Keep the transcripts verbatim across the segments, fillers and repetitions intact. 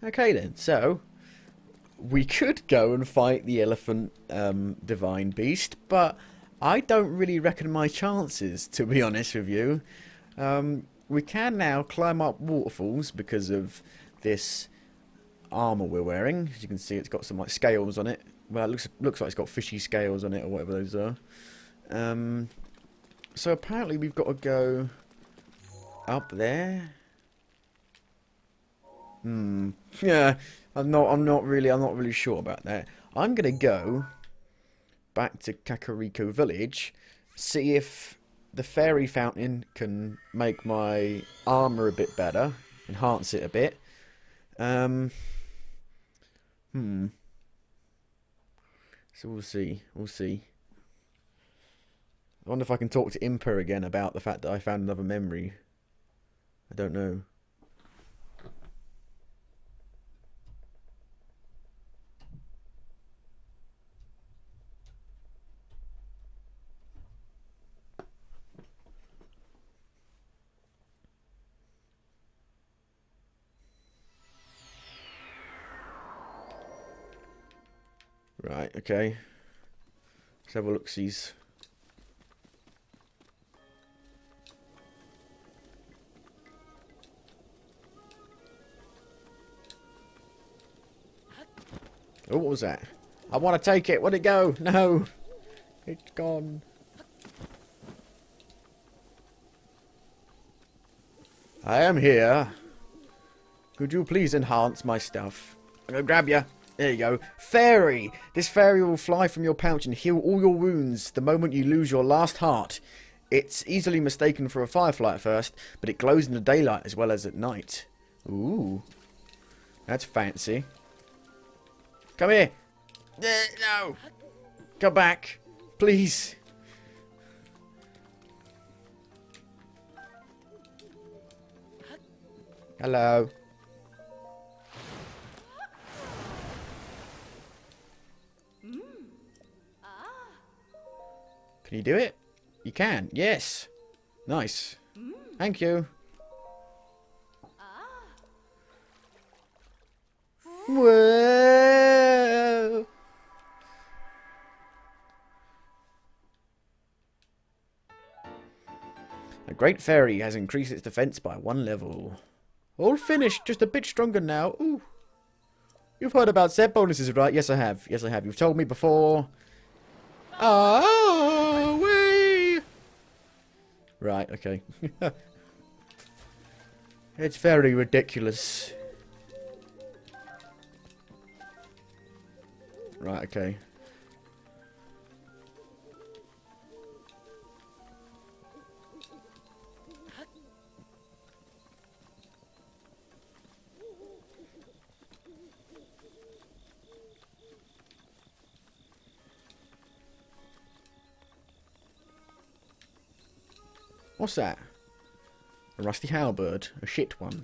Okay then, so we could go and fight the elephant um, divine beast, but I don't really reckon my chances, to be honest with you. Um, we can now climb up waterfalls because of this armour we're wearing. As you can see, it's got some like scales on it. Well, it looks looks like it's got fishy scales on it or whatever those are. Um, so apparently we've got to go up there. Hmm. Yeah. I'm not. I'm not really. I'm not really sure about that. I'm gonna go back to Kakariko Village, see if the fairy fountain can make my armor a bit better, enhance it a bit. Um. Hmm. So we'll see. We'll see. I wonder if I can talk to Impa again about the fact that I found another memory. I don't know. Right, okay. Let's have a look-sees. Oh, what was that? I want to take it. Where'd it go? No. It's gone. I am here. Could you please enhance my stuff? I'm going to grab you. There you go. Fairy! This fairy will fly from your pouch and heal all your wounds the moment you lose your last heart. It's easily mistaken for a firefly at first, but it glows in the daylight as well as at night. Ooh. That's fancy. Come here. Uh, no. Come back. Please. Hello. Can you do it? You can. Yes. Nice. Thank you. Whoa. A great fairy has increased its defense by one level. All finished. Just a bit stronger now. Ooh. You've heard about set bonuses, right? Yes, I have. Yes, I have. You've told me before. Oh, wee! Right, okay. It's very ridiculous. Right, okay. What's that? A rusty halberd. A shit one.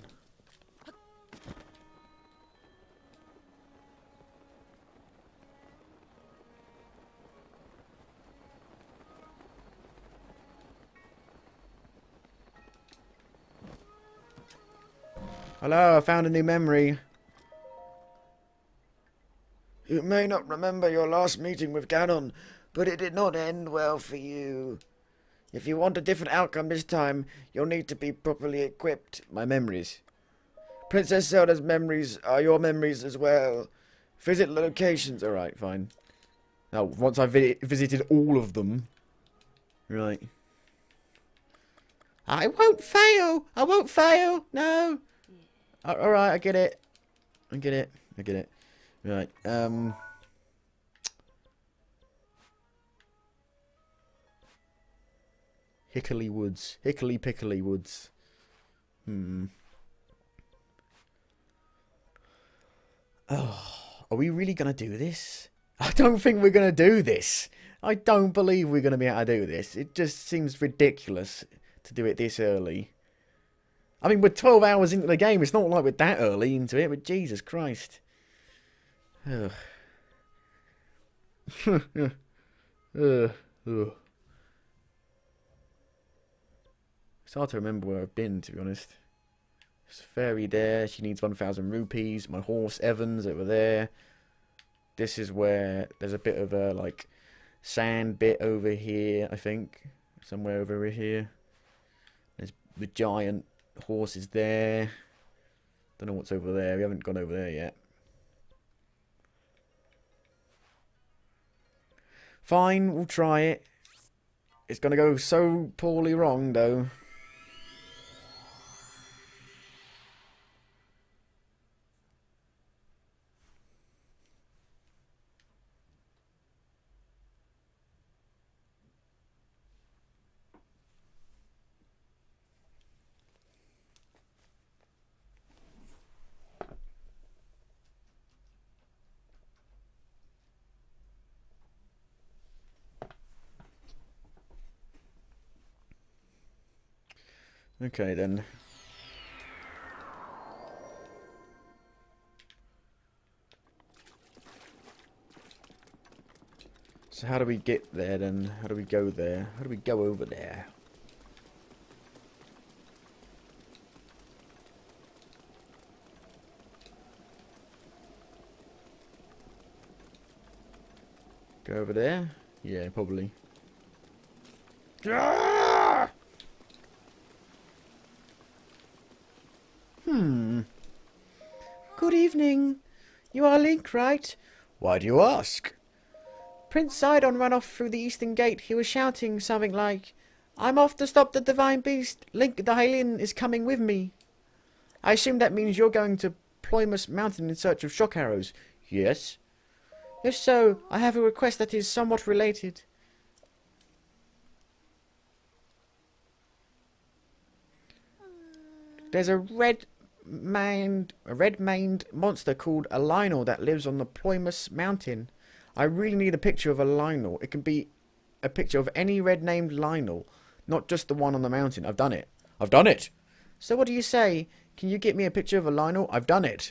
Hello, I found a new memory. You may not remember your last meeting with Ganon, but it did not end well for you. If you want a different outcome this time, you'll need to be properly equipped. My memories. Princess Zelda's memories are your memories as well. Visit the locations. Alright, fine. Now, once I've vi visited all of them. Right. I won't fail! I won't fail! No! Alright, I get it. I get it. I get it. Right, um... Hickory Woods. Hickory Pickly Woods. Hmm. Oh, are we really going to do this? I don't think we're going to do this. I don't believe we're going to be able to do this. It just seems ridiculous to do it this early. I mean, we're twelve hours into the game. It's not like we're that early into it, but Jesus Christ. Ugh. Ugh. Ugh. It's hard to remember where I've been, to be honest. There's a fairy there. She needs one thousand rupees. My horse, Evans, over there. This is where there's a bit of a, like, sand bit over here, I think. Somewhere over here. There's the giant horses there. Don't know what's over there. We haven't gone over there yet. Fine, we'll try it. It's going to go so poorly wrong, though. Okay, then. So how do we get there, then? How do we go there? How do we go over there? Go over there? Yeah, probably. Ah! Hmm. Good evening. You are Link, right? Why do you ask? Prince Sidon ran off through the eastern gate. He was shouting something like, I'm off to stop the divine beast. Link the Hylian is coming with me. I assume that means you're going to Ploymus Mountain in search of shock arrows. Yes. If so, I have a request that is somewhat related. There's a red maned a red-maned monster called a Lynel that lives on the Ploymus Mountain. I really need a picture of a Lynel. It can be a picture of any red-named Lynel, not just the one on the mountain. I've done it. I've done it. So what do you say? Can you get me a picture of a Lynel? I've done it.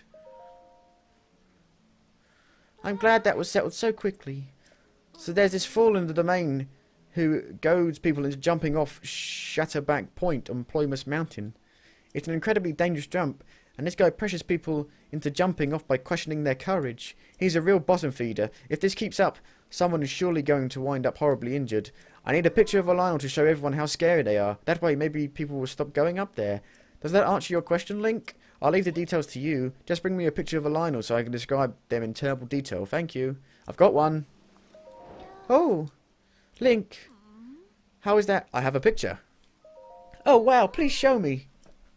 I'm glad that was settled so quickly. So there's this fool in the domain who goads people into jumping off Shatterback Point on Ploymus Mountain. It's an incredibly dangerous jump, and this guy pressures people into jumping off by questioning their courage. He's a real bottom feeder. If this keeps up, someone is surely going to wind up horribly injured. I need a picture of a Lynel to show everyone how scary they are. That way maybe people will stop going up there. Does that answer your question, Link? I'll leave the details to you. Just bring me a picture of a Lynel so I can describe them in terrible detail. Thank you. I've got one. Oh, Link. How is that? I have a picture. Oh, wow. Please show me.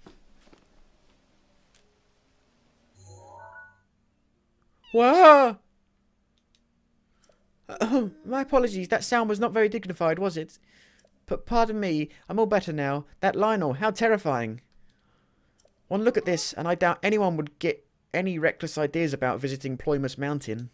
Wow! Uh, my apologies, that sound was not very dignified, was it? But pardon me, I'm all better now. That Lynel, how terrifying. One look at this, and I doubt anyone would get any reckless ideas about visiting Ploymus Mountain.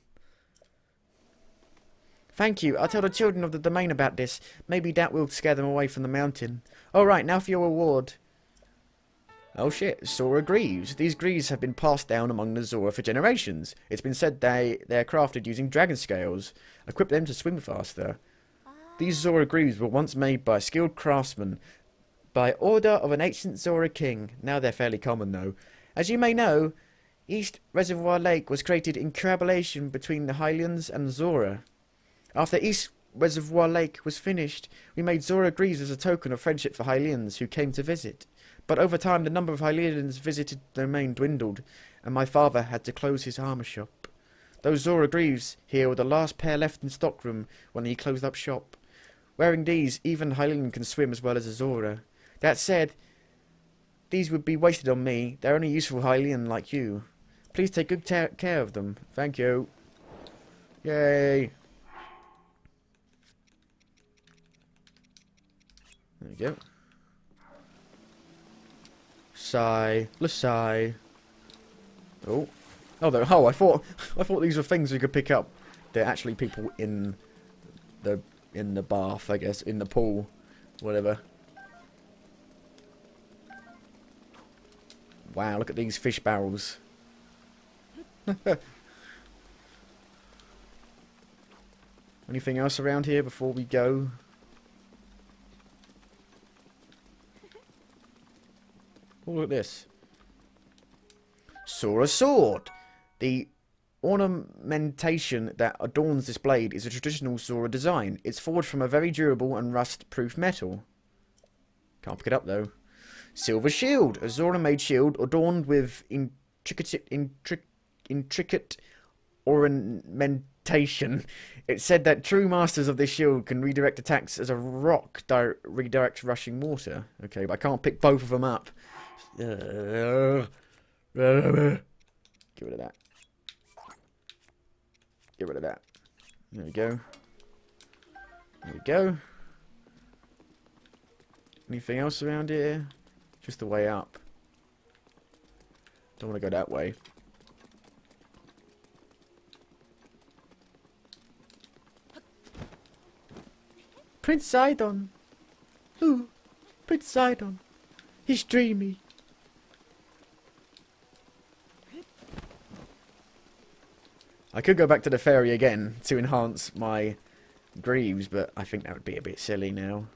Thank you, I'll tell the children of the domain about this. Maybe that will scare them away from the mountain. Alright, now for your reward. Oh shit, Zora Greaves. These greaves have been passed down among the Zora for generations. It's been said they, they're crafted using dragon scales. Equip them to swim faster. These Zora Greaves were once made by a skilled craftsman by order of an ancient Zora king. Now they're fairly common though. As you may know, East Reservoir Lake was created in collaboration between the Hylians and Zora. After East Reservoir Lake was finished, we made Zora Greaves as a token of friendship for Hylians who came to visit. But over time, the number of Hylians visited the domain dwindled, and my father had to close his armour shop. Those Zora Greaves here were the last pair left in stockroom when he closed up shop. Wearing these, even Hylian can swim as well as a Zora. That said, these would be wasted on me. They're only useful Hylian like you. Please take good care of them. Thank you. Yay. There we go. Sigh. Let's sigh. Oh. Oh, they're, oh, I thought I thought these were things we could pick up. They're actually people in the in the bath, I guess, in the pool, whatever. Wow, look at these fish barrels. Anything else around here before we go? Oh, look at this. Saw a sword. The ornamentation that adorns this blade is a traditional Sora design. It's forged from a very durable and rust-proof metal. Can't pick it up though. Silver shield. A Zora-made shield adorned with intricate, intric, intricate ornamentation. It's said that true masters of this shield can redirect attacks as a rock di redirects rushing water. Okay, but I can't pick both of them up. Uh, Get rid of that. Get rid of that. There we go. There we go. Anything else around here? Just the way up. Don't want to go that way. Prince Sidon. Ooh, Prince Sidon. He's dreamy. I could go back to the fairy again to enhance my greaves, but I think that would be a bit silly now.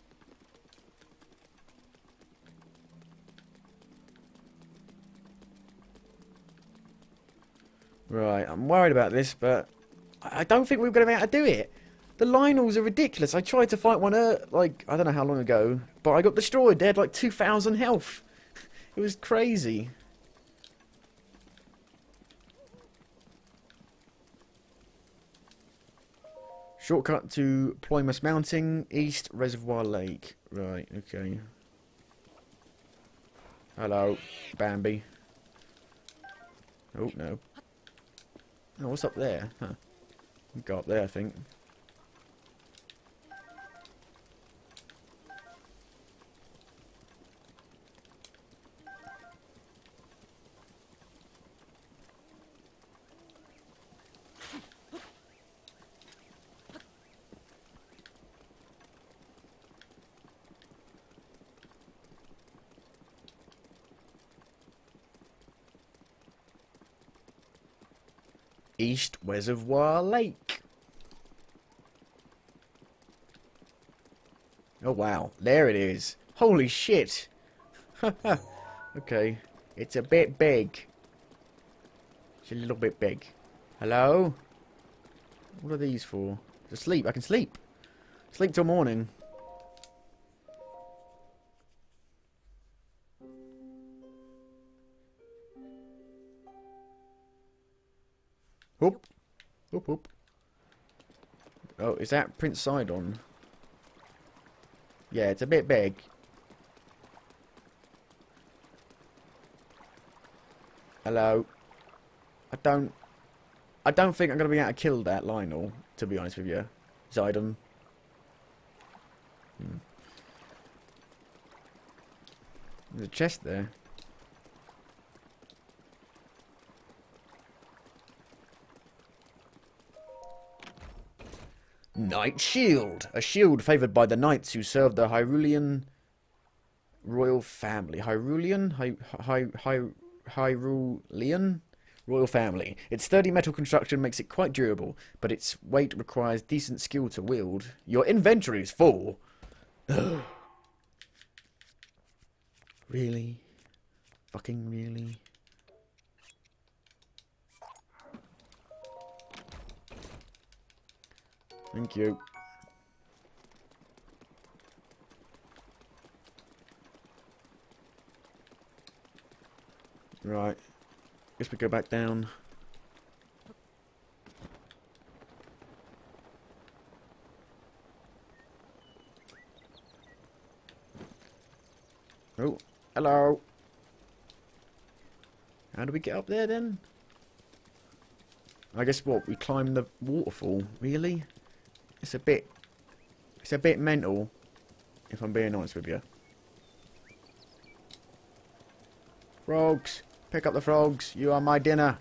Right, I'm worried about this, but I don't think we're going to be able to do it. The Lynels are ridiculous. I tried to fight one, uh, like, I don't know how long ago, but I got destroyed. They had like two thousand health. It was crazy. Shortcut to Ploymus Mountain, East Reservoir Lake. Right, okay. Hello, Bambi. Oh, no. Oh, what's up there? Huh. Go up there, I think. East Reservoir Lake. Oh wow, there it is. Holy shit. Okay, it's a bit big. It's a little bit big. Hello? What are these for? To sleep, I can sleep. Sleep till morning. Whoop. Whoop whoop. Oh, is that Prince Sidon? Yeah, it's a bit big. Hello. I don't... I don't think I'm going to be able to kill that Lynel, to be honest with you. Sidon. Hmm. There's a chest there. Knight Shield. A shield favoured by the knights who served the Hyrulean royal family. Hyrulean? Hy Hy Hy Hyrulean royal family. Its sturdy metal construction makes it quite durable, but its weight requires decent skill to wield. Your inventory is full. Really? Fucking really? Thank you. Right. Guess we go back down. Oh, hello. How do we get up there then? I guess what, we climb the waterfall, really? It's a bit, it's a bit mental, if I'm being honest with you. Frogs, pick up the frogs. You are my dinner.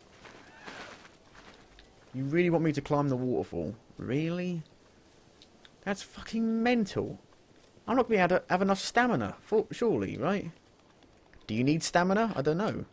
You really want me to climb the waterfall? Really? That's fucking mental. I'm not going to be able to have enough stamina, for, surely, right? Do you need stamina? I don't know.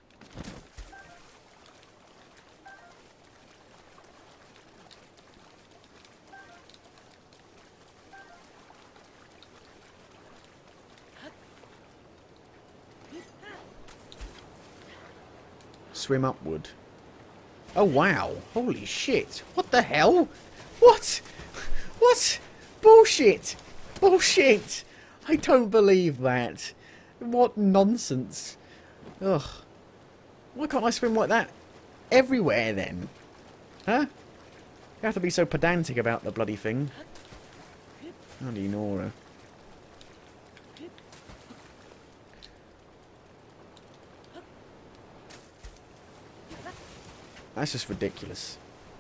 swim upward. Oh, wow. Holy shit. What the hell? What? What? Bullshit. Bullshit. I don't believe that. What nonsense. Ugh. Why can't I swim like that everywhere then? Huh? You have to be so pedantic about the bloody thing. Bloody Nora. That's just ridiculous.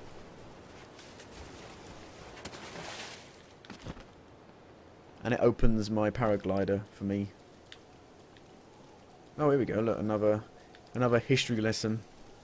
And it opens my paraglider for me. Oh, here we go. Look, another another history lesson.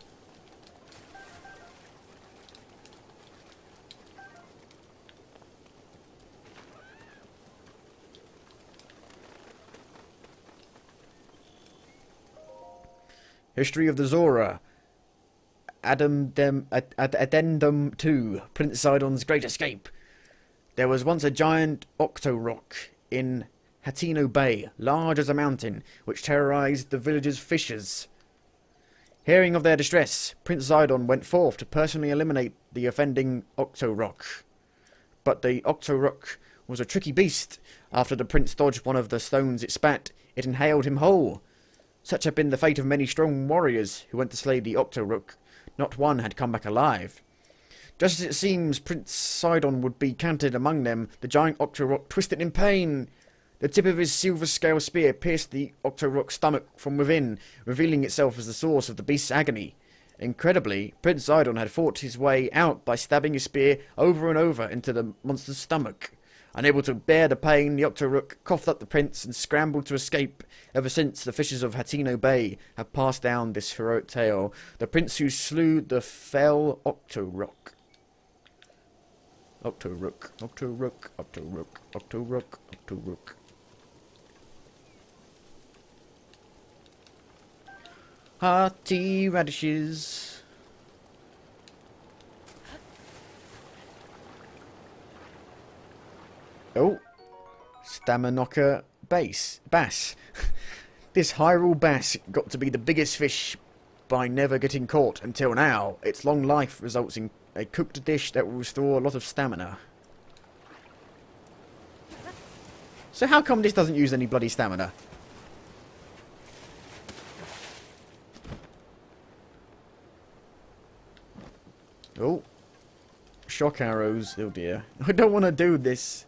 History of the Zora. Addendum, ad, ad, addendum two. Prince Sidon's Great Escape. There was once a giant octo-rock in Hateno Bay, large as a mountain, which terrorized the village's fishers. Hearing of their distress, Prince Sidon went forth to personally eliminate the offending octo-rock. But the octo-rock was a tricky beast. After the prince dodged one of the stones it spat, it inhaled him whole. Such had been the fate of many strong warriors who went to slay the octo-rock. Not one had come back alive. Just as it seems Prince Sidon would be counted among them, the giant octo-rock twisted in pain. The tip of his silver scale spear pierced the octo-rock's stomach from within, revealing itself as the source of the beast's agony. Incredibly, Prince Sidon had fought his way out by stabbing his spear over and over into the monster's stomach. Unable to bear the pain, the octo-rock coughed up the prince and scrambled to escape. Ever since, the fishers of Hateno Bay have passed down this heroic tale. The prince who slew the fell octo-rock. Octo-rook, octo-rook, octo-rook, octo-rook, octo-rook. Hearty radishes. Oh, Staminoka bass, bass. This Hyrule bass got to be the biggest fish by never getting caught until now. Its long life results in a cooked dish that will restore a lot of stamina. So how come this doesn't use any bloody stamina? Oh. Shock arrows. Oh dear. I don't want to do this.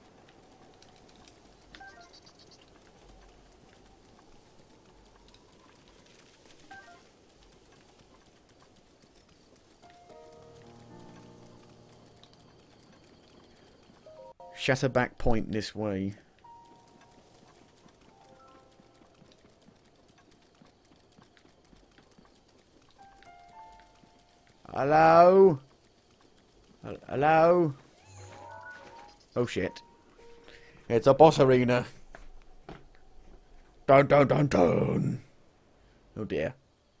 Shatterback Point this way. Hello? Hello? Oh shit. It's a boss arena. Dun dun dun dun. Oh dear.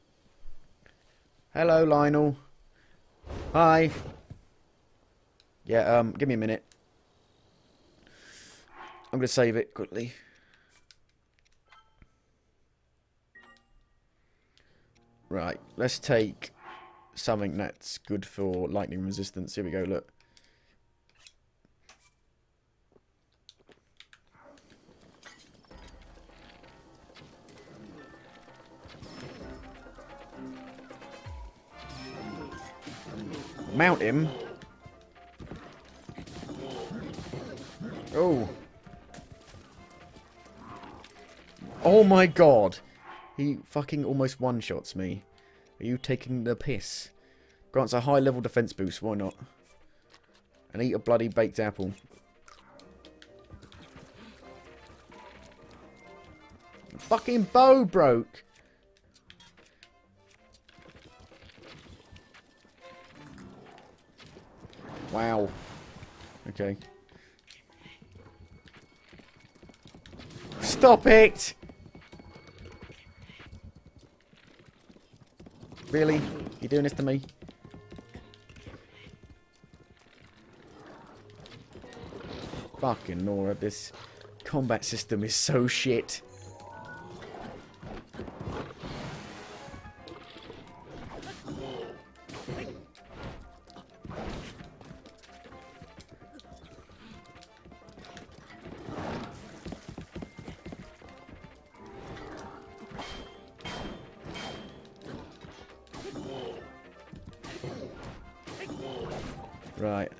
Hello, Lynel. Hi. Yeah, um, give me a minute. I'm going to save it quickly. Right, let's take something that's good for lightning resistance. Here we go, look. Mount him. Oh. Oh my god. He fucking almost one-shots me. Are you taking the piss? Grants a high level defense boost, why not? And eat a bloody baked apple. Fucking bow broke. Wow. Okay. Stop it! Really? You doing this to me? Fucking Nora, this combat system is so shit. Right.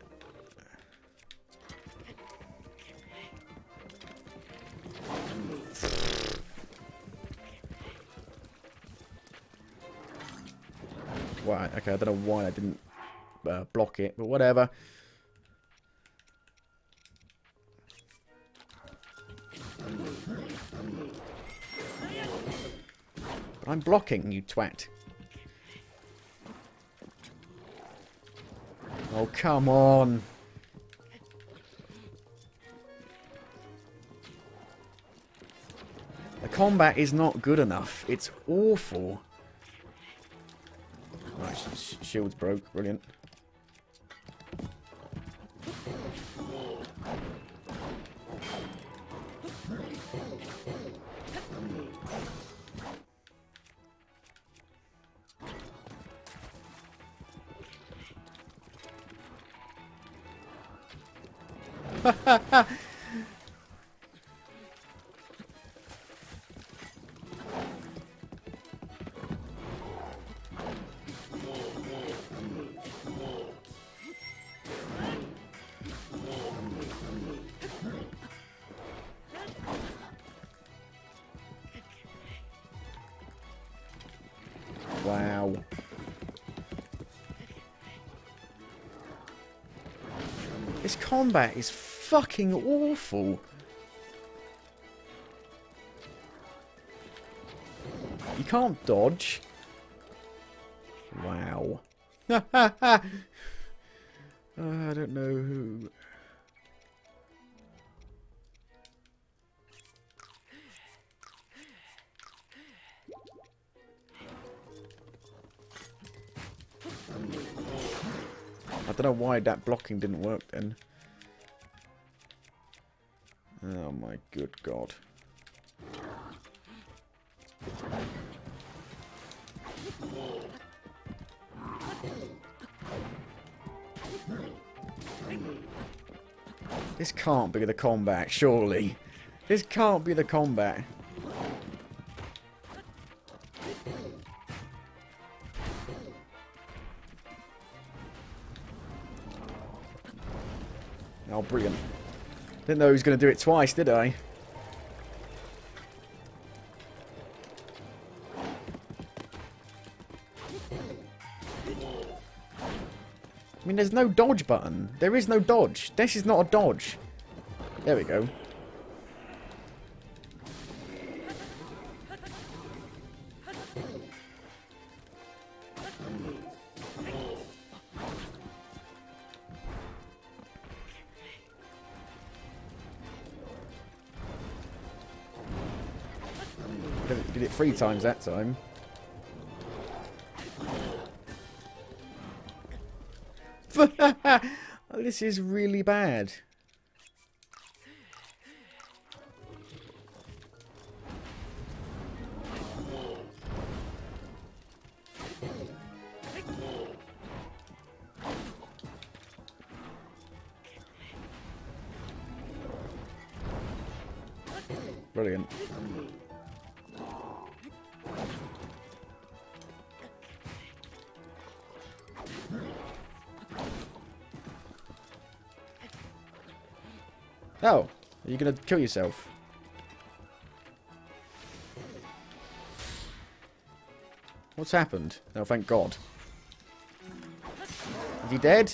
Right, okay, I don't know why I didn't uh, block it, but whatever. I'm blocking, you twat. Oh, come on. The combat is not good enough. It's awful. Right, sh shield's broke. Brilliant. Wow. This combat is fucking awful. You can't dodge. Wow. uh, I don't know who... I don't know why that blocking didn't work then. Oh my good god. This can't be the combat, surely. This can't be the combat. Oh, brilliant. Didn't know he was going to do it twice, did I? I mean, there's no dodge button. There is no dodge. This is not a dodge. There we go. Did it three times that time. This is really bad. Brilliant. Oh, are you gonna kill yourself? What's happened? Oh, thank God. Is he dead?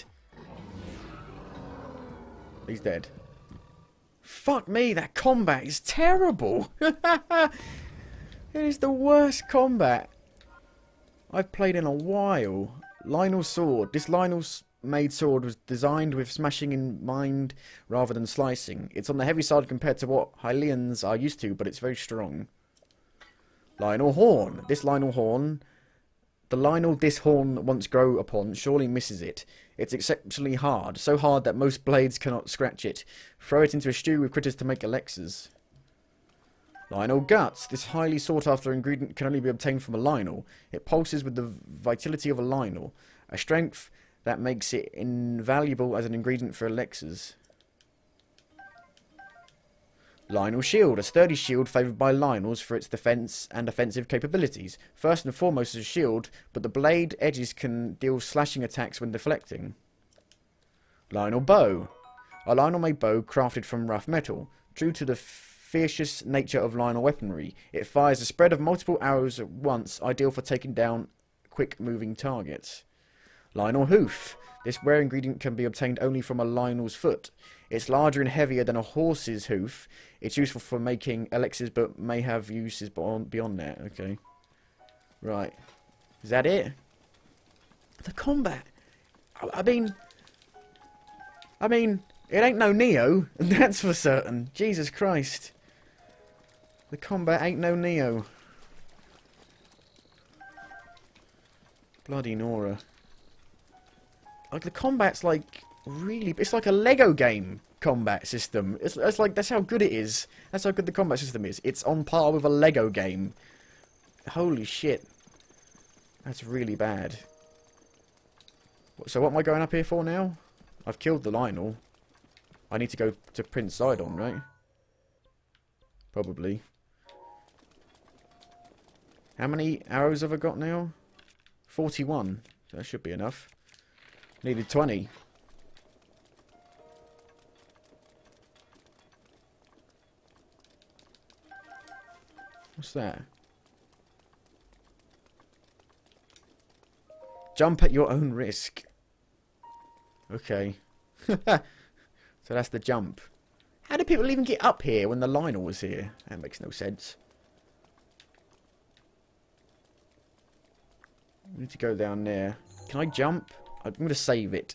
He's dead. Fuck me, that combat is terrible. It is the worst combat I've played in a while. Lynel's sword. This Lynel's made sword was designed with smashing in mind rather than slicing. It's on the heavy side compared to what Hylians are used to, but it's very strong. Lynel horn. This Lynel horn, the Lynel this horn once grow upon surely misses it. It's exceptionally hard, so hard that most blades cannot scratch it. Throw it into a stew with critters to make elixirs. Lynel guts. This highly sought after ingredient can only be obtained from a Lynel. It pulses with the vitality of a Lynel, a strength that makes it invaluable as an ingredient for elixirs. Lynel shield. A sturdy shield favoured by Lynels for its defence and offensive capabilities. First and foremost is a shield, but the blade edges can deal slashing attacks when deflecting. Lynel bow. A Lynel made bow crafted from rough metal. True to the fierce nature of Lynel weaponry, it fires a spread of multiple arrows at once, ideal for taking down quick-moving targets. Lynel hoof. This rare ingredient can be obtained only from a Lynel's foot. It's larger and heavier than a horse's hoof. It's useful for making elixirs, but may have uses beyond, beyond that. Okay. Right. Is that it? The combat. I, I mean... I mean, it ain't no Neo. That's for certain. Jesus Christ. The combat ain't no Neo. Bloody Nora. Like, the combat's like... really... It's like a Lego game combat system. It's, it's like... That's how good it is. That's how good the combat system is. It's on par with a Lego game. Holy shit. That's really bad. So what am I going up here for now? I've killed the Lynel. I need to go to Prince Sidon, right? Probably. How many arrows have I got now? forty-one. That should be enough. Needed twenty. What's that? Jump at your own risk. Okay. So that's the jump. How did people even get up here when the Lynel was here? That makes no sense. We need to go down there. Can I jump? I'm going to save it.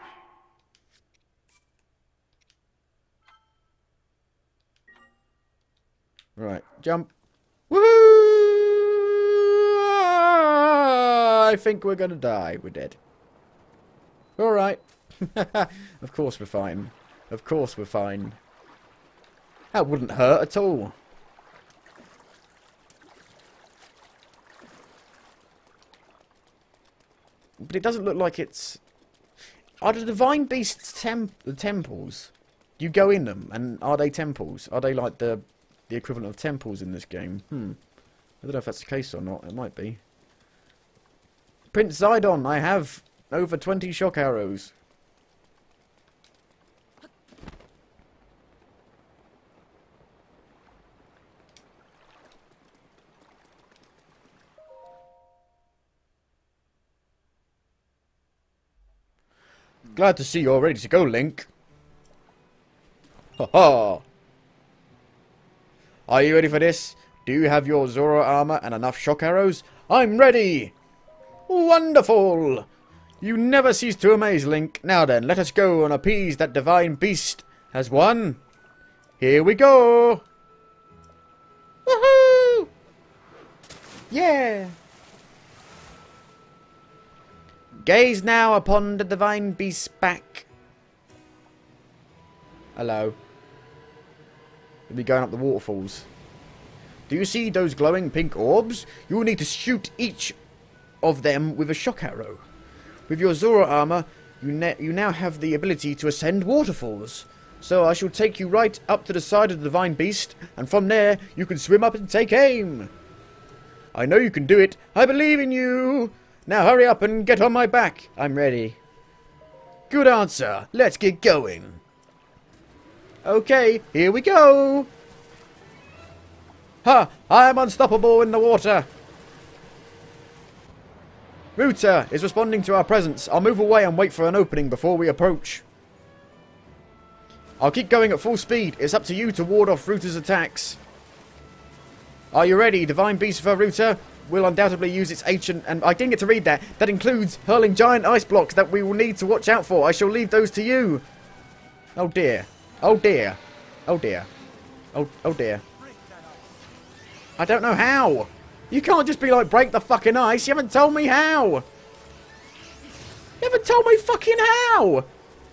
Right, jump. Woo! I think we're going to die. We're dead. Alright. Of course we're fine. Of course we're fine. That wouldn't hurt at all. But it doesn't look like it's... Are the Divine Beasts temp the temples? Do you go in them? And are they temples? Are they like the the equivalent of temples in this game? Hmm. I don't know if that's the case or not. It might be. Prince Zidon, I have over twenty shock arrows. Glad to see you're ready to go, Link. Ha ha! Are you ready for this? Do you have your Zora armor and enough shock arrows? I'm ready! Wonderful! You never cease to amaze, Link. Now then, let us go and appease that divine beast as one. Here we go! Woohoo! Yeah! Gaze now upon the divine beast's back. Hello. We'll be going up the waterfalls. Do you see those glowing pink orbs? You will need to shoot each of them with a shock arrow. With your Zora armor, you, you now have the ability to ascend waterfalls. So I shall take you right up to the side of the divine beast, and from there you can swim up and take aim. I know you can do it. I believe in you. Now hurry up and get on my back. I'm ready. Good answer. Let's get going. Okay, here we go. Ha! I'm unstoppable in the water. Ruta is responding to our presence. I'll move away and wait for an opening before we approach. I'll keep going at full speed. It's up to you to ward off Ruta's attacks. Are you ready, Divine Beast for Ruta? Will undoubtedly use its ancient, and I didn't get to read that. That includes hurling giant ice blocks that we will need to watch out for. I shall leave those to you. Oh dear. Oh dear. Oh dear. Oh, oh dear. I don't know how. You can't just be like, break the fucking ice. You haven't told me how. You haven't told me fucking how.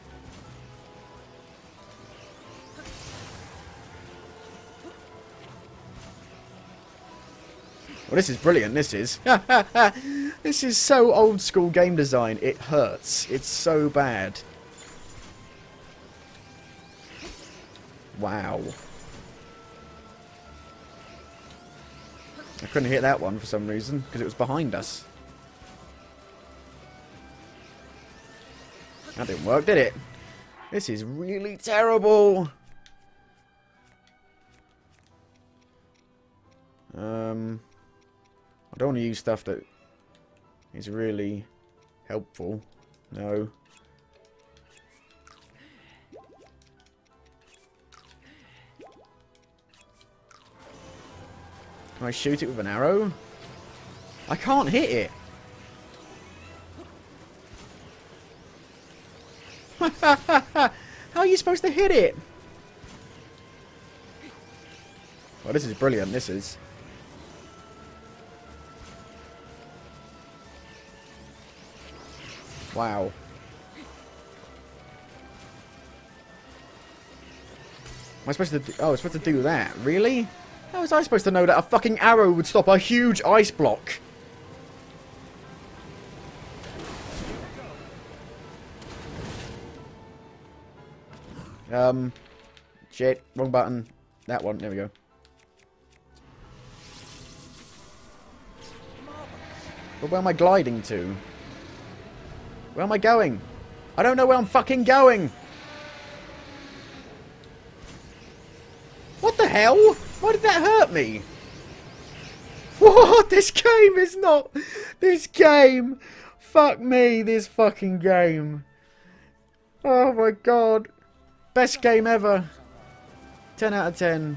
Well, this is brilliant, this is. This is so old school game design. It hurts. It's so bad. Wow. I couldn't hit that one for some reason, because it was behind us. That didn't work, did it? This is really terrible. Um, I don't want to use stuff that is really helpful. No. Can I shoot it with an arrow? I can't hit it. How are you supposed to hit it? Well, this is brilliant, this is. Wow. Am I supposed to do, oh, I'm supposed to do that? Really? How was I supposed to know that a fucking arrow would stop a huge ice block? Um, shit, wrong button. That one, there we go. But where am I gliding to? Where am I going? I don't know where I'm fucking going! What the hell? Why did that hurt me? What? This game is not... This game! Fuck me, this fucking game. Oh my god. Best game ever. ten out of ten.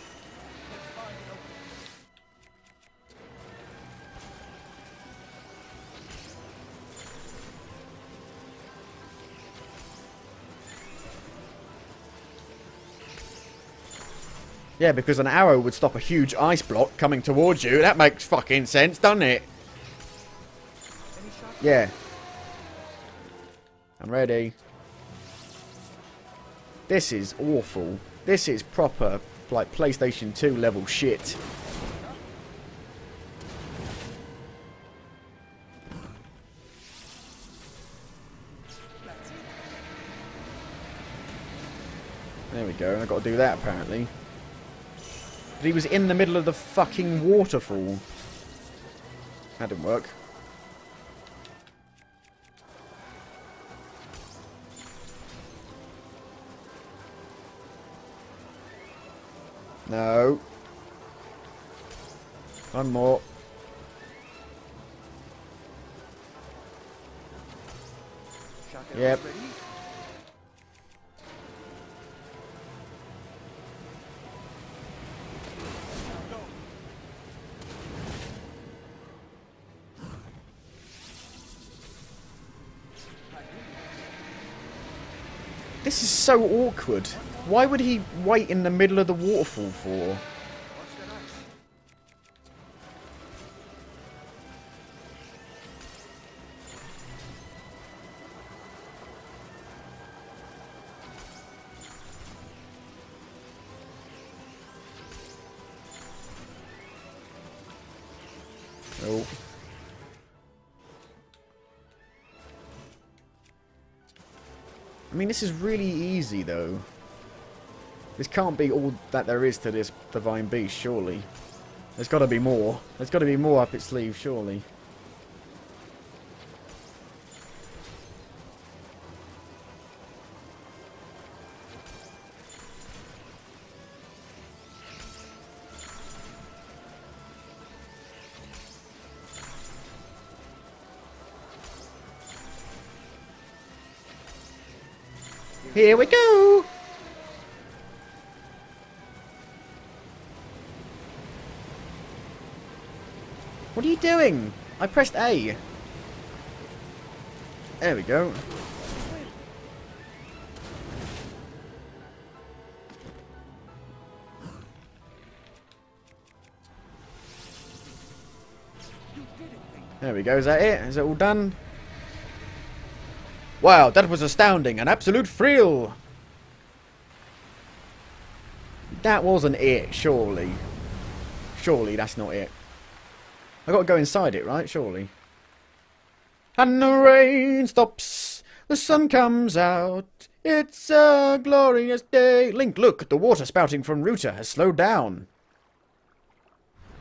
Yeah, because an arrow would stop a huge ice block coming towards you. That makes fucking sense, doesn't it? Yeah. I'm ready. This is awful. This is proper, like, PlayStation two level shit. There we go. I've got to do that, apparently. But he was in the middle of the fucking waterfall. That didn't work. No. One more. Yep. This is so awkward. Why would he wait in the middle of the waterfall for? Oh. I mean, this is really easy, though. This can't be all that there is to this divine beast, surely. There's got to be more. There's got to be more up its sleeve, surely. Here we go! What are you doing? I pressed A. There we go. There we go. Is that it? Is it all done? Wow, that was astounding. An absolute thrill. That wasn't it, surely. Surely that's not it. I got to go inside it, right? Surely. And the rain stops. The sun comes out. It's a glorious day. Link, look. The water spouting from Ruta has slowed down.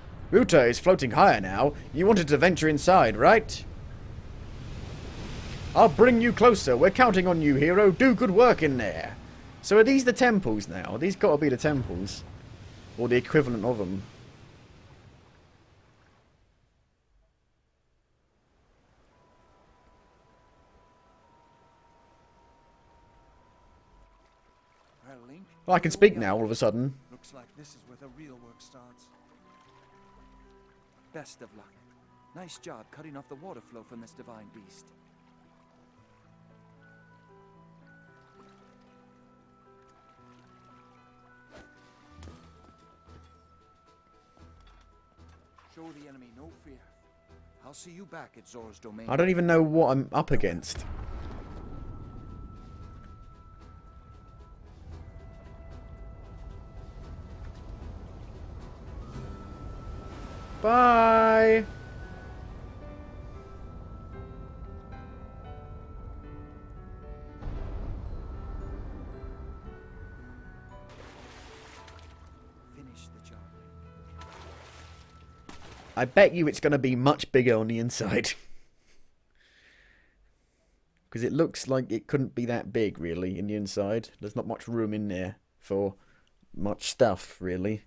Ruta is floating higher now. You wanted to venture inside, right? I'll bring you closer. We're counting on you, hero. Do good work in there. So are these the temples now? These got to be the temples. Or the equivalent of them. Well, Link, Well, I can speak now all of a sudden. looks like this is where the real work starts. Best of luck. Nice job cutting off the water flow from this divine beast. Show the enemy no fear. I'll see you back at Zora's domain. I don't even know what I'm up against. Bye! Finish the job, Link. I bet you it's going to be much bigger on the inside. Because it looks like it couldn't be that big, really, in the inside. There's not much room in there for much stuff, really.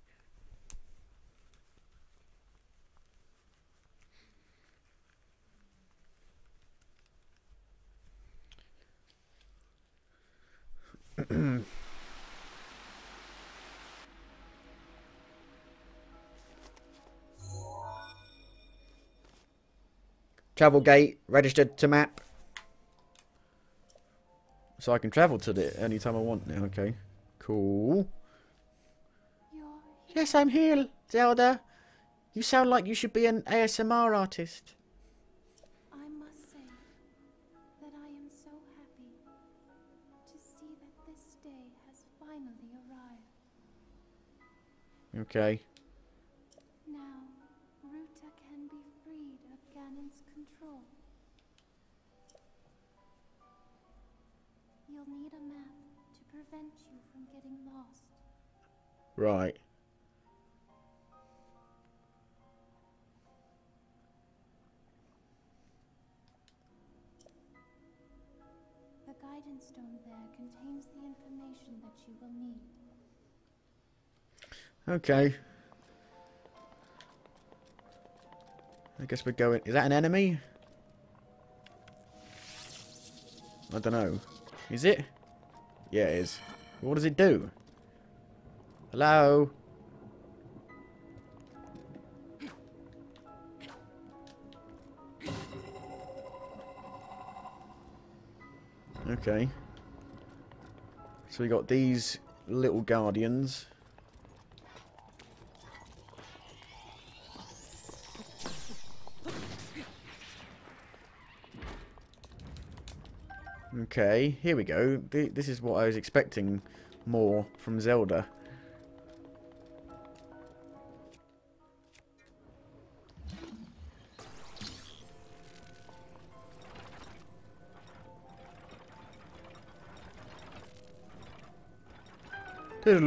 Travel gate registered to map. So I can travel to it anytime I want now, okay. Cool. You're Yes, I'm here, Zelda. You sound like you should be an A S M R artist. I must say that I am so happy to see that this day has finally arrived. Okay. Now, Ruta can be freed of Ganon's control. You'll need a map to prevent you from getting lost. Right. The guidance stone there contains the information that you will need. Okay. I guess we're going... Is that an enemy? I don't know. Is it? Yeah, it is. What does it do? Hello? Okay. So we got these little guardians. Okay, here we go. Th this is what I was expecting more from Zelda. There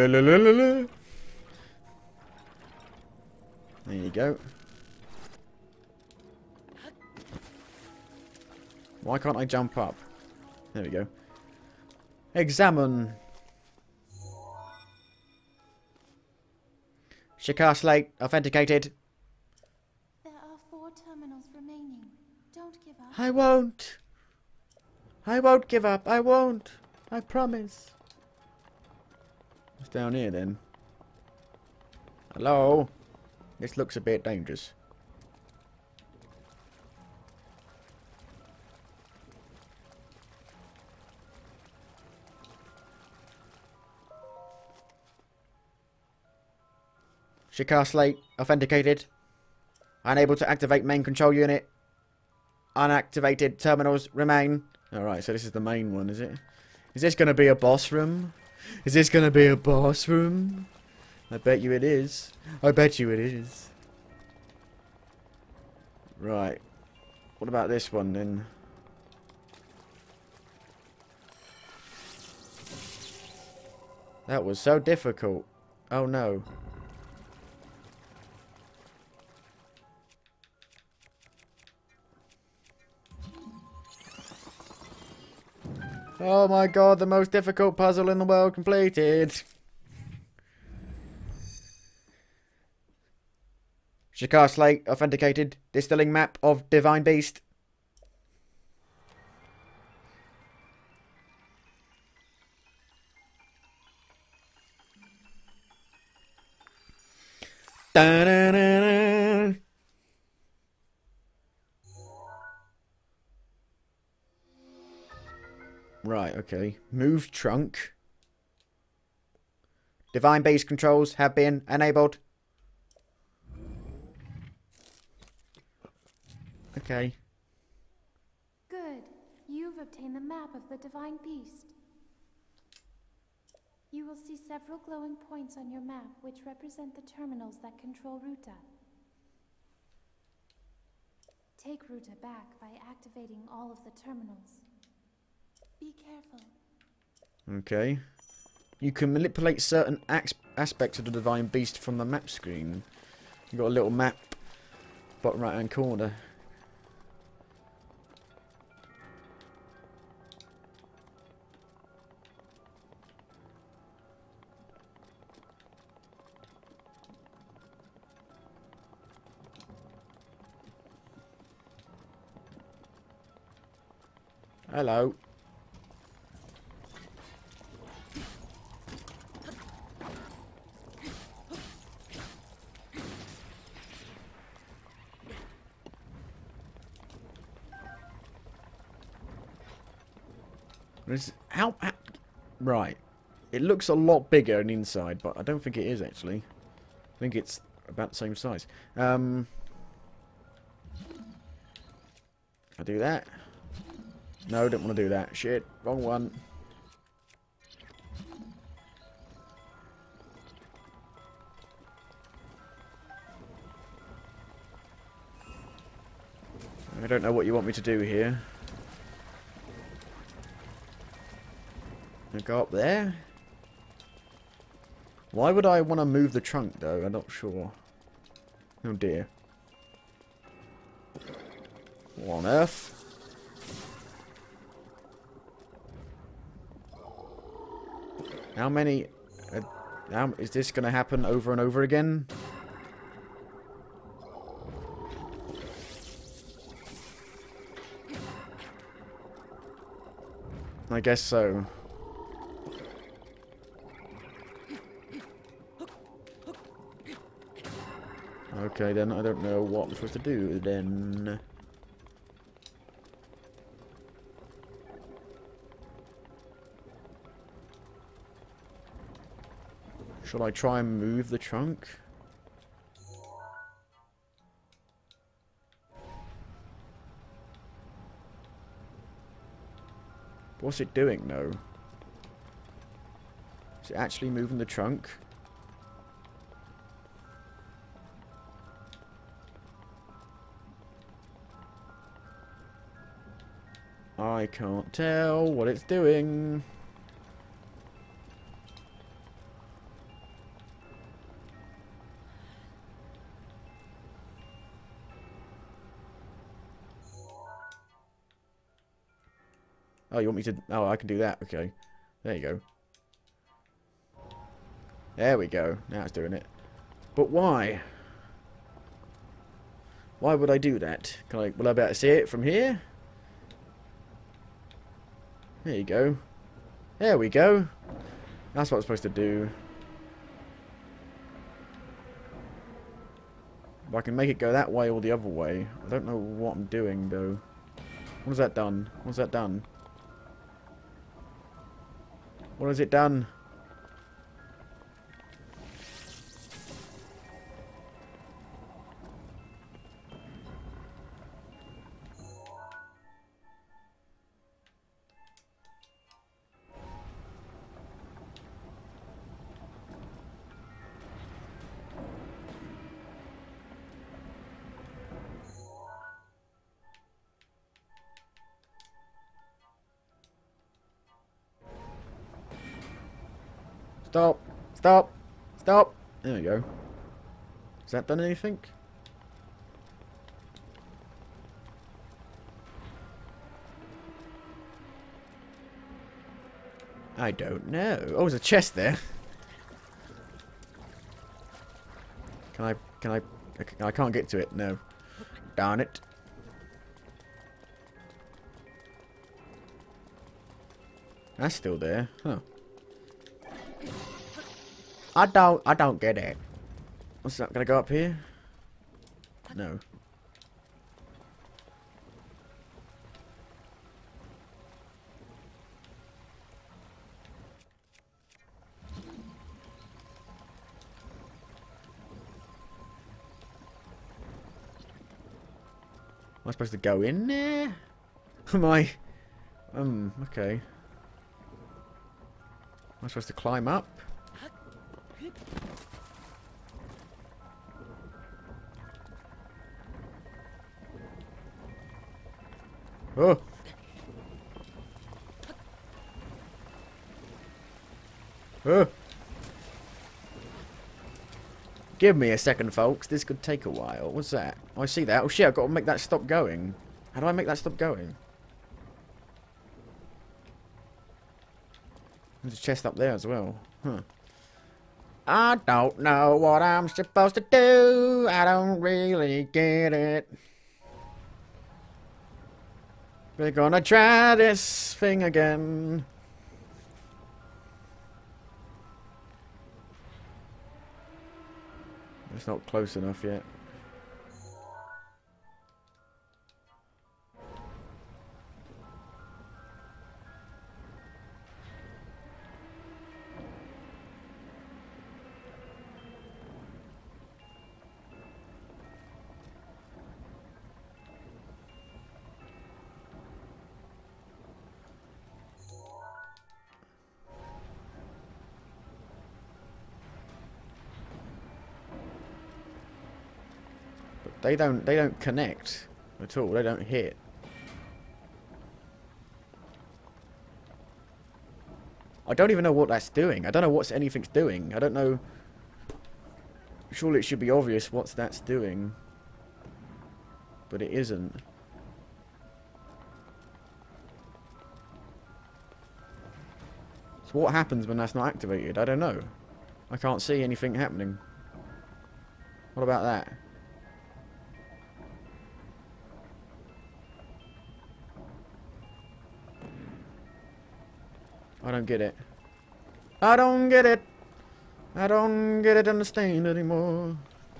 you go. Why can't I jump up? There we go. Examine. Shikar slate authenticated. There are four terminals remaining. Don't give up. I won't. I won't give up. I won't. I promise. What's down here then? Hello? This looks a bit dangerous. Shikar slate authenticated. Unable to activate main control unit. Unactivated terminals remain. Alright, so this is the main one, is it? Is this going to be a boss room? Is this going to be a boss room? I bet you it is. I bet you it is. Right. What about this one then? That was so difficult. Oh no. Oh my god, the most difficult puzzle in the world completed. Shikar Slate authenticated. Distilling map of Divine Beast. Da-da-da-da. Right, okay. Move trunk. Divine Beast controls have been enabled. Okay. Good. You've obtained the map of the Divine Beast. You will see several glowing points on your map which represent the terminals that control Ruta. Take Ruta back by activating all of the terminals. Be careful. Okay. You can manipulate certain aspects of the Divine Beast from the map screen. You've got a little map, bottom right hand corner. Hello. How, how? Right. It looks a lot bigger on the inside, but I don't think it is actually. I think it's about the same size. Um, I do that. No, don't want to do that. Shit, wrong one. I don't know what you want me to do here. I go up there. Why would I want to move the trunk though? I'm not sure. Oh dear. What on earth? How many... Uh, how, is this going to happen over and over again? I guess so. Okay, then I don't know what I'm supposed to do then. Should I try and move the trunk? What's it doing though? Is it actually moving the trunk? I can't tell what it's doing. Oh, you want me to... Oh, I can do that. Okay. There you go. There we go. Now it's doing it. But why? Why would I do that? Can I... Will I be able to see it from here? There you go. There we go. That's what I'm supposed to do. But I can make it go that way or the other way. I don't know what I'm doing, though. What has that done? What's that done? What has it done? Stop! Stop! Stop! There we go. Has that done anything? I don't know. Oh, there's a chest there. Can I, can I, I can't get to it, no. Darn it. That's still there, huh. I don't, I don't get it. What's that, gonna go up here? No. Am I supposed to go in there? Am I... Um, okay. Am I supposed to climb up? Oh! Oh! Give me a second, folks. This could take a while. What's that? Oh, I see that. Oh, shit. I've got to make that stop going. How do I make that stop going? There's a chest up there as well. Huh. I don't know what I'm supposed to do. I don't really get it. We're gonna try this thing again. It's not close enough yet. They don't they don't connect at all. They don't hit. I don't even know what that's doing. I don't know what's anything's doing. I don't know. Surely it should be obvious what that's doing. But it isn't. So what happens when that's not activated? I don't know. I can't see anything happening. What about that? I don't get it. I don't get it. I don't get it, understand anymore.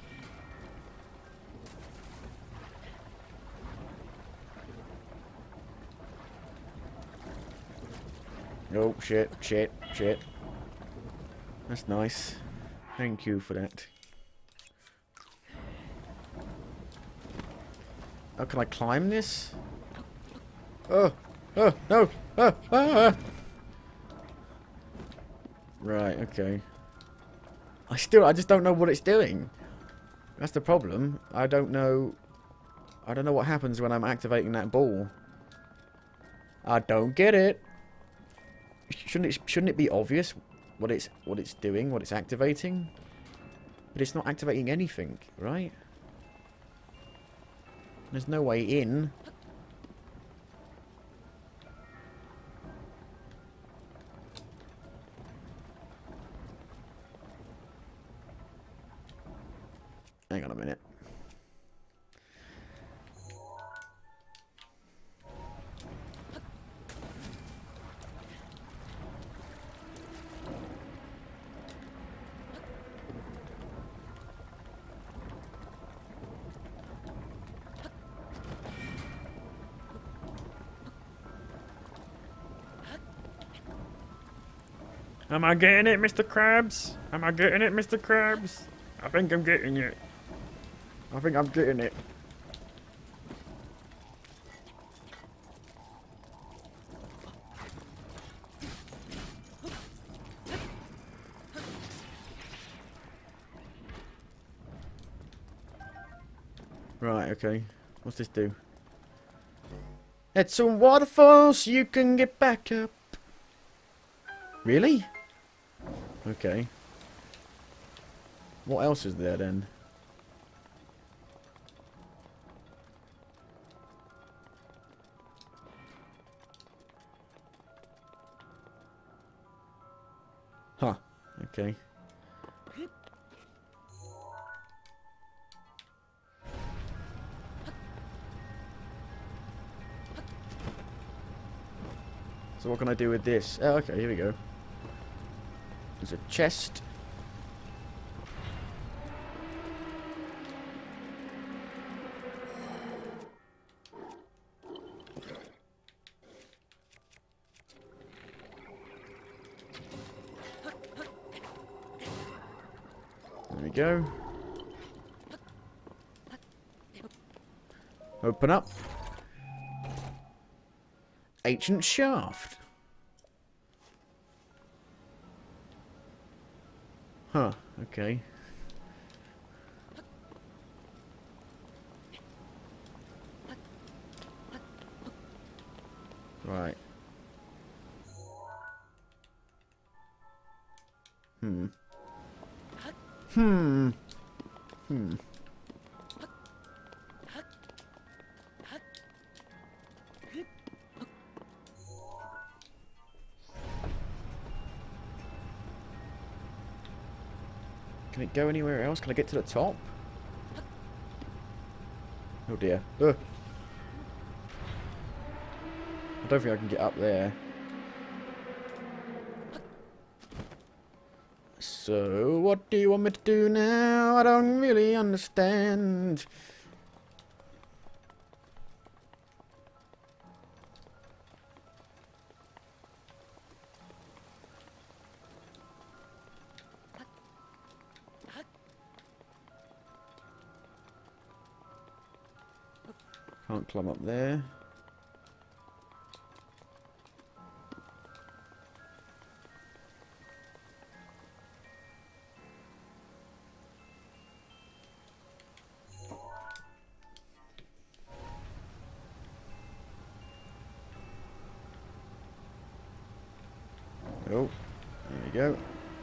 Oh, shit, shit, shit. That's nice. Thank you for that. Oh, can I climb this? Oh, oh, no, oh, ah. Right, okay. I still, I just don't know what it's doing. That's the problem. I don't know. I don't know what happens when I'm activating that ball. I don't get it. Shouldn't it? Shouldn't it be obvious what it's what it's doing, what it's activating? But it's not activating anything, right? There's no way in. Hang on a minute. Am I getting it, Mister Krabs? Am I getting it, Mister Krabs? I think I'm getting it. I think I'm getting it. Right, okay. What's this do? It's a waterfall so you can get back up. Really? Okay. What else is there then? Okay. So what can I do with this? Oh, okay, here we go. There's a chest. There we go. Open up. Ancient shaft. Huh, okay. Right. Hmm. Hmm. Hmm. Can it go anywhere else? Can I get to the top? Oh dear. Ugh. I don't think I can get up there. So, what do you want me to do now? I don't really understand. Can't climb up there. Oh, there we go.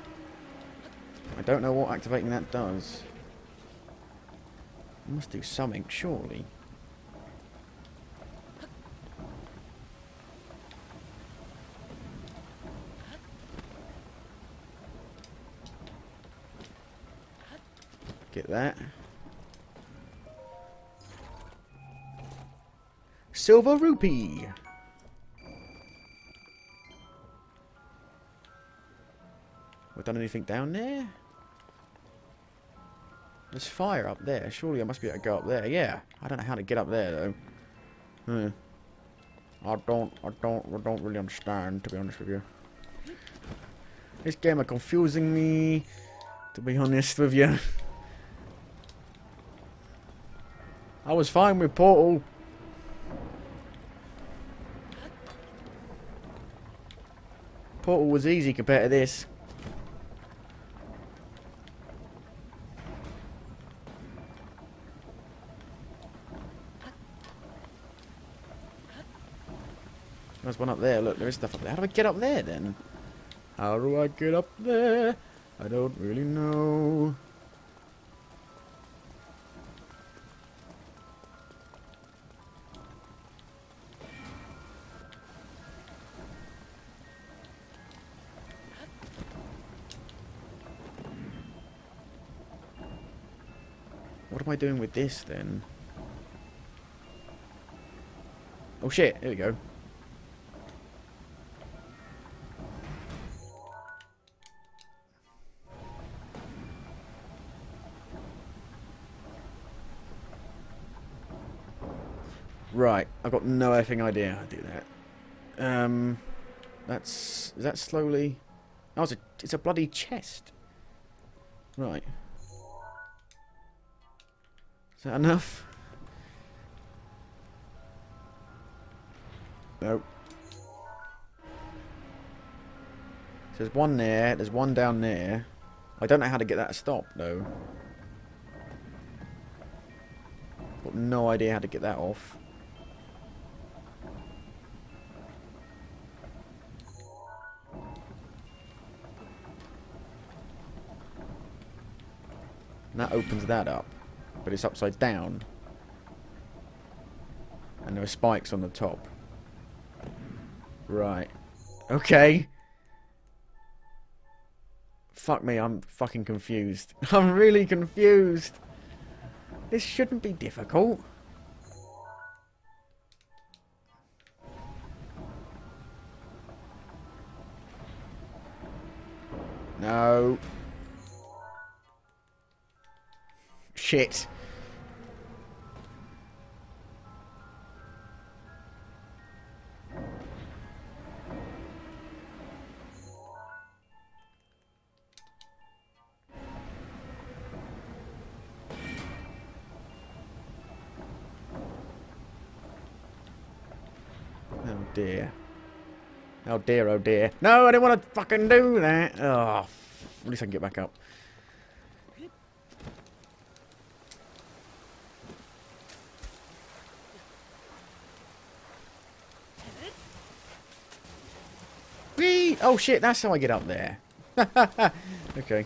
I don't know what activating that does. It must do something, surely. Get that. Silver rupee. Have I done anything down there? There's fire up there. Surely I must be able to go up there. Yeah. I don't know how to get up there though. Hmm. I don't. I don't. I don't really understand, to be honest with you. This game is confusing me, to be honest with you. I was fine with Portal. Portal was easy compared to this. There's one up there. Look, there is stuff up there. How do I get up there then? How do I get up there? I don't really know. What am I doing with this then? Oh shit, here we go. Right, I've got no effing idea how to do that. Um, that's... Is that slowly... Oh, it's a, it's a bloody chest. Right. Is that enough? Nope. So there's one there, there's one down there. I don't know how to get that to stop, though. Got no idea how to get that off. And that opens that up. But it's upside down. And there are spikes on the top. Right. Okay. Fuck me, I'm fucking confused. I'm really confused. This shouldn't be difficult. No. Shit. Oh dear. Oh dear, oh dear. No, I didn't want to fucking do that. Oh, at least I can get back up. Whee! Oh shit, that's how I get up there. Okay.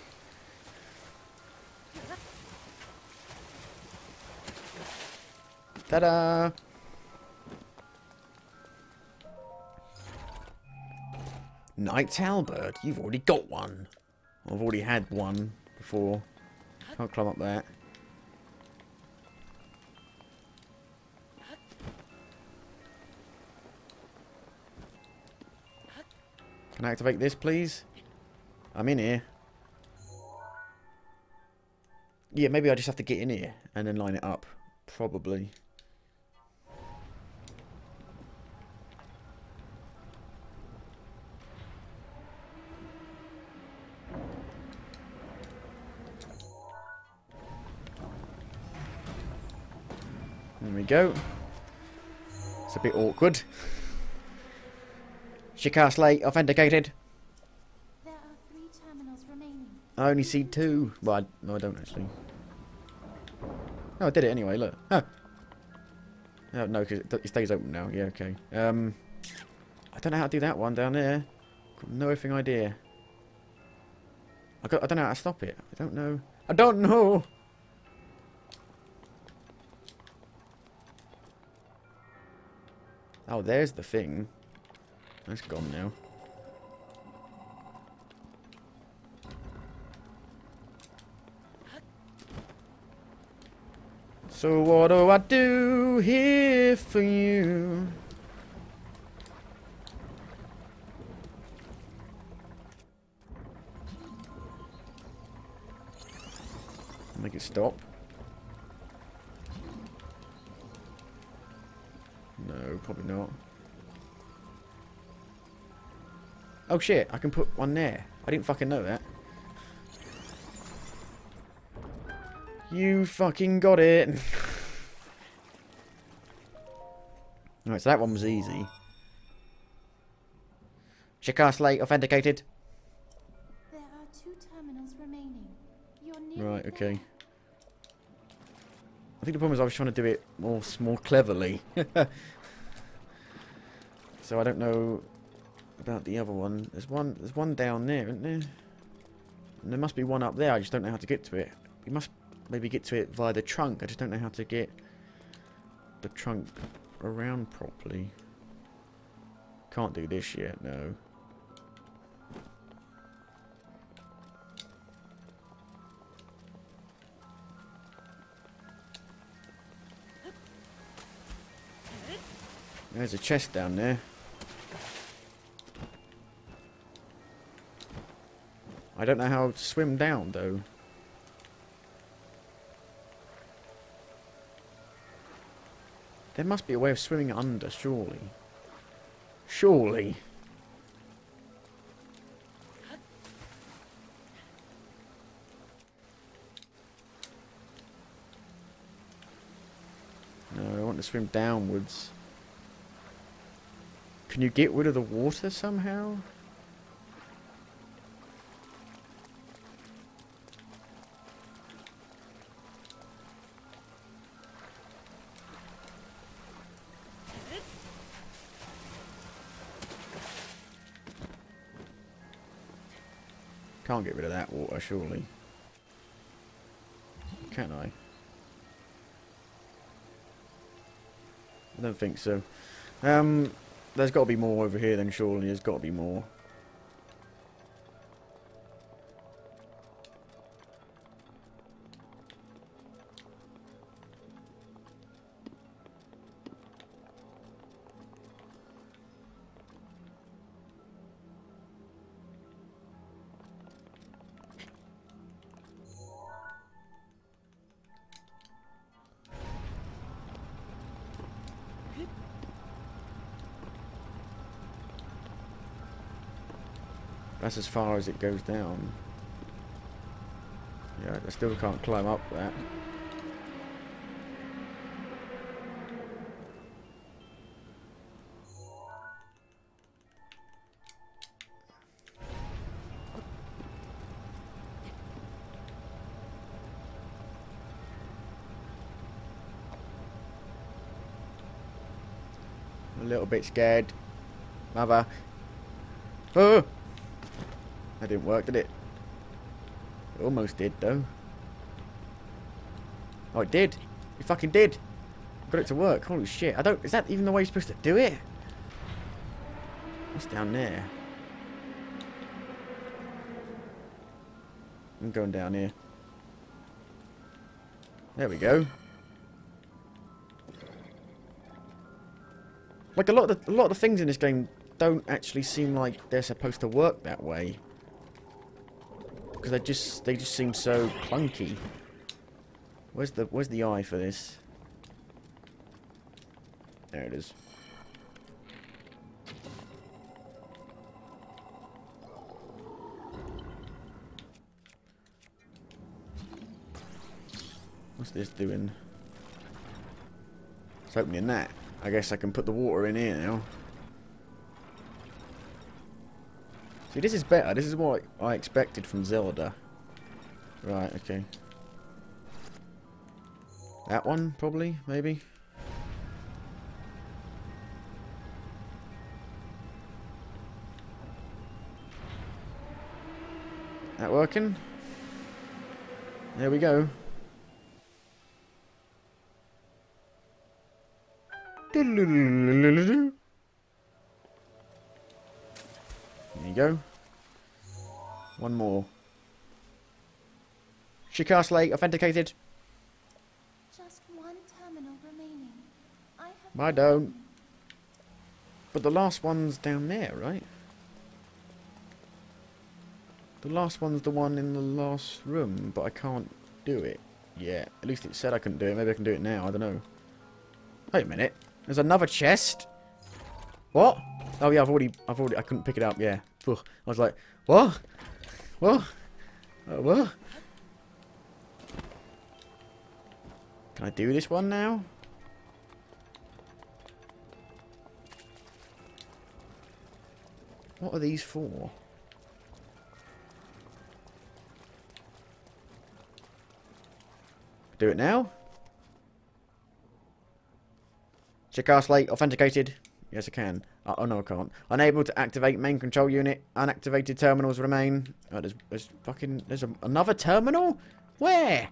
Ta-da! Knight's Halberd. You've already got one. I've already had one before. Can't climb up that. Can I activate this, please? I'm in here. Yeah, maybe I just have to get in here and then line it up. Probably. There we go. It's a bit awkward. Shikar Slate authenticated. There are three terminals remaining. I only see two. Well, I, no, I don't actually. Oh, I did it anyway. Look. Huh. Oh, no, because it, it stays open now. Yeah, okay. Um, I don't know how to do that one down there. Got no effing idea. I got. I don't know how to stop it. I don't know. I don't know. Oh, there's the thing. That's gone now. So what do I do here for you? Make it stop. No, probably not. Oh shit, I can put one there. I didn't fucking know that. You fucking got it. Alright, so that one was easy. Shikar Slate authenticated. There are two terminals remaining. You're nearly Right, okay. there. I think the problem is I was trying to do it more, more cleverly. So I don't know about the other one. There's one there's one down there, isn't there? And there must be one up there, I just don't know how to get to it. You must maybe get to it via the trunk. I just don't know how to get the trunk around properly. Can't do this yet, no. There's a chest down there. I don't know how to swim down, though. There must be a way of swimming under, surely. Surely. No, I want to swim downwards. Can you get rid of the water somehow? Can't get rid of that water, surely. Can I? I don't think so. Um, there's got to be more over here then, surely. There's got to be more. That's as far as it goes down. Yeah, I still can't climb up that. A little bit scared. Mother. Oh! That didn't work, did it? It almost did, though. Oh, it did. It fucking did. Got it to work. Holy shit. I don't... Is that even the way you're supposed to do it? What's down there? I'm going down here. There we go. Like a lot of the, a lot of the things in this game don't actually seem like they're supposed to work that way, because they just they just seem so clunky. Where's the where's the eye for this? There it is. What's this doing? It's opening that. I guess I can put the water in here now. See, this is better. This is what I expected from Zelda. Right, okay. That one, probably, maybe. That working? There we go. There you go. One more. Shikar Slate authenticated. Just one terminal remaining. I have I don't. But the last one's down there, right? The last one's the one in the last room, but I can't do it yet. At least it said I couldn't do it. Maybe I can do it now. I don't know. Wait a minute. There's another chest. What? Oh yeah, I've already, I've already, I couldn't pick it up. Yeah. Ugh. I was like, what? What? Uh, what? Can I do this one now? What are these for? Do it now? Shikar Slate authenticated. Yes, I can. Uh, oh, no, I can't. Unable to activate main control unit. Unactivated terminals remain. Oh, there's, there's fucking... There's a, another terminal? Where?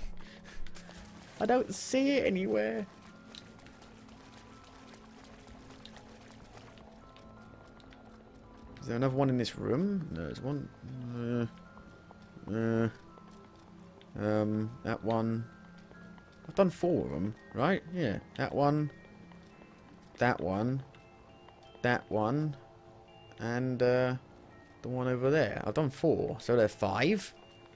I don't see it anywhere. Is there another one in this room? No, there's one. Uh, uh, um, that one. I've done four of them, right? Yeah, that one. That one. That one. And uh, the one over there. I've done four, so there are five.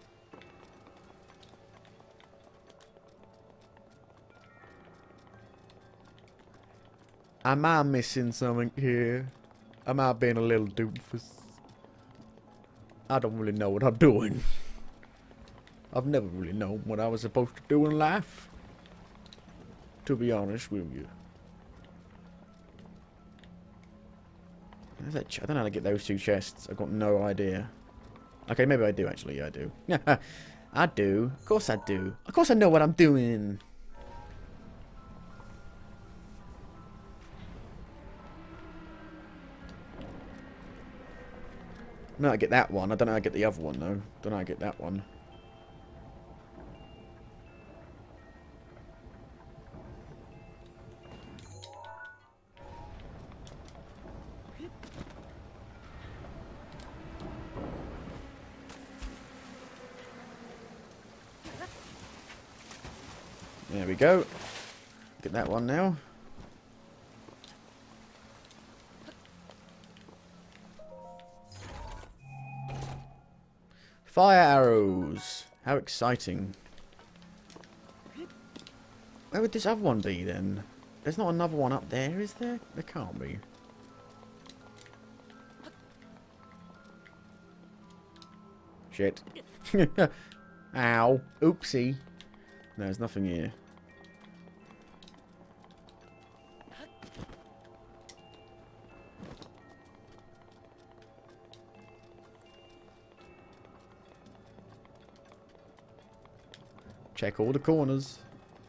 Am I missing something here? Am I being a little doofus? I don't really know what I'm doing. I've never really known what I was supposed to do in life, to be honest with you. How's that ch I don't know how to get those two chests. I've got no idea. Okay, maybe I do actually. Yeah, I do. Yeah, I do. Of course I do. Of course I know what I'm doing. I know how to get that one. I don't know how to get the other one though. Don't know how to get that one. There we go. Get that one now. Fire arrows. How exciting. Where would this other one be then? There's not another one up there, is there? There can't be. Shit. Ow. Oopsie. No, there's nothing here. Check all the corners.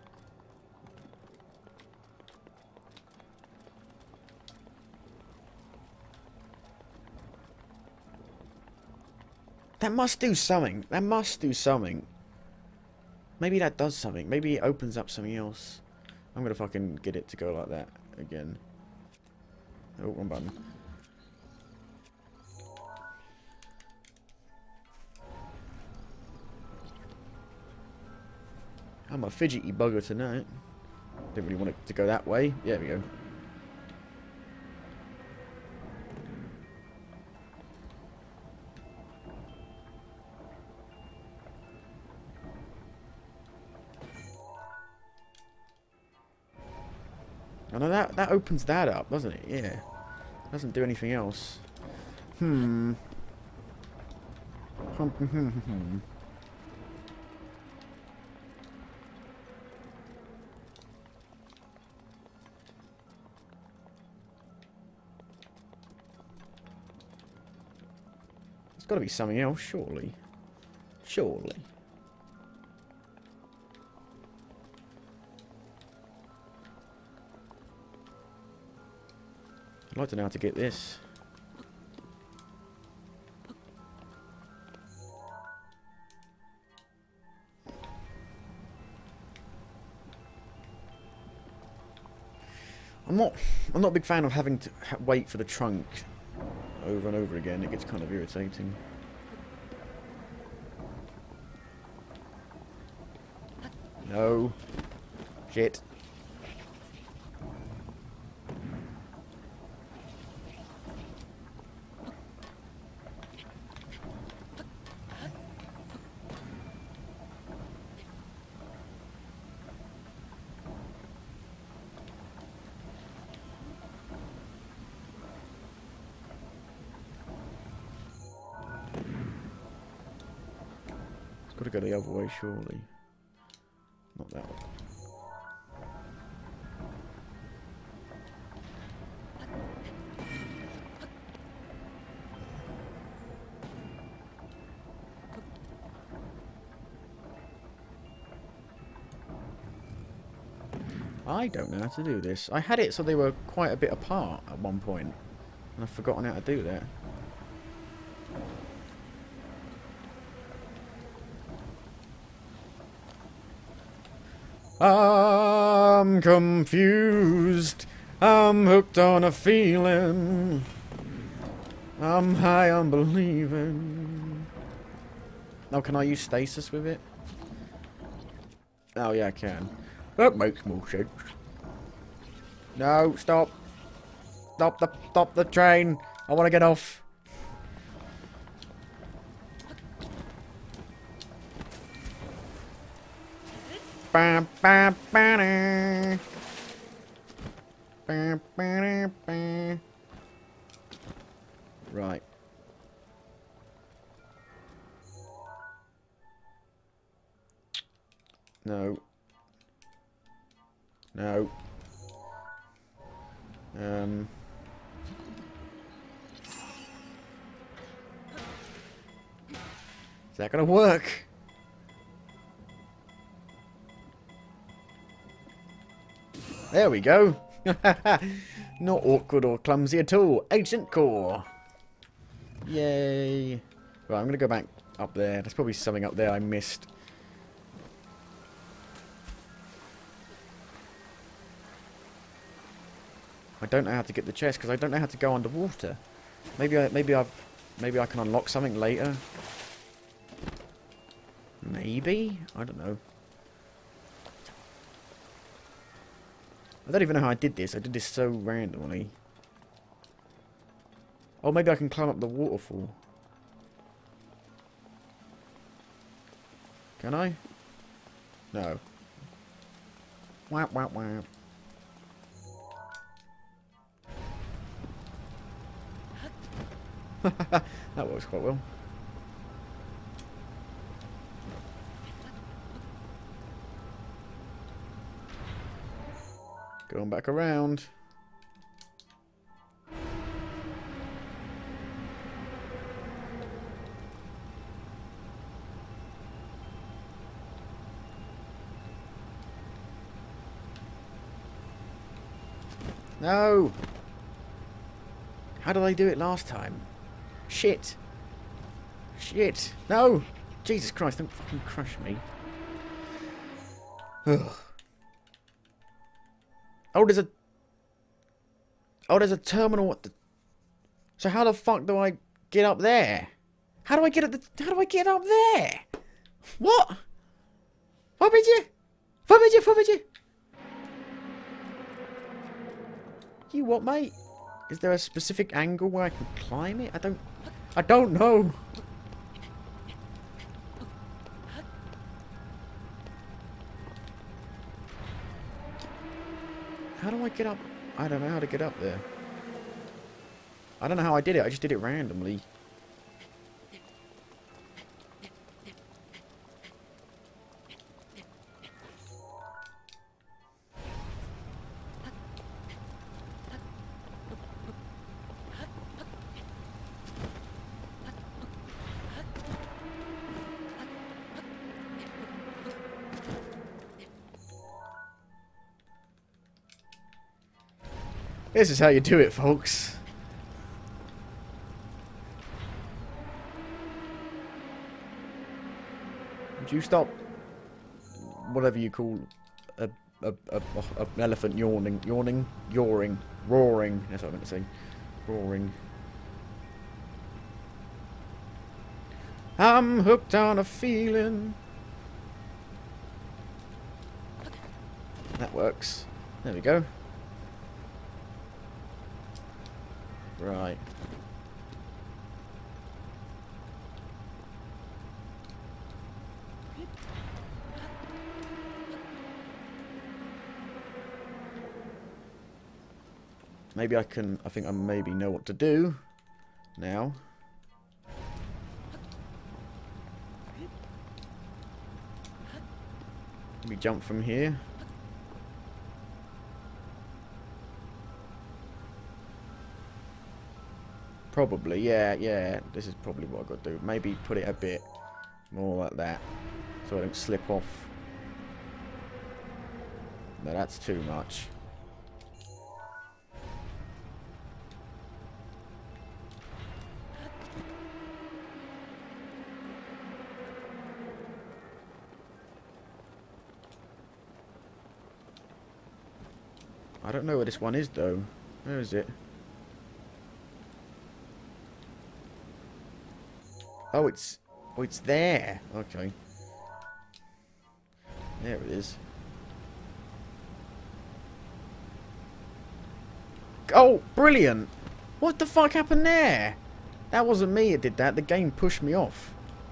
That must do something. That must do something. Maybe that does something. Maybe it opens up something else. I'm gonna fucking get it to go like that again. Oh, wrong button. I'm a fidgety bugger tonight. Didn't really want it to go that way. Yeah, there we go. Oh no, that, that opens that up, doesn't it? Yeah. Doesn't do anything else. Hmm. Hmm. Hmm. Hmm. There's got to be something else, surely. Surely. I'd like to know how to get this. I'm not. I'm not a big fan of having to ha wait for the trunk over and over again. It gets kind of irritating. No. Shit. Got to go the other way, surely. Not that way. I don't know how to do this. I had it so they were quite a bit apart at one point, and I've forgotten how to do that. I'm confused. I'm hooked on a feeling. I'm high on believing. Oh, can I use stasis with it? Oh, yeah, I can. That makes more sense. No, stop. Stop the, stop the train. I want to get off. Ba, ba, ba, da. Ba, ba, da, ba. Right. No. No. Um. Is that gonna work? There we go. Not awkward or clumsy at all. Agent Core. Yay. Right, I'm gonna go back up there. There's probably something up there I missed. I don't know how to get the chest because I don't know how to go underwater. Maybe I maybe I've maybe I can unlock something later. Maybe? I don't know. I don't even know how I did this. I did this so randomly. Oh, maybe I can climb up the waterfall. Can I? No. Wap, wap, wap. That works quite well. Going back around. No! How did I do it last time? Shit! Shit! No! Jesus Christ, don't fucking crush me. Ugh. Oh, there's a... Oh, there's a terminal at the... So how the fuck do I get up there? How do I get up the... How do I get up there? What? What did you? What did you? What did you? You what, mate? Is there a specific angle where I can climb it? I don't... I don't know. How do I get up? I don't know how to get up there. I don't know how I did it. I just did it randomly. This is how you do it, folks. Would you stop whatever you call a, a, a, a an elephant yawning, yawning, yawing, roaring? That's what I meant to say. Roaring. I'm hooked on a feeling. That works. There we go. Right. Maybe I can, I think I maybe know what to do now. Let me jump from here. Probably, yeah, yeah. This is probably what I've got to do. Maybe put it a bit more like that, so I don't slip off. No, that's too much. I don't know where this one is, though. Where is it? Oh, it's... Oh, it's there. Okay. There it is. Oh, brilliant! What the fuck happened there? That wasn't me that did that. The game pushed me off.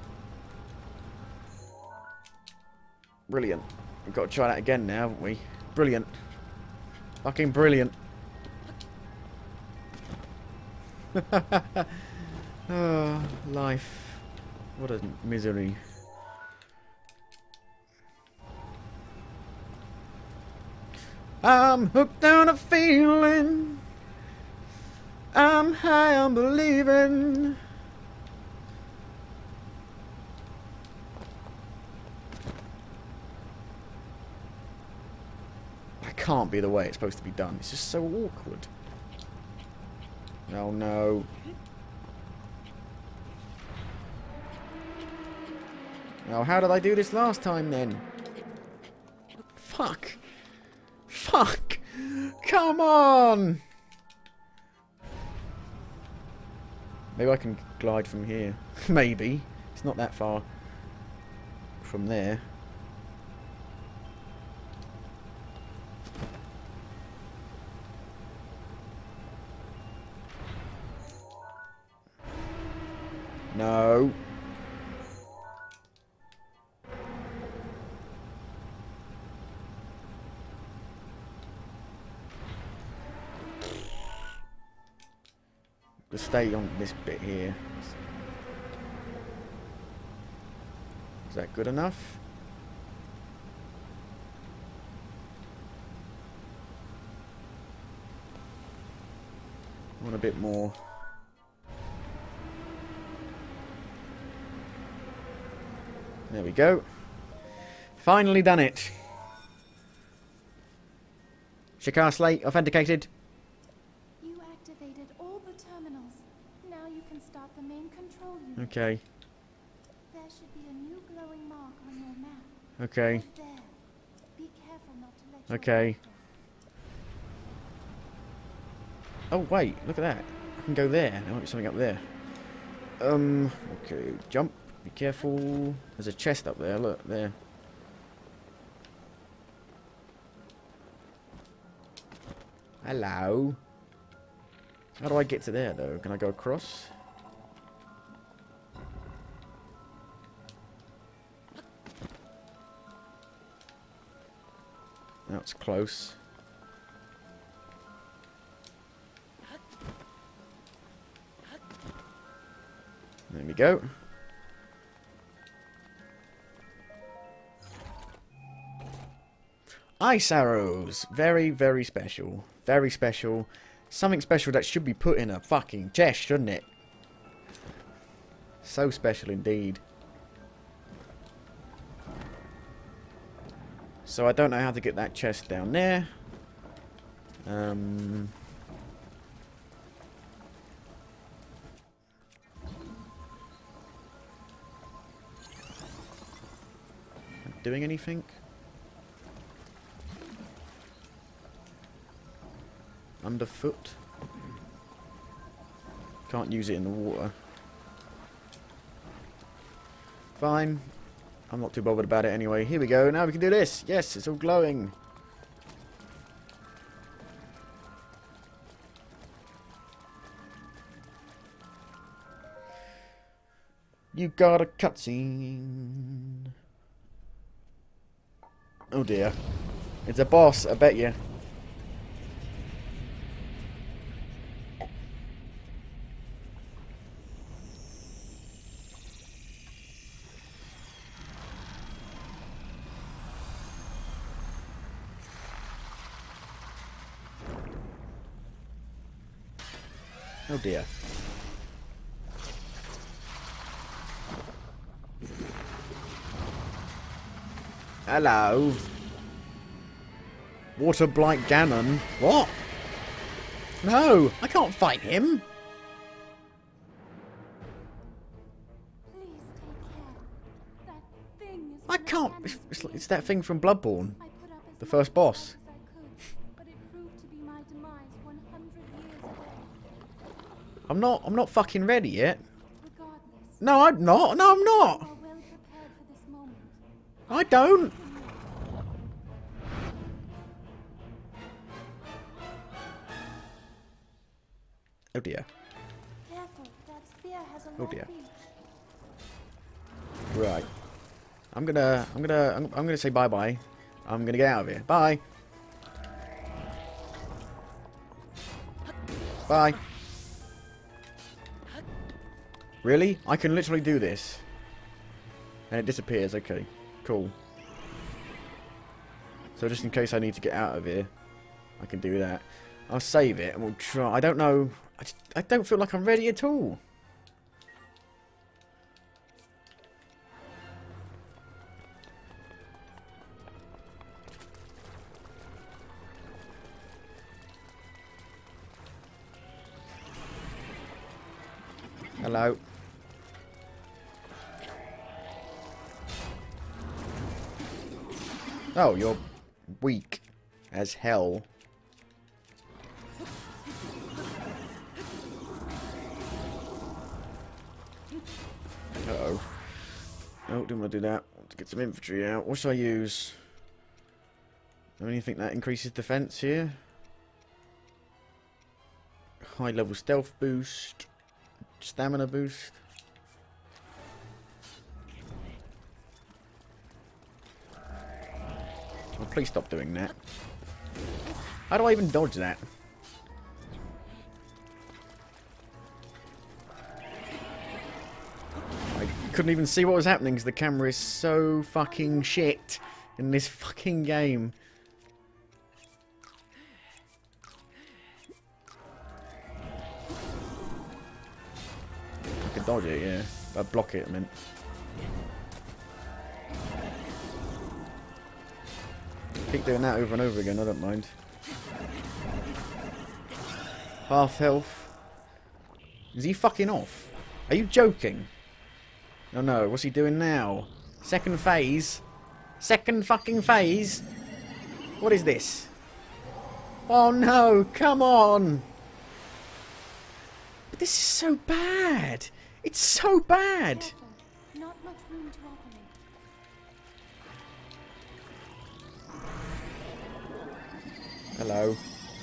Brilliant. We've got to try that again now, haven't we? Brilliant. Fucking brilliant. Oh, life. What a misery. I'm hooked on a feeling. I'm high on believing. That can't be the way it's supposed to be done. It's just so awkward. Oh no. Oh, how did I do this last time then? Fuck. Fuck. Come on. Maybe I can glide from here. Maybe. It's not that far from there. No. Just stay on this bit here. Is that good enough? want a bit more. There we go. Finally done it. Shakar Slate authenticated. You activated all the terminals. Now you can start the main control unit. Okay. There should be a new glowing mark on your map. Okay. Right there. Be careful not to let your Okay. light go. Oh wait, look at that. I can go there. There might be something up there. Um. Okay. Jump. Be careful. There's a chest up there. Look there. Hello. How do I get to there though? Can I go across? That's close. There we go. Ice arrows. Very, very special. Very special. Something special that should be put in a fucking chest, shouldn't it? So special indeed. So I don't know how to get that chest down there. Um... Doing anything? Underfoot? Can't use it in the water. Fine. I'm not too bothered about it anyway. Here we go. Now we can do this. Yes, it's all glowing. You got a cutscene. Oh dear. It's a boss, I bet you. Oh dear. Hello. Waterblight Ganon. What? No, I can't fight him. Please take care. That thing is I can't. one of It's, Ganon's it's, creatures. it's that thing from Bloodborne. I put up as The much first boss. effort as I could, but it proved to be my demise one hundred years away. I'm not. I'm not fucking ready yet. Regardless, No, I'm not. No, I'm you not. are well prepared for this moment. I don't. Oh dear. Careful, that spear has a Oh long dear. reach. Right. I'm gonna. I'm gonna. I'm, I'm gonna say bye bye. I'm gonna get out of here. Bye. Bye. Really? I can literally do this. And it disappears. Okay. Cool. So just in case I need to get out of here, I can do that. I'll save it and we'll try. I don't know. I, just, I don't feel like I'm ready at all. Hello. Oh, you're weak as hell. Uh-oh. Oh, didn't want to do that. Want to get some infantry out. What should I use? Do you think that increases defense here? High level stealth boost. Stamina boost. Oh, please stop doing that. How do I even dodge that? I couldn't even see what was happening because the camera is so fucking shit in this fucking game. can dodge it, yeah. But block it, I meant. Keep doing that over and over again, I don't mind. Half health. Is he fucking off? Are you joking? Oh no, what's he doing now? Second phase? Second fucking phase? What is this? Oh no, come on! But this is so bad! It's so bad! Careful. Not much room to operate. Hello.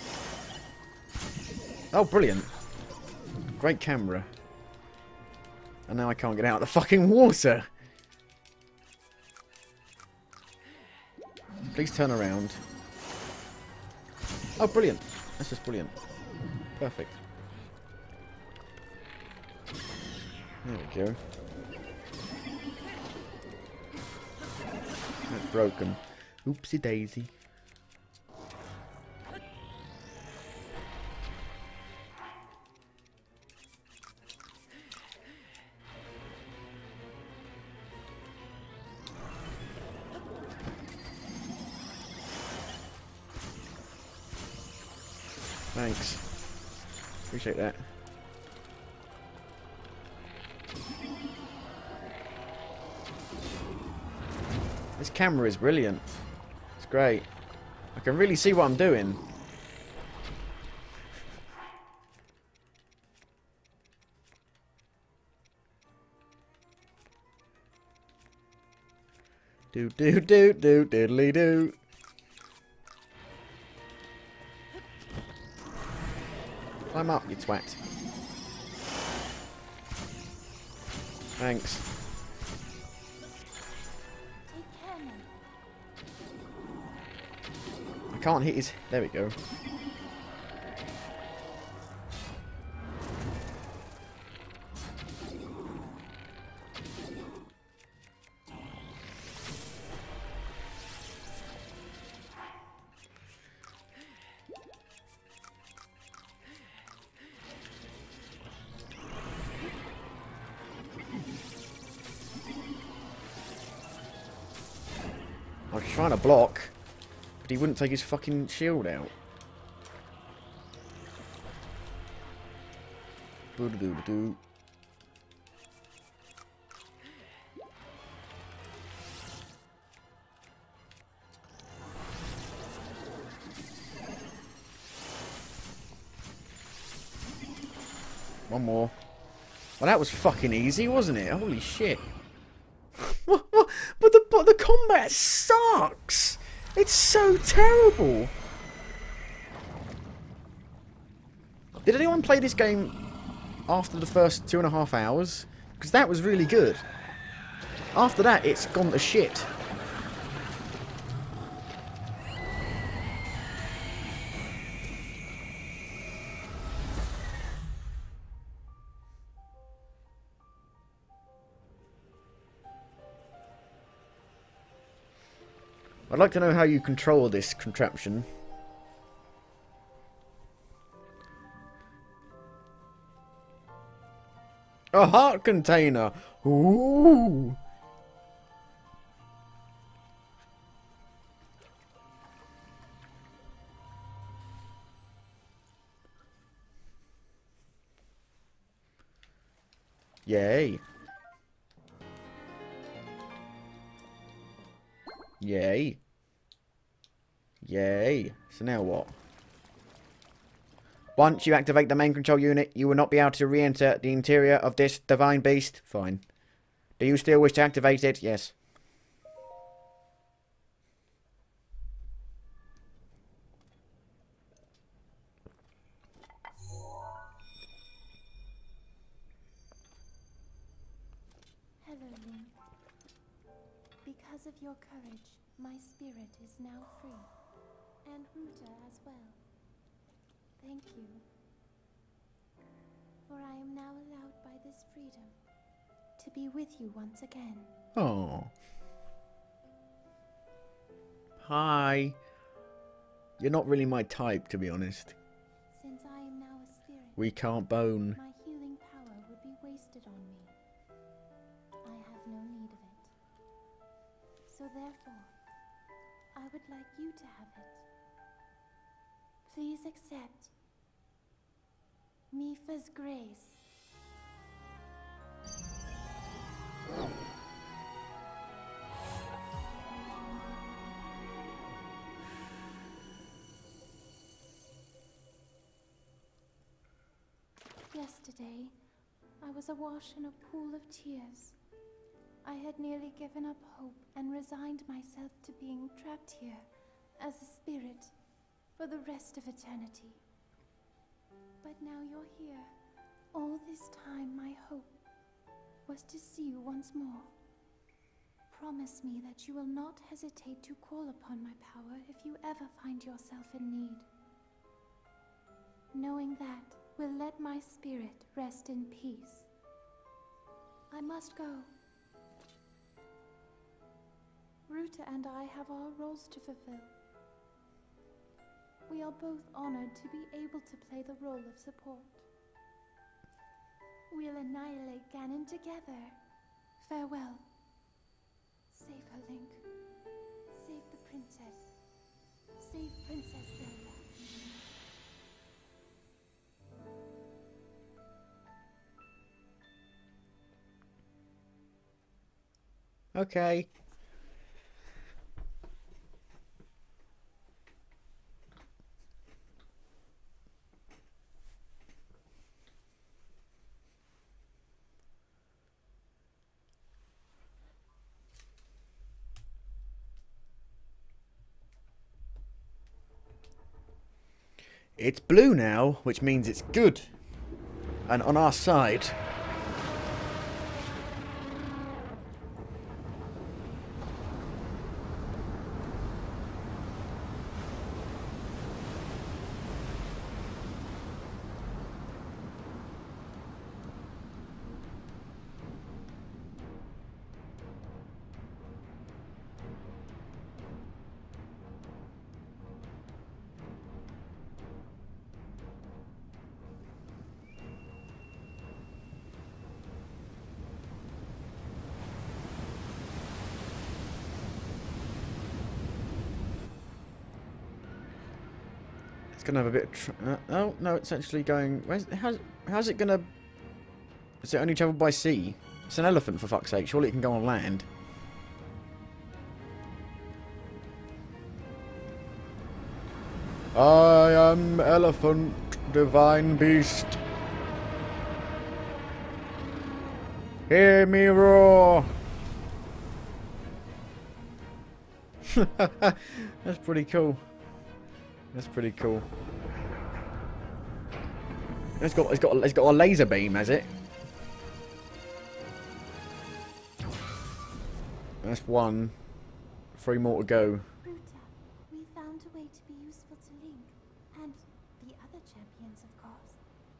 Oh, brilliant. Great camera. And now I can't get out of the fucking water. Please turn around. Oh, brilliant. That's just brilliant. Perfect. There we go. That's broken. Oopsie daisy. Thanks. Appreciate that. This camera is brilliant. It's great. I can really see what I'm doing. Do do do do diddly do. Climb up, you twat. Thanks. Take care now. I can't hit his... There we go. I was trying to block, but he wouldn't take his fucking shield out. Boo-doo-doo-doo. One more. Well, that was fucking easy, wasn't it? Holy shit. What, what? But the but the combat sucks. It's so terrible. Did anyone play this game after the first two and a half hours? Because that was really good. After that, it's gone to shit. I'd like to know how you control this contraption. A heart container! Ooh! Yay. Yay. Yay. So now what? Once you activate the main control unit, you will not be able to re-enter the interior of this divine beast. Fine. Do you still wish to activate it? Yes. Hello, Link. Because of your courage, my spirit is now free. And Ruta as well. Thank you. For I am now allowed by this freedom to be with you once again. Oh. Hi. You're not really my type, to be honest. Since I am now a spirit, We can't bone. my healing power would be wasted on me. So therefore, I would like you to have it. Please accept Mifa's grace. Yesterday, I was awash in a pool of tears. I had nearly given up hope and resigned myself to being trapped here as a spirit for the rest of eternity. But now you're here. All this time, my hope was to see you once more. Promise me that you will not hesitate to call upon my power if you ever find yourself in need. Knowing that will let my spirit rest in peace. I must go. Ruta and I have our roles to fulfill. We are both honored to be able to play the role of support. We'll annihilate Ganon together. Farewell. Save her, Link. Save the princess. Save Princess Zelda. Okay. It's blue now, which means it's good. And on our side. It's gonna have a bit of tr uh, oh no, it's actually going. Where's how's how's it gonna? Is it only travel by sea? It's an elephant, for fuck's sake. Surely it can go on land. I am elephant, divine beast. Hear me roar. That's pretty cool. That's pretty cool. It's got it's got it's got a laser beam, has it? That's one. Three more to go. Ruta, we found a way to be useful to Link and the other champions, of course.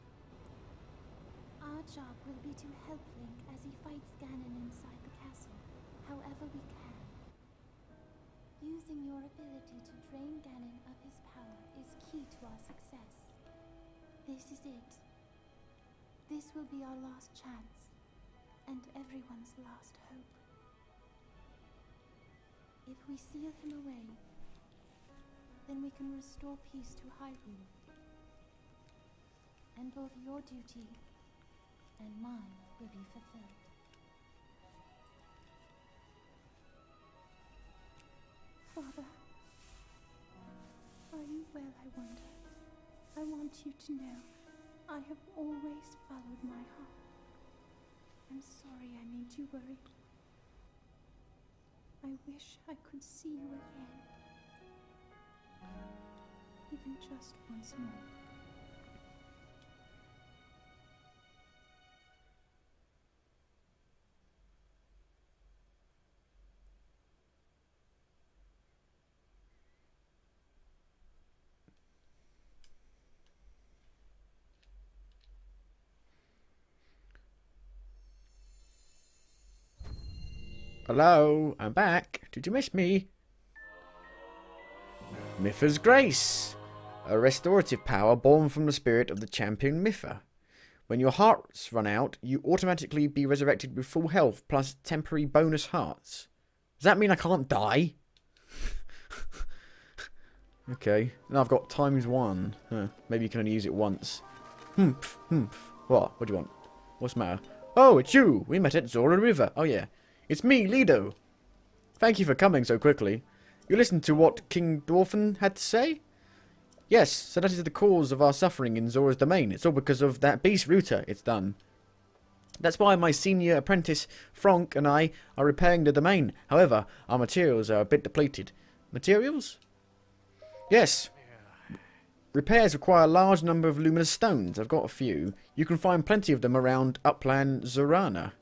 Our job will be to help Link as he fights Ganon inside the castle, however we can. Using your ability to drain Ganon of his power is key to our success. This is it. This will be our last chance, and everyone's last hope. If we seal him away, then we can restore peace to Hyrule. And both your duty and mine will be fulfilled. Father, are you well, I wonder? I want you to know I have always followed my heart. I'm sorry I made you worry. I wish I could see you again. Even just once more. Hello, I'm back. Did you miss me? Mifa's Grace. A restorative power born from the spirit of the champion Mifa. When your hearts run out, you automatically be resurrected with full health plus temporary bonus hearts. Does that mean I can't die? Okay. Now I've got times one. Huh. Maybe you can only use it once. Humph, humph. What? What do you want? What's the matter? Oh, it's you! We met at Zora River. Oh, yeah. It's me, Lido. Thank you for coming so quickly. You listened to what King Dwarfen had to say? Yes, so that is the cause of our suffering in Zora's domain. It's all because of that beast Ruta. It's done. That's why my senior apprentice, Franck, and I are repairing the domain. However, our materials are a bit depleted. Materials? Yes. Repairs require a large number of luminous stones. I've got a few. You can find plenty of them around upland Zorana.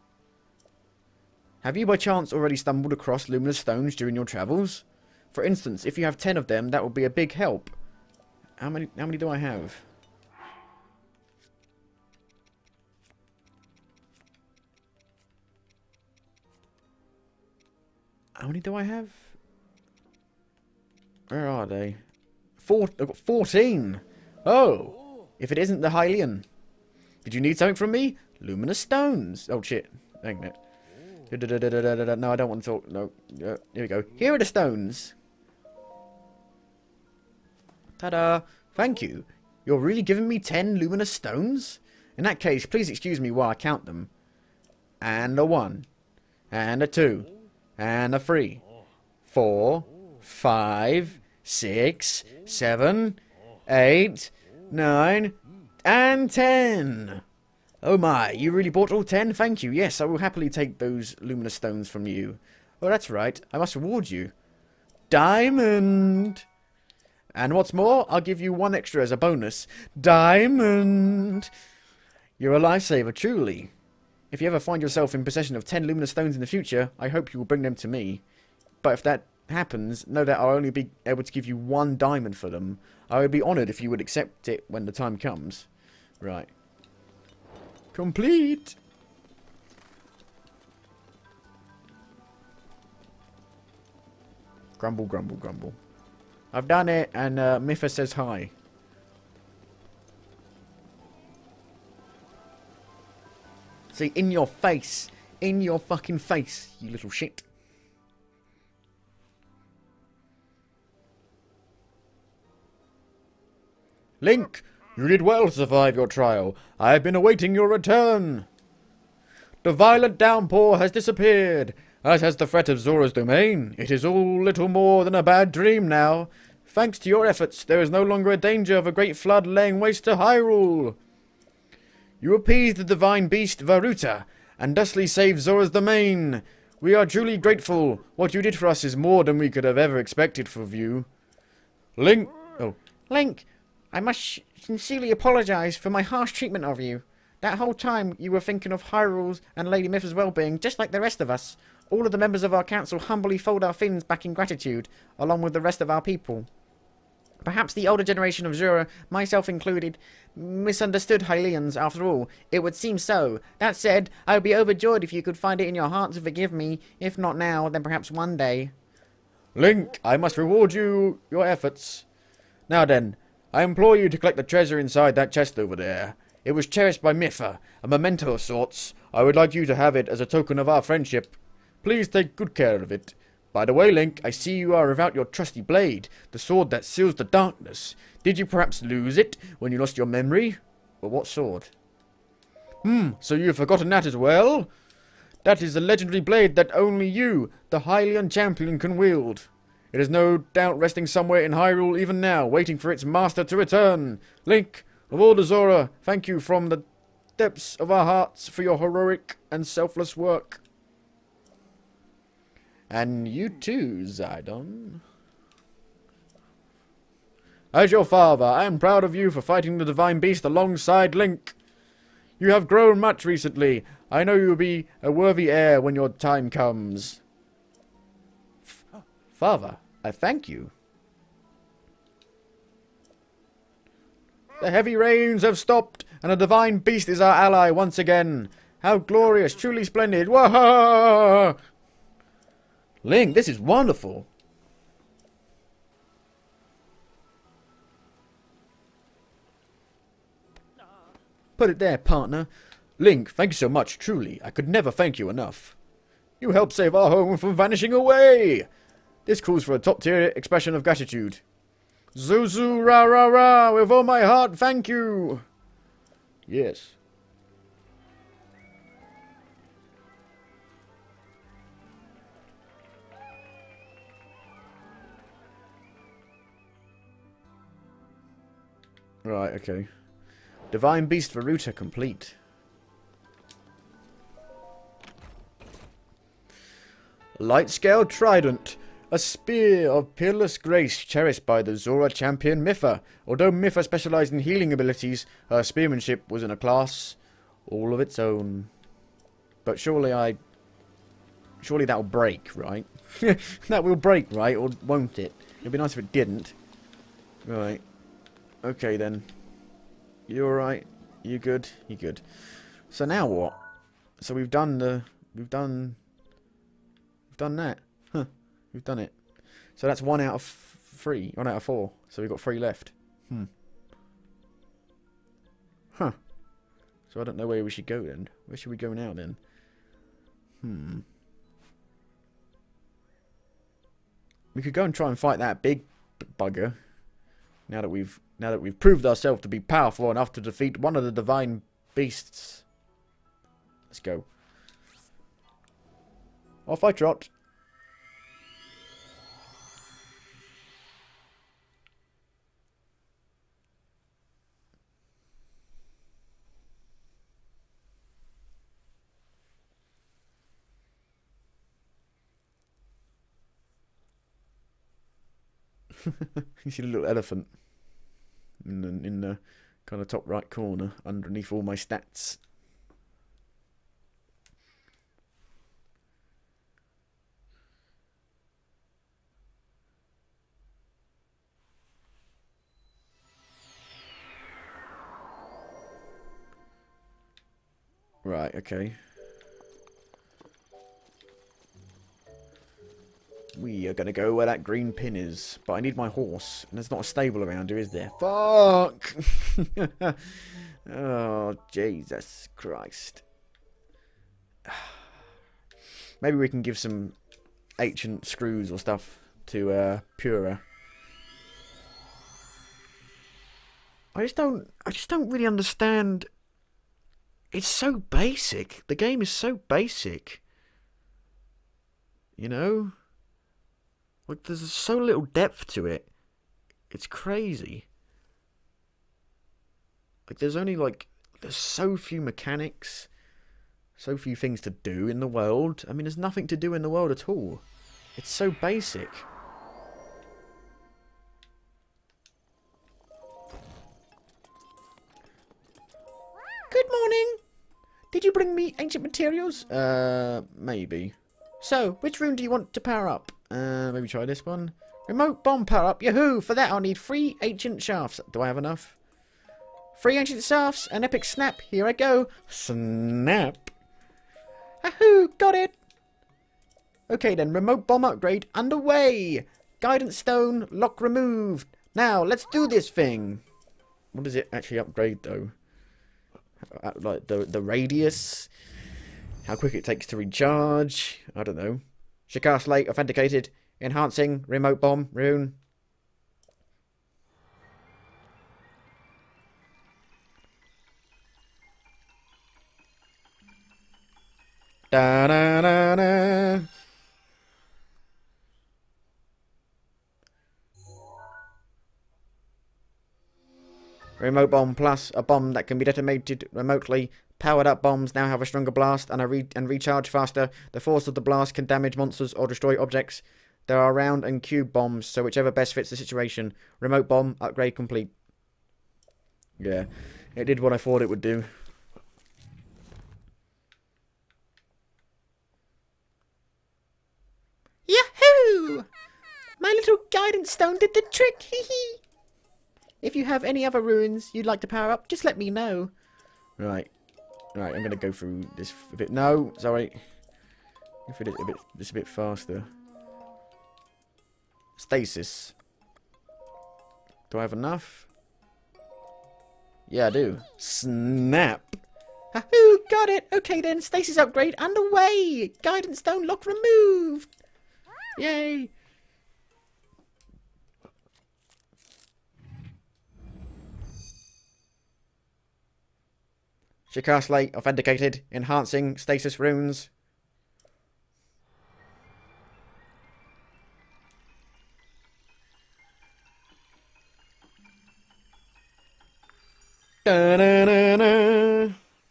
Have you by chance already stumbled across luminous stones during your travels? For instance, if you have ten of them, that would be a big help. How many, how many do I have? How many do I have? Where are they? Four, I've got fourteen. Oh, if it isn't the Hylian. Did you need something from me? Luminous stones. Oh, shit. Hang on. No, I don't want to talk. No. Uh, here we go. Here are the stones. Ta-da. Thank you. You're really giving me ten luminous stones? In that case, please excuse me while I count them. And a one. And a two. And a three. Four. Five. Six. Seven. Eight. Nine. And ten. Oh my, you really bought all ten? Thank you. Yes, I will happily take those luminous stones from you. Oh, that's right. I must reward you. Diamond. And what's more, I'll give you one extra as a bonus. Diamond. You're a lifesaver, truly. If you ever find yourself in possession of ten luminous stones in the future, I hope you will bring them to me. But if that happens, know that I'll only be able to give you one diamond for them. I would be honoured if you would accept it when the time comes. Right. Complete! Grumble, grumble, grumble. I've done it, and uh, Miffa says hi. See, in your face. In your fucking face, you little shit. Link, you did well to survive your trial. I have been awaiting your return. The violent downpour has disappeared, as has the threat of Zora's domain. It is all little more than a bad dream now. Thanks to your efforts, there is no longer a danger of a great flood laying waste to Hyrule. You appeased the divine beast Varuta, and thusly saved Zora's domain. We are truly grateful. What you did for us is more than we could have ever expected from you. Link... Oh. Link, I must sincerely apologise for my harsh treatment of you. That whole time you were thinking of Hyrule's and Lady Miffa's well-being, just like the rest of us. All of the members of our council humbly fold our fins back in gratitude, along with the rest of our people. Perhaps the older generation of Zora, myself included, misunderstood Hylians after all. It would seem so. That said, I would be overjoyed if you could find it in your heart to forgive me. If not now, then perhaps one day. Link, I must reward you your efforts. Now then, I implore you to collect the treasure inside that chest over there. It was cherished by Miffa, a memento of sorts. I would like you to have it as a token of our friendship. Please take good care of it. By the way, Link, I see you are without your trusty blade, the sword that seals the darkness. Did you perhaps lose it when you lost your memory? Well, what sword? Hmm, so you've forgotten that as well? That is the legendary blade that only you, the Hylian champion, can wield. It is no doubt resting somewhere in Hyrule even now, waiting for its master to return. Link, of all the Zora, thank you from the depths of our hearts for your heroic and selfless work. And you too, Zidon. As your father, I am proud of you for fighting the Divine Beast alongside Link. You have grown much recently. I know you will be a worthy heir when your time comes. F Father, I thank you. The heavy rains have stopped, and the Divine Beast is our ally once again. How glorious, truly splendid. Whoa! Link, this is wonderful. Put it there, partner. Link, thank you so much, truly. I could never thank you enough. You helped save our home from vanishing away! This calls for a top-tier expression of gratitude. Zuzu ra ra ra! With all my heart, thank you! Yes. Right, okay. Divine Beast for Ruta complete. Light Scale Trident. A spear of peerless grace cherished by the Zora champion Mipha. Although Mipha specialised in healing abilities, her spearmanship was in a class all of its own. But surely I... Surely that'll break, right? That will break, right? Or won't it? It'd be nice if it didn't. Right. Okay then. You alright? You good? You good. So now what? So we've done the... We've done... We've done that. Huh. We've done it. So that's one out of three. One out of four. So we've got three left. Hmm. Huh. So I don't know where we should go then. Where should we go now then? Hmm. We could go and try and fight that big bugger. Now that we've now that we've proved ourselves to be powerful enough to defeat one of the divine beasts. Let's go. Off I trot. You see the little elephant in the, in the kind of top right corner underneath all my stats. Right, okay. We are going to go where that green pin is. But I need my horse. And there's not a stable around here, is there? Fuck! Oh, Jesus Christ. Maybe we can give some ancient screws or stuff to uh, Pura. I just don't... I just don't really understand... It's so basic. The game is so basic. You know? Like, there's so little depth to it. It's crazy. Like, there's only, like... There's so few mechanics. So few things to do in the world. I mean, there's nothing to do in the world at all. It's so basic. Good morning! Did you bring me ancient materials? Uh, maybe. So, which room do you want to power up? Uh, maybe try this one. Remote bomb power up. Yahoo! For that I'll need three ancient shafts. Do I have enough? Three ancient shafts, an epic snap. Here I go. Snap. Yahoo! Got it! Okay then, remote bomb upgrade underway. Guidance stone, lock removed. Now, let's do this thing. What does it actually upgrade though? Uh, like the, the radius? How quick it takes to recharge? I don't know. Shakar Slate authenticated. Enhancing. Remote bomb. Rune. Da da da da. Remote bomb plus a bomb that can be detonated remotely. Powered up bombs now have a stronger blast and a re and recharge faster. The force of the blast can damage monsters or destroy objects. There are round and cube bombs, so whichever best fits the situation. Remote bomb upgrade complete. Yeah, it did what I thought it would do. Yahoo! My little guidance stone did the trick. Hee hee. If you have any other ruins you'd like to power up, just let me know. Right. Right, I'm going to go through this a bit. No, sorry. If it is a bit, just a bit faster. Stasis. Do I have enough? Yeah, I do. Snap. Hahoo! Got it! Okay then, stasis upgrade underway! Guidance stone lock removed! Yay! Shikar Slate authenticated, enhancing stasis runes. Da -da -da -da.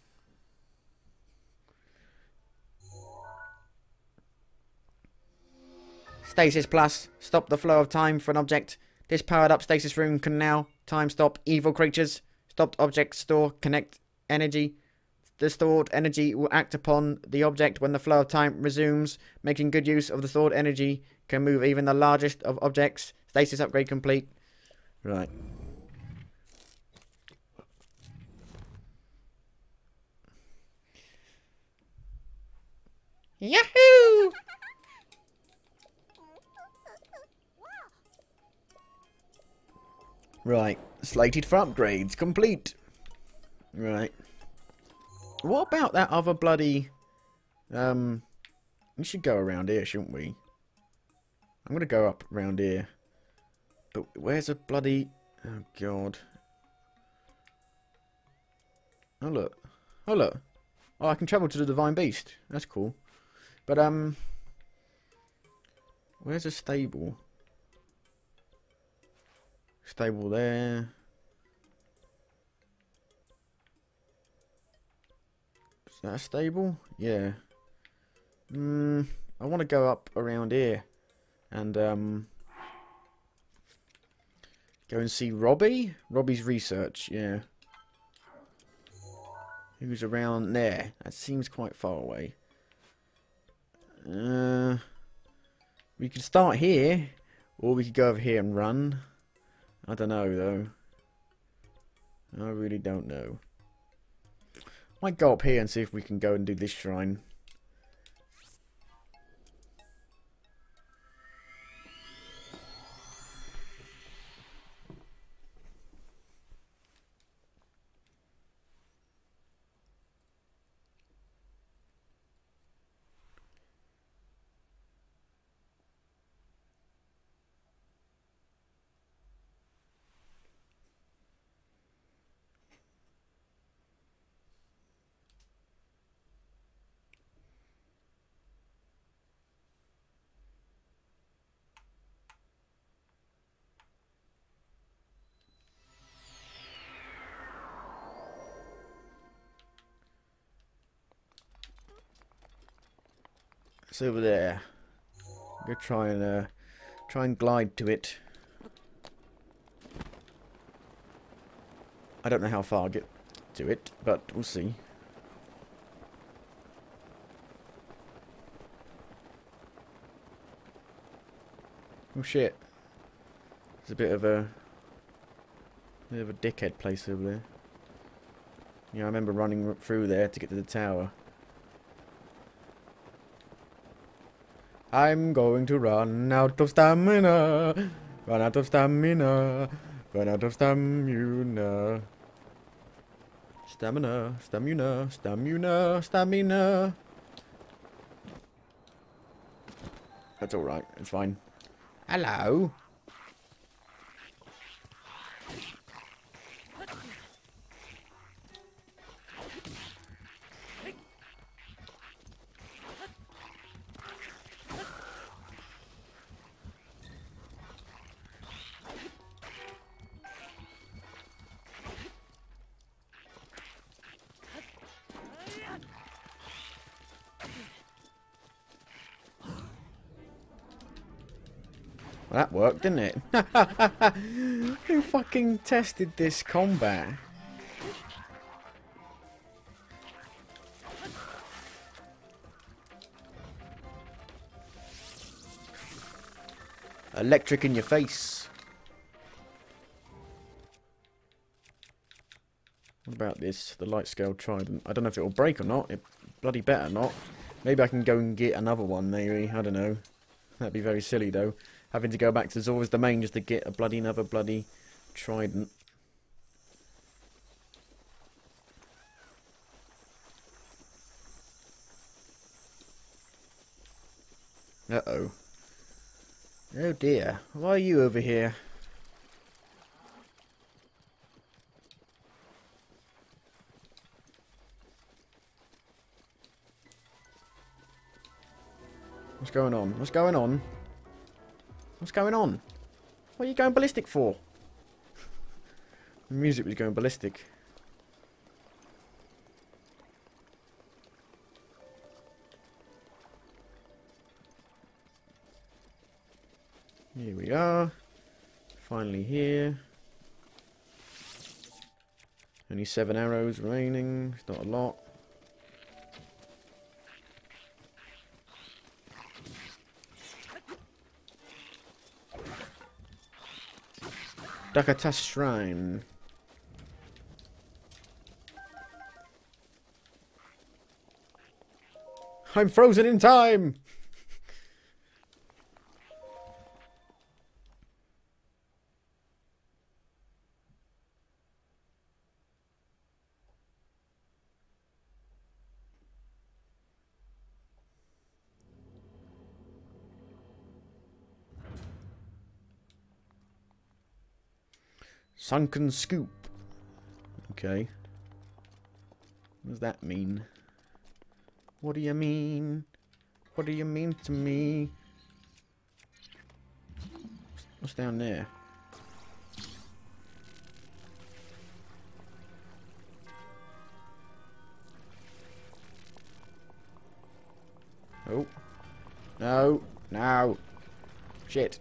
Stasis Plus. Stop the flow of time for an object. This powered up stasis rune can now time stop evil creatures. Stopped object store connect energy. The stored energy will act upon the object when the flow of time resumes. Making good use of the stored energy can move even the largest of objects. Stasis upgrade complete. Right. Yahoo! Right, slated for upgrades, complete. Right. What about that other bloody... Um, we should go around here, shouldn't we? I'm going to go up around here. But where's a bloody... Oh, God. Oh, look. Oh, look. Oh, I can travel to the Divine Beast. That's cool. But, um... where's a stable? Stable there. Is that a stable? Yeah. Hmm. I want to go up around here. And, um... go and see Robbie? Robbie's research, yeah. Who's around there? That seems quite far away. Uh, we could start here, or we could go over here and run. I don't know, though. I really don't know. Might go up here and see if we can go and do this shrine. It's over there. Go try and uh, try and glide to it. I don't know how far I'll get to it, but we'll see. Oh shit! There's a bit of a bit of a dickhead place over there. Yeah, I remember running through there to get to the tower. I'm going to run out of stamina. Run out of stamina. Run out of stamina. Stamina, stamina, stamina, stamina. That's alright, it's fine. Hello. That worked, didn't it? Who fucking tested this combat? Electric in your face. What about this? The light scale trident. I don't know if it will break or not. It bloody better not. Maybe I can go and get another one, maybe. I don't know. That'd be very silly, though. Having to go back to Zora's Domain just to get a bloody another bloody trident. Uh-oh. Oh dear. Why are you over here? What's going on? What's going on? What's going on? What are you going ballistic for? The music was going ballistic. Here we are. Finally here. Only seven arrows remaining. It's not a lot. Dakata Shrine. I'm frozen in time! Sunken scoop. Okay. What does that mean? What do you mean? What do you mean to me? What's down there? Oh. No. No. Shit.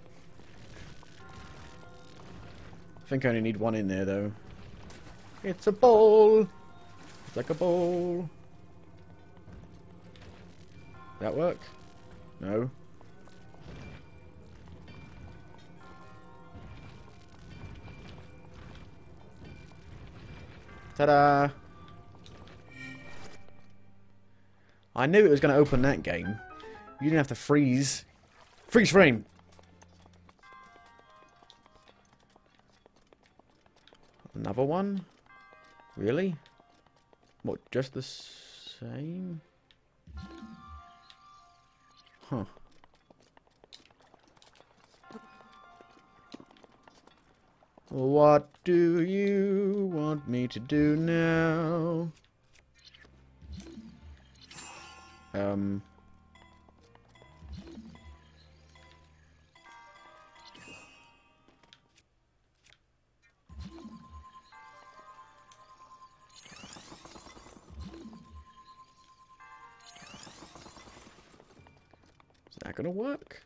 I think I only need one in there, though. It's a ball! It's like a ball. That work? No. Ta-da! I knew it was going to open that game. You didn't have to freeze. Freeze frame! Another one? Really? What, just the same? Huh. What do you want me to do now? Um... Is that gonna work?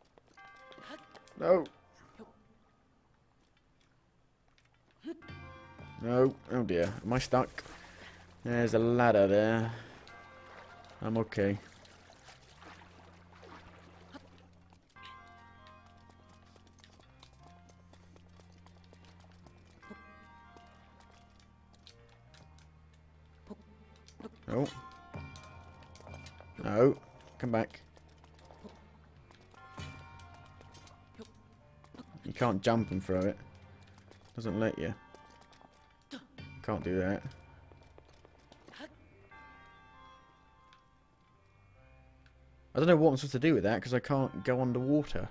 No. No. Oh dear. Am I stuck? There's a ladder there. I'm okay. No. No. Come back. You can't jump and throw it. Doesn't let you. Can't do that. I don't know what I'm supposed to do with that because I can't go underwater.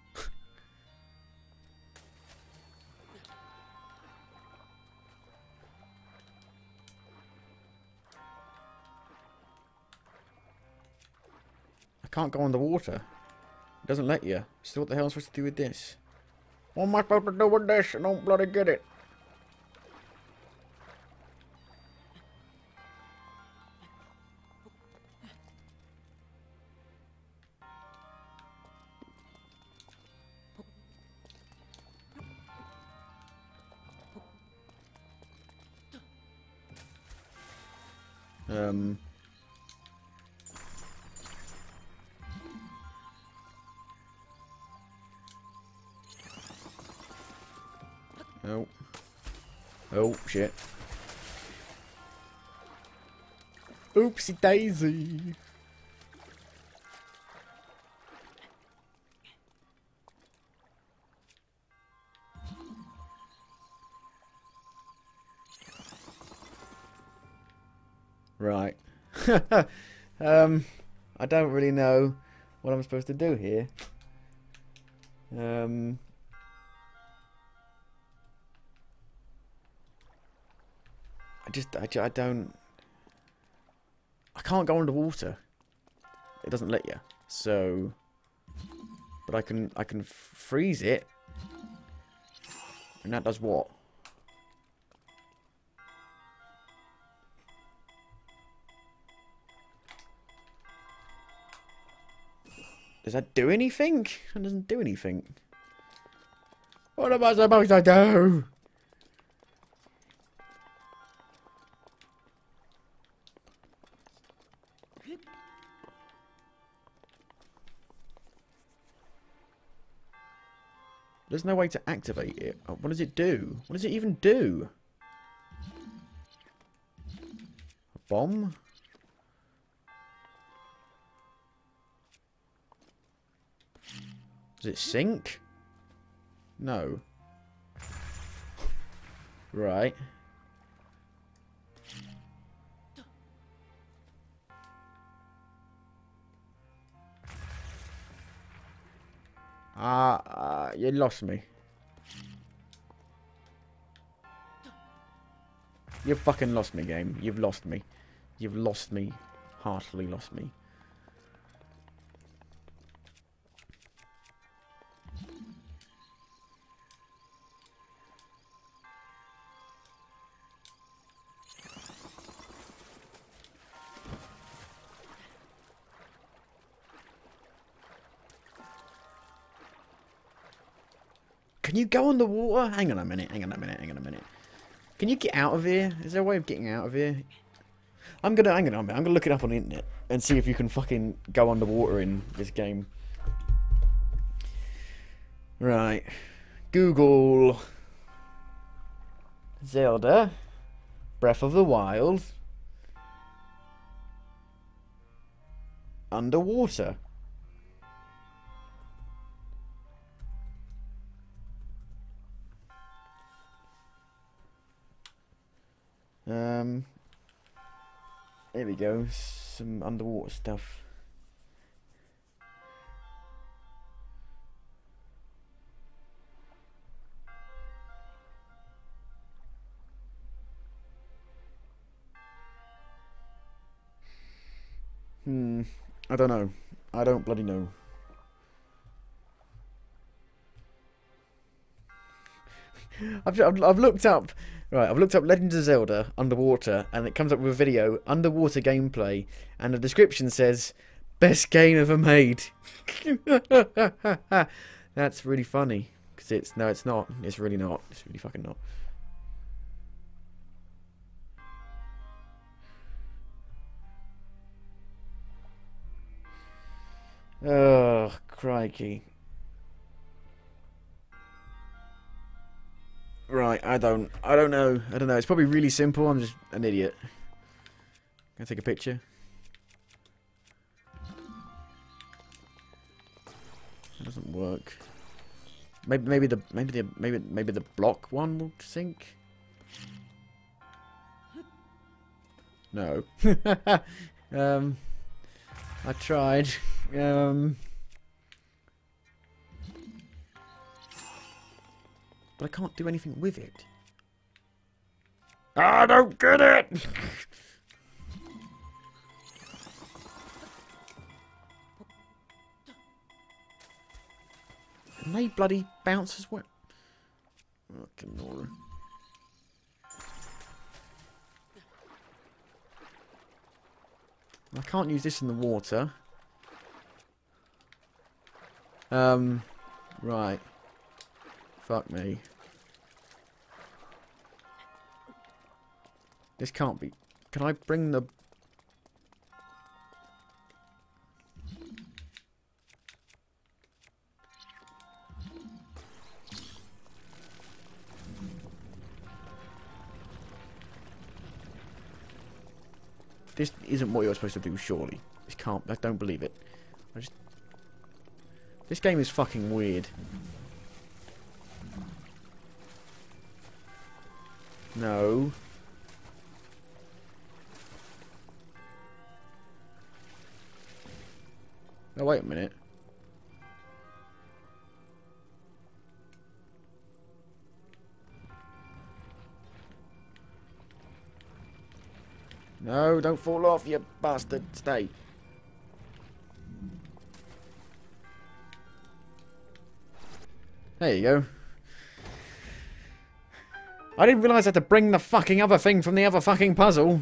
I can't go underwater. It doesn't let you. So what the hell am I supposed to do with this? What am I supposed to do with this? I don't bloody get it. Um... Oh. Oh, shit. Oopsie daisy. Right. um, I don't really know what I'm supposed to do here. Um... I just, I, I don't... I can't go underwater. It doesn't let you. So... But I can, I can freeze it. And that does what? Does that do anything? It doesn't do anything. What am I supposed to do? There's no way to activate it. Oh, what does it do? What does it even do? A bomb? Does it sink? No. Right. Ah, uh, uh, you lost me. You've fucking lost me, game. You've lost me. You've lost me. Heartily lost me. Can you go on the water? Hang on a minute, hang on a minute, hang on a minute. Can you get out of here? Is there a way of getting out of here? I'm gonna, hang on a minute, I'm gonna look it up on the internet and see if you can fucking go underwater in this game. Right. Google Zelda Breath of the Wild underwater. Um, there we go, some underwater stuff. Hmm, I don't know. I don't bloody know. I've, I've, I've looked up... Right, I've looked up Legend of Zelda underwater, and it comes up with a video, underwater gameplay, and the description says, best game ever made. That's really funny, because it's, no, it's not. It's really not. It's really fucking not. Oh, crikey. Right, I don't, I don't know, I don't know. It's probably really simple. I'm just an idiot. Can I take a picture? That doesn't work. Maybe, maybe the, maybe the, maybe, maybe the block one will sink. No. um, I tried. Um. But I can't do anything with it. I don't get it! And they bloody bounce as well. Fucking Nora. I can't use this in the water. Um, right. Fuck me. This can't be... Can I bring the... This isn't what you're supposed to do, surely. This can't... I don't believe it. I just... This game is fucking weird. No. Oh, wait a minute. No, don't fall off, you bastard. Stay. There you go. I didn't realise I had to bring the fucking other thing from the other fucking puzzle.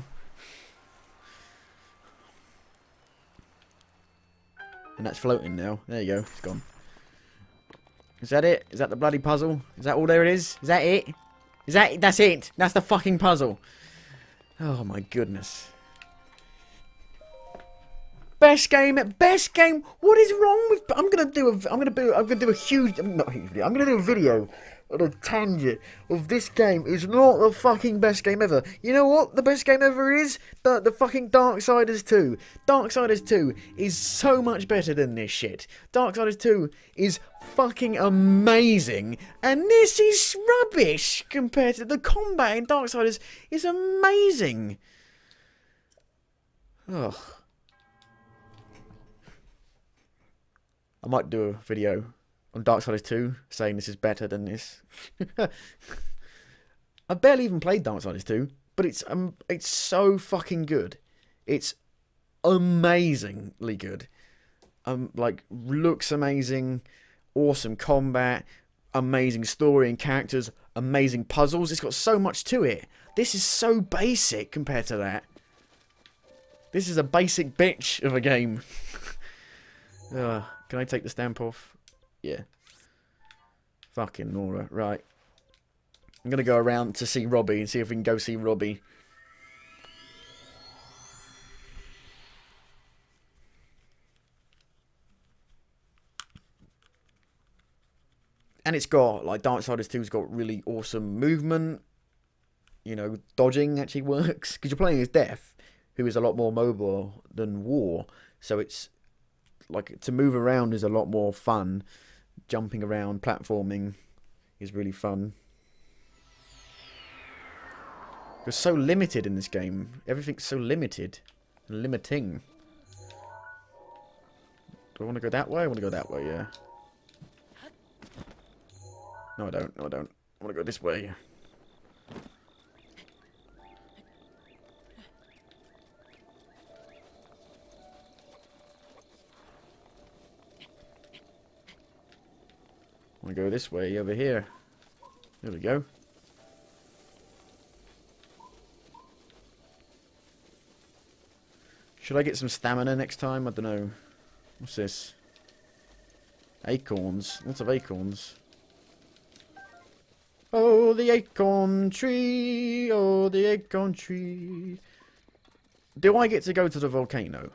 And that's floating now. There you go. It's gone. Is that it? Is that the bloody puzzle? Is that all there it is? Is that it? Is that it? That's it? That's the fucking puzzle. Oh my goodness. Best game, best game. What is wrong with? I'm gonna do a. I'm gonna do. I'm gonna do a huge. Not huge video. I'm gonna do a video on a tangent of this game is not the fucking best game ever. You know what? The best game ever is the the fucking Darksiders two. Darksiders two is so much better than this shit. Darksiders two is fucking amazing, and this is rubbish compared to the combat in Darksiders. Is amazing. Ugh. I might do a video on Darksiders two saying this is better than this. I barely even played Darksiders two, but it's um it's so fucking good. It's amazingly good. Um, like looks amazing, awesome combat, amazing story and characters, amazing puzzles. It's got so much to it. This is so basic compared to that. This is a basic bitch of a game. uh, can I take the stamp off? Yeah. Fucking Nora. Right. I'm going to go around to see Robbie and see if we can go see Robbie. And it's got, like, Darksiders two's got really awesome movement. You know, dodging actually works. Because you're playing as Death, who is a lot more mobile than War. So it's, like, to move around is a lot more fun. Jumping around, platforming is really fun. You're so limited in this game. Everything's so limited. Limiting. Do I want to go that way? I want to go that way, yeah. No, I don't. No, I don't. I want to go this way. I want to go this way, over here. There we go. Should I get some stamina next time? I don't know. What's this? Acorns. Lots of acorns. Oh, the acorn tree. Oh, the acorn tree. Do I get to go to the volcano?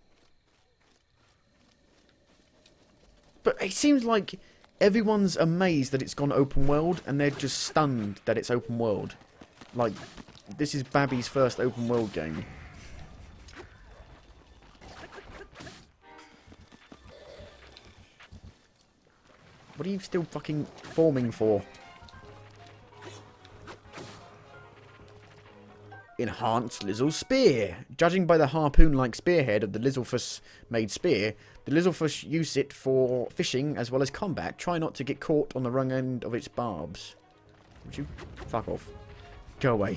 But it seems like everyone's amazed that it's gone open world, and they're just stunned that it's open world. Like, this is Babby's first open world game. What are you still fucking forming for? Enhanced Lizzle Spear. Judging by the harpoon-like spearhead of the Lizzlefuss-made spear, the Lizzlefuss use it for fishing as well as combat. Try not to get caught on the wrong end of its barbs. Would you fuck off? Go away.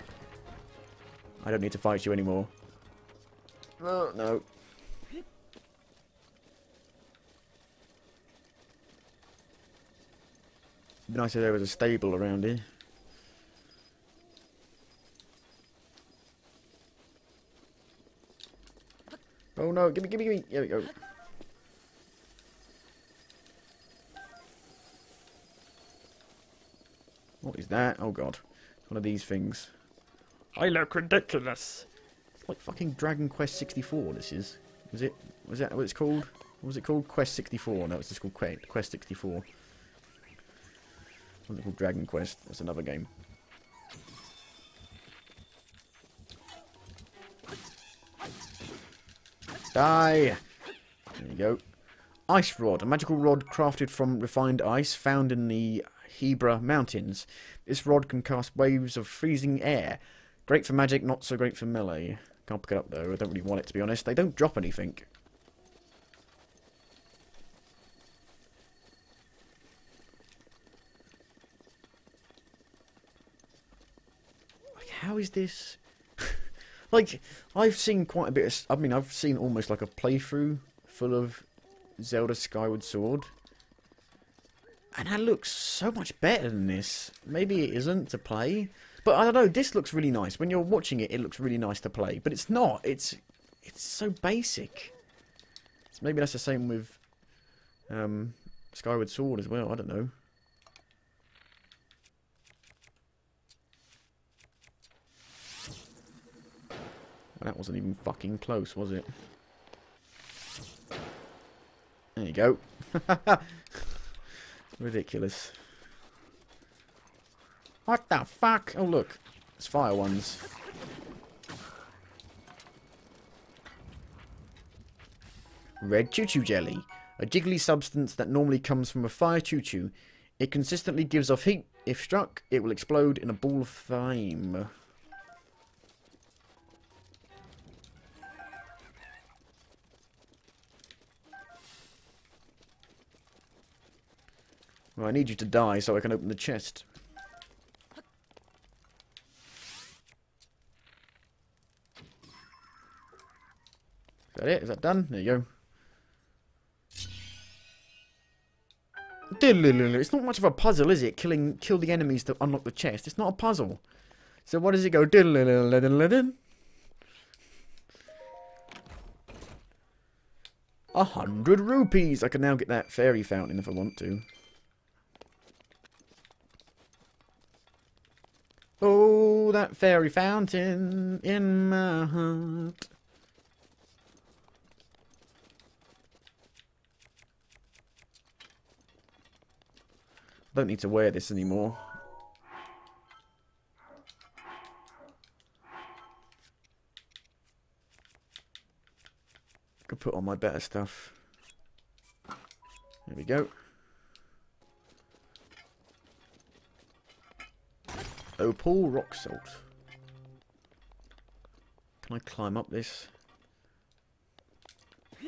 I don't need to fight you anymore. Oh, no. It'd be nice if there was a stable around here. Oh no, gimme, gimme, gimme. There we go. What is that? Oh god. It's one of these things. I look ridiculous. It's like fucking Dragon Quest sixty-four, this is. Is it? Was that what it's called? What was it called? Quest sixty-four. No, it's just called Quest sixty-four. What's it called? Dragon Quest. That's another game. Die! There you go. Ice Rod. A magical rod crafted from refined ice found in the Hebra Mountains. This rod can cast waves of freezing air. Great for magic, not so great for melee. Can't pick it up though. I don't really want it, to be honest. They don't drop anything. how is this? Like, I've seen quite a bit of... I mean, I've seen almost like a playthrough full of Zelda Skyward Sword. And that looks so much better than this. Maybe it isn't to play. But I don't know, this looks really nice. When you're watching it, it looks really nice to play. But it's not. It's it's so basic. So maybe that's the same with um, Skyward Sword as well. I don't know. That wasn't even fucking close, was it? There you go. Ridiculous. What the fuck? Oh, look. It's fire ones. Red choo-choo jelly. A jiggly substance that normally comes from a fire choo-choo. It consistently gives off heat. If struck, it will explode in a ball of flame. Well, I need you to die so I can open the chest. Is that it? Is that done? There you go. It's not much of a puzzle, is it? Killing, kill the enemies to unlock the chest. It's not a puzzle. So what does it go? A hundred rupees. I can now get that fairy fountain if I want to. Oh, that fairy fountain in my heart. Don't need to wear this anymore. Could put on my better stuff. There we go. Opal rock salt. Can I climb up this? Can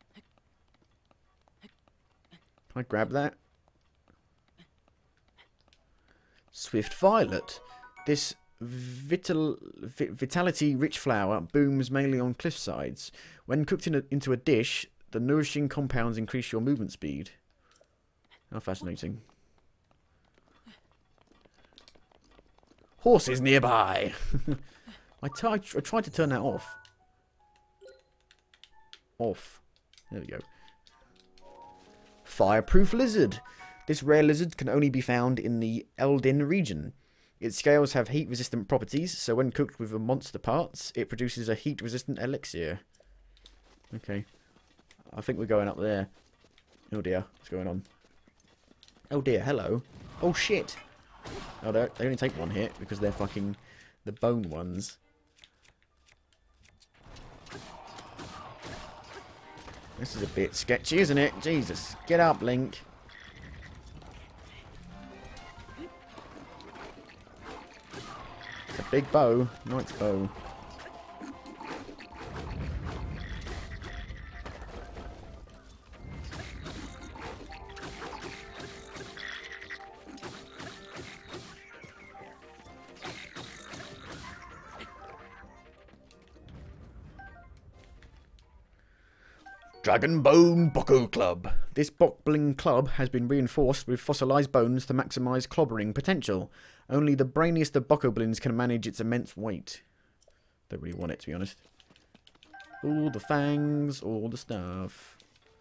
I grab that? Swift violet. This vital, vi vitality-rich flower blooms mainly on cliff sides. When cooked in a, into a dish, the nourishing compounds increase your movement speed. How fascinating. Horses nearby. I, t I tried to turn that off. Off. There we go. Fireproof lizard. This rare lizard can only be found in the Eldin region. Its scales have heat-resistant properties, so when cooked with the monster parts, it produces a heat-resistant elixir. Okay. I think we're going up there. Oh dear, what's going on? Oh dear, hello. Oh shit. Oh, they only take one hit because they're fucking the bone ones. This is a bit sketchy, isn't it? Jesus. Get up, Link. It's a big bow. Knight's bow. Dragon Bone Boko Club. This bockling club has been reinforced with fossilized bones to maximize clobbering potential. Only the brainiest of bokoblins can manage its immense weight. Don't really want it, to be honest. All the fangs, all the stuff.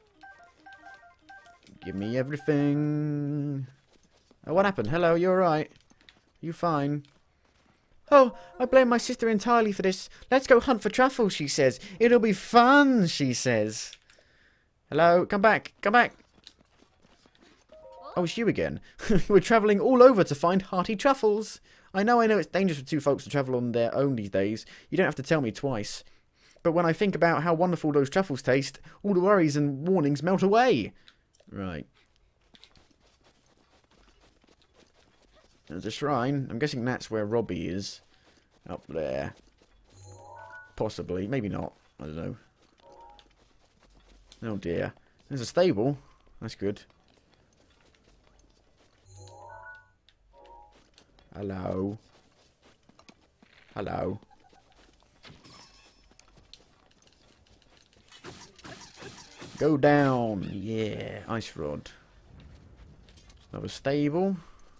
Give me everything. Oh, what happened? Hello, you alright? You fine? Oh, I blame my sister entirely for this. Let's go hunt for truffles, she says. It'll be fun, she says. Hello, come back, come back. Oh, it's you again. We're travelling all over to find hearty truffles. I know, I know it's dangerous for two folks to travel on their own these days. You don't have to tell me twice. But when I think about how wonderful those truffles taste, all the worries and warnings melt away. Right. There's a shrine. I'm guessing that's where Robbie is. Up there. Possibly. Maybe not. I don't know. Oh dear. There's a stable. That's good. Hello. Hello. Go down. Yeah, ice rod. Another stable.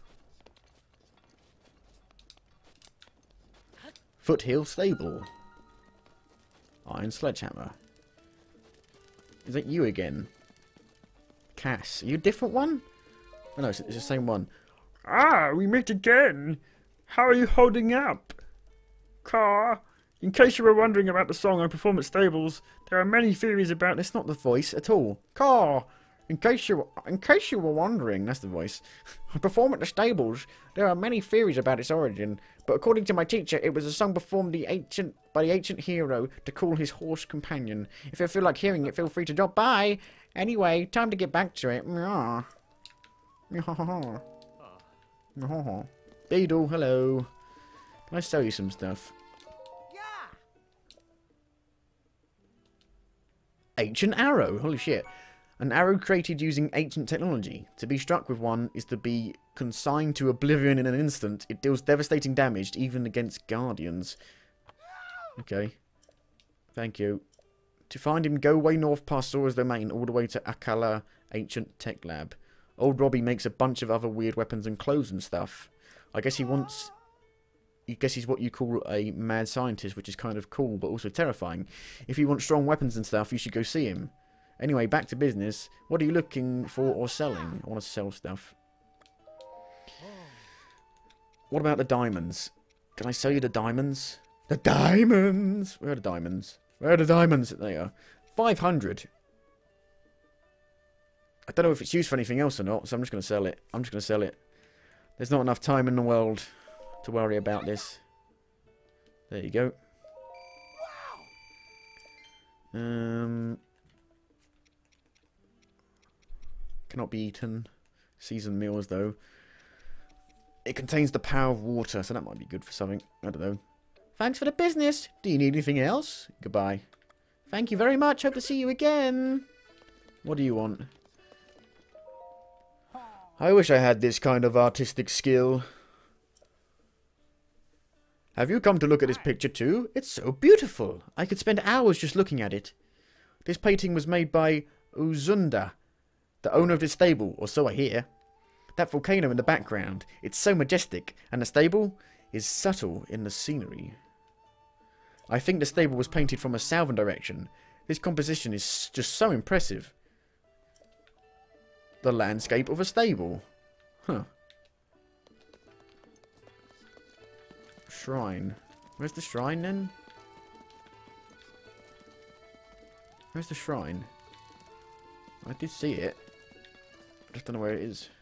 Foothill stable. Iron sledgehammer. Is that you again? Cass, are you a different one? Oh no, it's, it's the same one. Ah, we meet again. How are you holding up? Car, in case you were wondering about the song I perform at stables, there are many theories about this. That's not the voice at all. Car, in case you in case you were wondering, that's the voice. I perform at the stables. There are many theories about its origin, but according to my teacher, it was a song performed the ancient by the ancient hero to call his horse companion. If you feel like hearing it, feel free to drop by. Anyway, time to get back to it. Beedle, hello. Can I sell you some stuff? Yeah. Ancient arrow. Holy shit. An arrow created using ancient technology. To be struck with one is to be consigned to oblivion in an instant. It deals devastating damage even against guardians. Okay. Thank you. To find him, go way north past Sora's domain all the way to Akala Ancient Tech Lab. Old Robbie makes a bunch of other weird weapons and clothes and stuff. I guess he wants... I guess he's what you call a mad scientist, which is kind of cool, but also terrifying. If you want strong weapons and stuff, you should go see him. Anyway, back to business. What are you looking for or selling? I want to sell stuff. What about the diamonds? Can I sell you the diamonds? The diamonds! Where are the diamonds? Where are the diamonds? They are. five hundred. I don't know if it's used for anything else or not, so I'm just going to sell it. I'm just going to sell it. There's not enough time in the world to worry about this. There you go. Um, cannot be eaten. Seasoned meals, though. It contains the power of water, so that might be good for something. I don't know. Thanks for the business. Do you need anything else? Goodbye. Thank you very much. Hope to see you again. What do you want? I wish I had this kind of artistic skill. Have you come to look at this picture too? It's so beautiful. I could spend hours just looking at it. This painting was made by Uzunda, the owner of this stable, or so I hear. That volcano in the background, it's so majestic, and the stable is subtle in the scenery. I think the stable was painted from a southern direction. This composition is just so impressive. The landscape of a stable. Huh. Shrine. Where's the shrine then? Where's the shrine? I did see it. I just don't know where it is.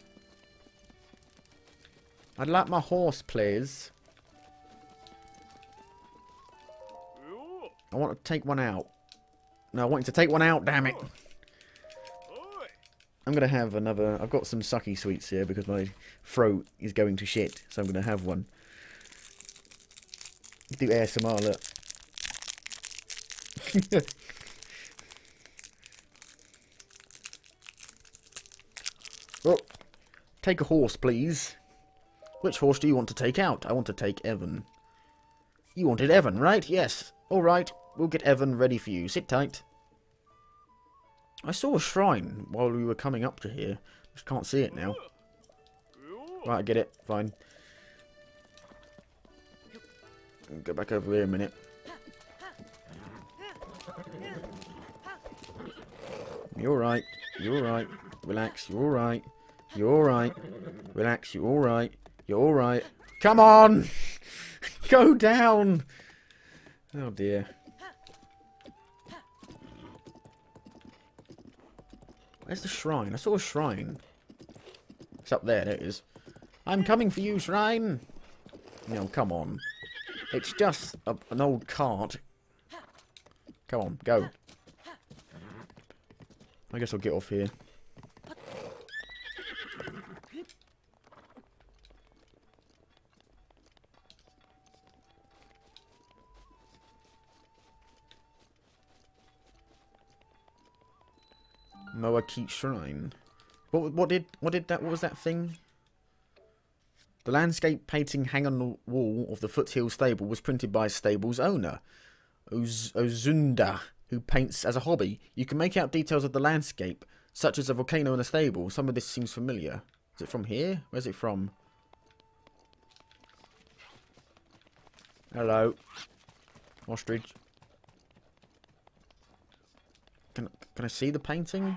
I'd like my horse, please. I want to take one out. No, I want you to take one out, damn it. I'm going to have another... I've got some sucky sweets here because my throat is going to shit. So I'm going to have one. Do A S M R, look. Oh, take a horse, please. Which horse do you want to take out? I want to take Evan. You wanted Evan, right? Yes. Alright, we'll get Evan ready for you. Sit tight. I saw a shrine while we were coming up to here. Just can't see it now. Right, I get it. Fine. Go back over here a minute. You're alright. You're alright. Relax. You're alright. You're alright. Relax. You're alright. You're alright. Come on! Go down! Oh dear. Where's the shrine? I saw a shrine. It's up there. There it is. I'm coming for you, shrine! No, come on. It's just a, an old cart. Come on, go. I guess I'll get off here. Moakit Shrine. What what did what did that what was that thing? The landscape painting hanging on the wall of the Foothill stable was printed by stable's owner, Oz Ozunda, who paints as a hobby. You can make out details of the landscape, such as a volcano in a stable. Some of this seems familiar. Is it from here? Where's it from? Hello. Ostrich. Can, can I see the painting?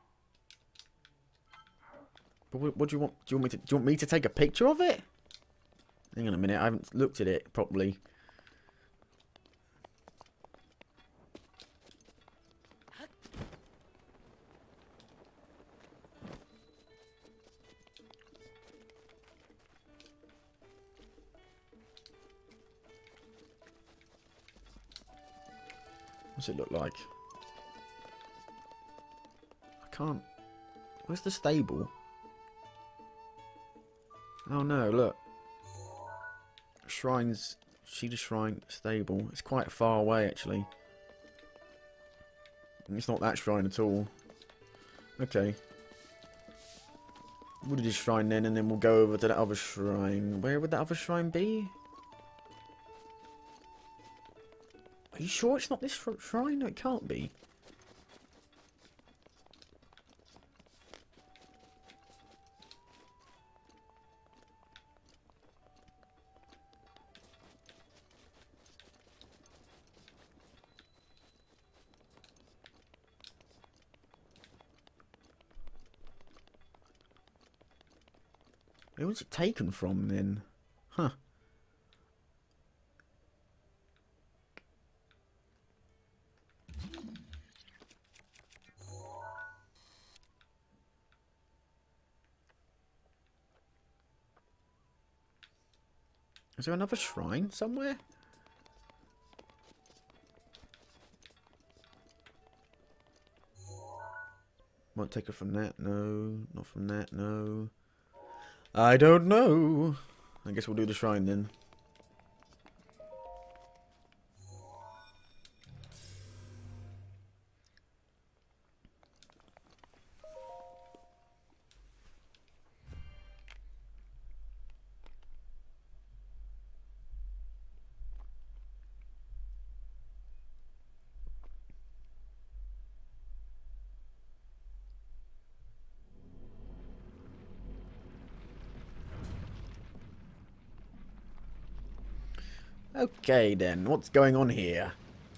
But what, what do you want? Do you want me to? Do you want me to take a picture of it? Hang on a minute. I haven't looked at it properly. What's it look like? I can't. Where's the stable? Oh no, look. Shrines. See the shrine stable. It's quite far away actually. It's not that shrine at all. Okay. We'll do this shrine then, and then we'll go over to that other shrine. Where would that other shrine be? Are you sure it's not this shrine? No, it can't be. Where was it taken from then? Huh. Is there another shrine somewhere? Won't take it from that, no. Not from that, no. I don't know. I guess we'll do the shrine then. Okay then, what's going on here?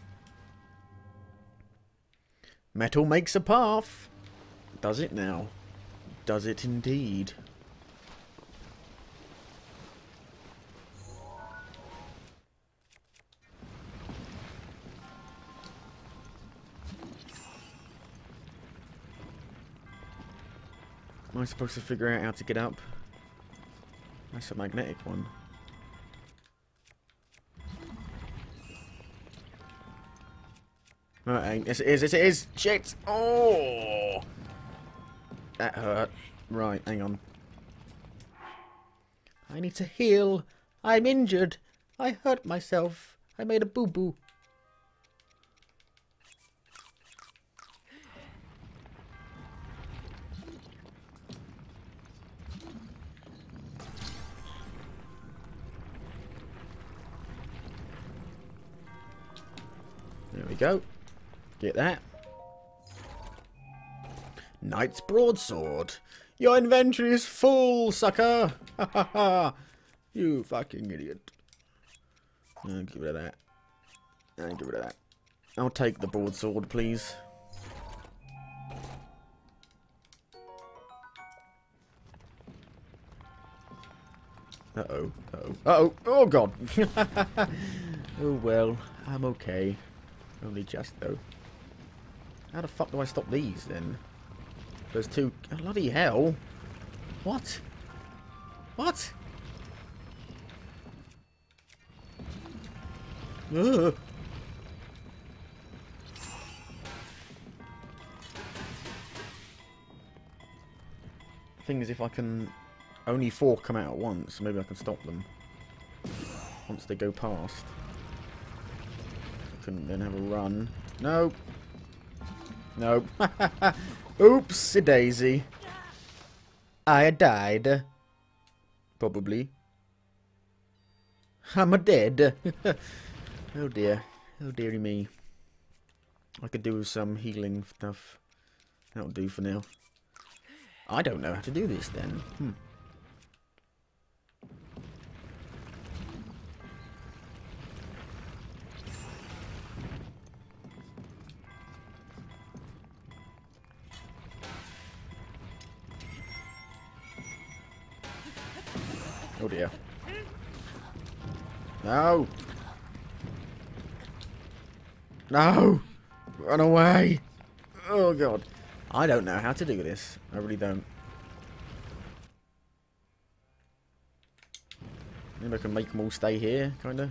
Metal makes a path. Does it now? Does it indeed? Am I supposed to figure out how to get up? That's a magnetic one. No, it ain't. Yes, it is. Yes, it is. Shit. Oh! That hurt. Right, hang on. I need to heal. I'm injured. I hurt myself. I made a boo-boo. There we go. Get that. Knight's broadsword. Your inventory is full, sucker. Ha ha ha. You fucking idiot. I'll get rid of that. I'll get rid of that. I'll take the broadsword, please. Uh-oh. Uh-oh. Uh-oh. Oh, God. Oh, well. I'm okay. Only just, though. How the fuck do I stop these, then? There's two... Oh, bloody hell. What? What? Ugh. Thing is, if I can... Only four come out at once, maybe I can stop them. Once they go past. I couldn't then have a run. No. No. Oopsie daisy. I died. Probably. Am I dead? Oh dear. Oh dearie me. I could do with some healing stuff. That'll do for now. I don't know how to do this then. Hmm. Oh dear. No! No! Run away! Oh god. I don't know how to do this. I really don't. Maybe I can make them all stay here, kinda.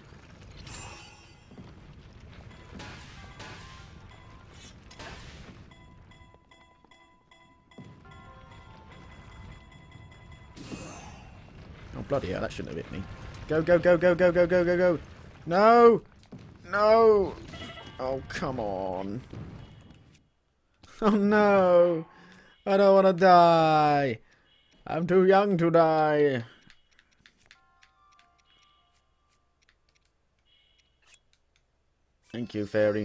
Oh bloody hell, that shouldn't have hit me. Go, go, go, go, go, go, go, go, go! No! No! Oh, come on. Oh no! I don't want to die! I'm too young to die! Thank you, fairy.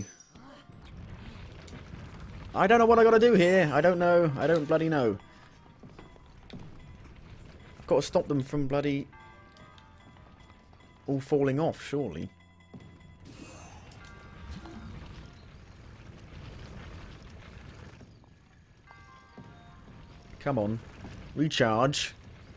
I don't know what I gotta do here. I don't know. I don't bloody know. I've got to stop them from bloody all falling off, surely. Come on. Recharge.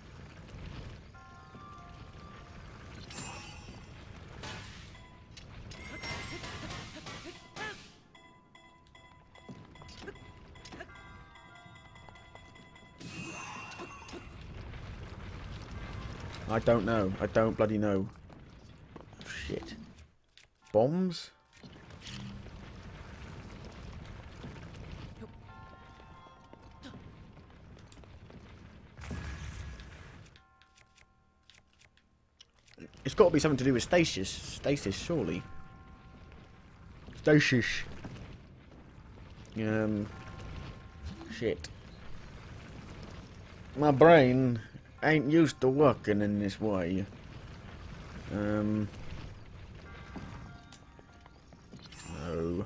I don't know. I don't bloody know. Shit. Bombs? It's got to be something to do with stasis. Stasis, surely. Stasis. Um. Shit. My brain ain't used to working in this way. Um. No.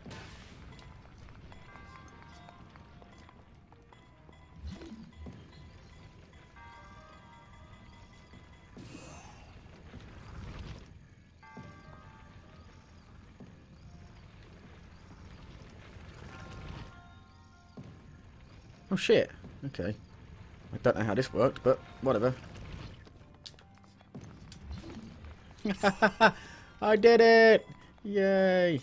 Oh shit. Okay. I don't know how this worked, but whatever. I did it! Yay!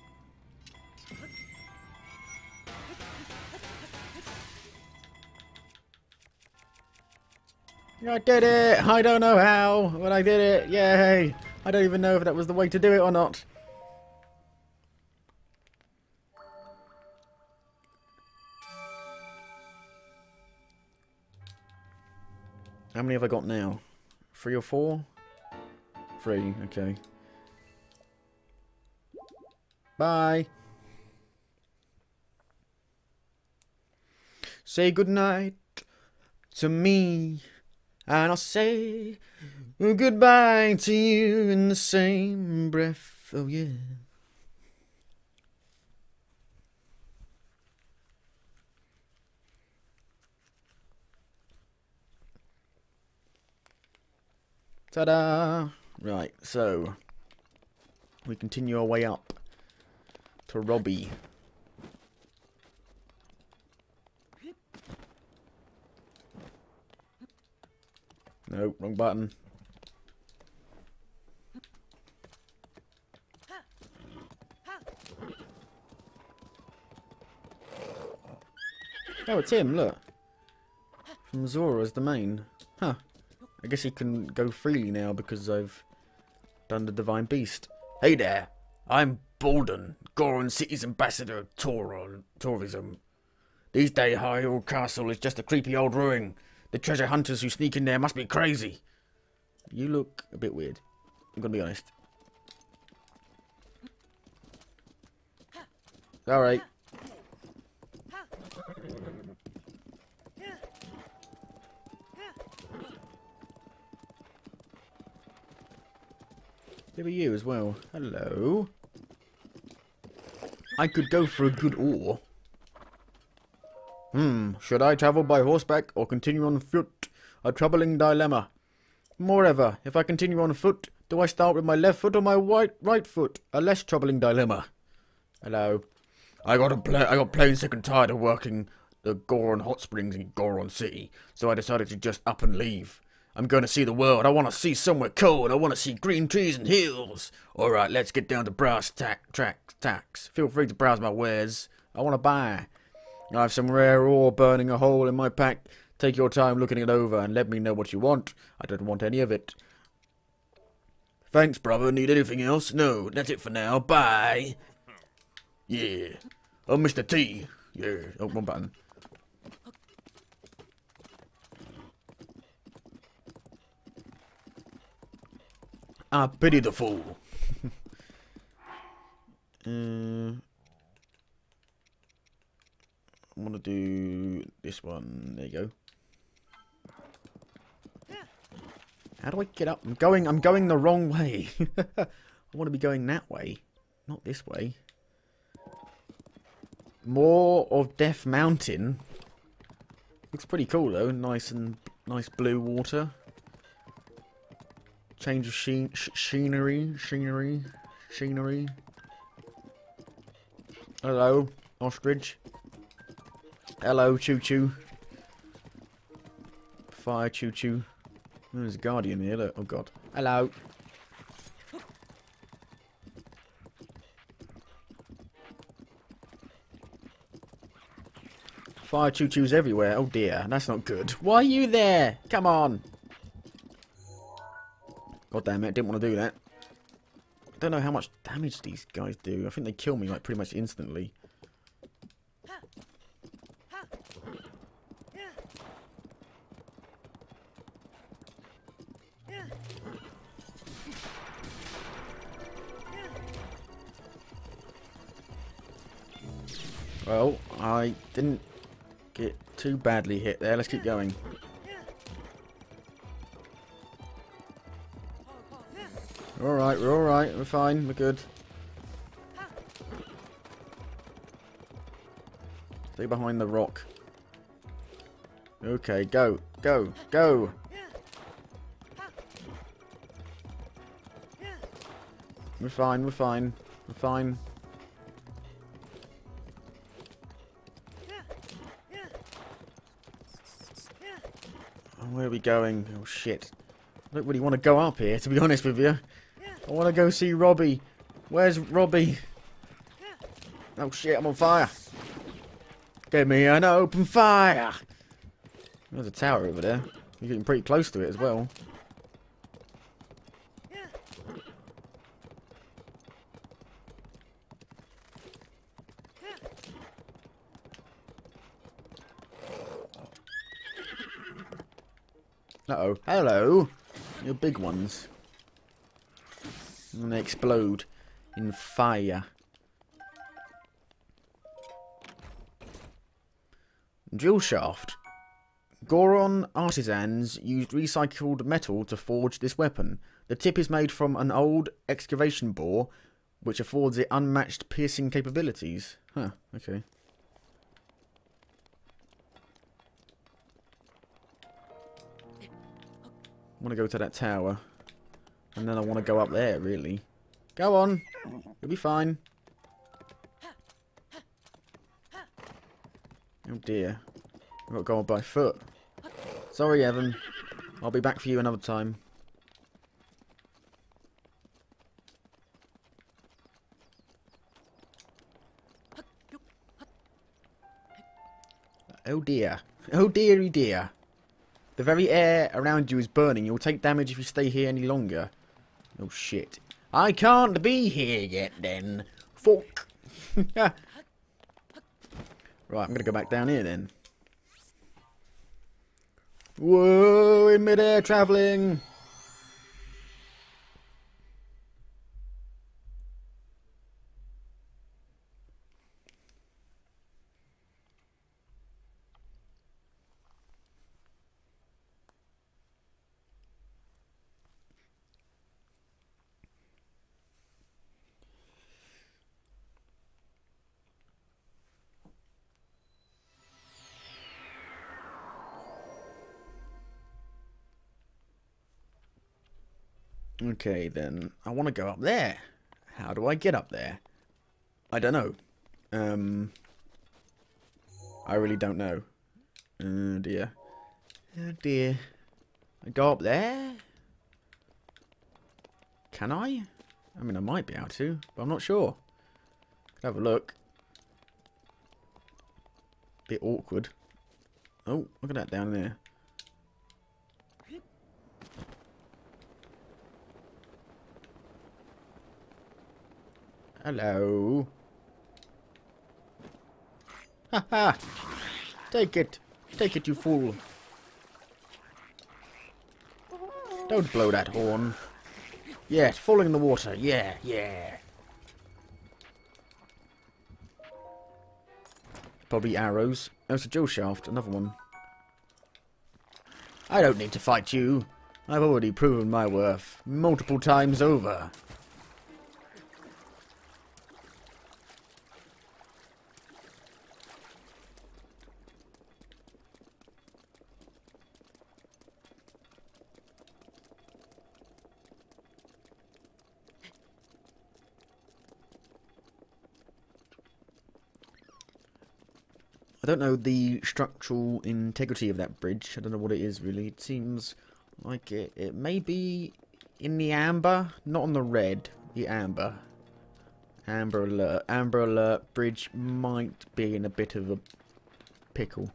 I did it! I don't know how, but I did it! Yay! I don't even know if that was the way to do it or not. How many have I got now? Three or four? Three, okay. Bye! Say goodnight to me, and I'll say goodbye to you in the same breath, oh yeah. Ta-da! Right, so we continue our way up to Robbie. No, wrong button. Oh, it's him, look. From Zora's the main. Huh. I guess he can go freely now because I've done the Divine Beast. Hey there, I'm Bolden, Goron City's ambassador of Tauron, tourism. These days, Hyrule Castle is just a creepy old ruin. The treasure hunters who sneak in there must be crazy. You look a bit weird. I'm gonna be honest. Alright. Who are you as well? Hello. I could go for a good ore. Hmm, should I travel by horseback or continue on foot? A troubling dilemma. Moreover, if I continue on foot, do I start with my left foot or my right right foot? A less troubling dilemma. Hello. I got a pla I got plain sick and tired of working the Goron Hot Springs in Goron City, so I decided to just up and leave. I'm going to see the world. I want to see somewhere cold. I want to see green trees and hills. Alright, let's get down to brass tack, track, tacks. Feel free to browse my wares. I want to buy. I have some rare ore burning a hole in my pack. Take your time looking it over and let me know what you want. I don't want any of it. Thanks, brother. Need anything else? No, that's it for now. Bye. Yeah. Oh, Mister T. Yeah. Oh, one button. I pity the fool. uh, I want to do this one. There you go. How do I get up? I'm going. I'm going the wrong way. I want to be going that way, not this way. More of Death Mountain. Looks pretty cool though. Nice and nice blue water. Change of sheen, sh scenery, scenery, scenery. Hello, ostrich. Hello, choo choo. Fire choo choo. Oh, there's a guardian here. Look. Oh god. Hello. Fire choo choos everywhere. Oh dear, that's not good. Why are you there? Come on. God damn it, didn't want to do that. I don't know how much damage these guys do. I think they kill me like pretty much instantly. Well, I didn't get too badly hit there. Let's keep going. Alright, we're alright. We're fine. We're good. Stay behind the rock. Okay, go. Go. Go. We're fine. We're fine. We're fine. Oh, where are we going? Oh, shit. I don't really want to go up here, to be honest with you. I want to go see Robbie. Where's Robbie? Oh shit, I'm on fire. Give me an open fire. There's a tower over there. You're getting pretty close to it as well. Uh-oh. Hello. You're big ones. And they explode in fire. Drill shaft. Goron artisans used recycled metal to forge this weapon. The tip is made from an old excavation bore, which affords it unmatched piercing capabilities. Huh, okay. I want to go to that tower. And then I want to go up there, really. Go on. You'll be fine. Oh dear. I've got to go on by foot. Sorry, Evan. I'll be back for you another time. Oh dear. Oh dearie dear. The very air around you is burning. You'll take damage if you stay here any longer. Oh shit. I can't be here yet then. Fuck. Right, I'm gonna go back down here then. Whoa, in mid-air travelling. Okay, then. I want to go up there. How do I get up there? I don't know. Um, I really don't know. Oh, dear. Oh, dear. I go up there? Can I? I mean, I might be able to, but I'm not sure. Could have a look. Bit awkward. Oh, look at that down there. Hello. Ha ha! Take it. Take it, you fool. Don't blow that horn. Yeah, it's falling in the water. Yeah, yeah. Probably arrows. Oh, it's a drill shaft. Another one. I don't need to fight you. I've already proven my worth multiple times over. I don't know the structural integrity of that bridge. I don't know what it is really. It seems like it, it may be in the amber, not on the red. The amber. Amber alert. Amber alert bridge might be in a bit of a pickle.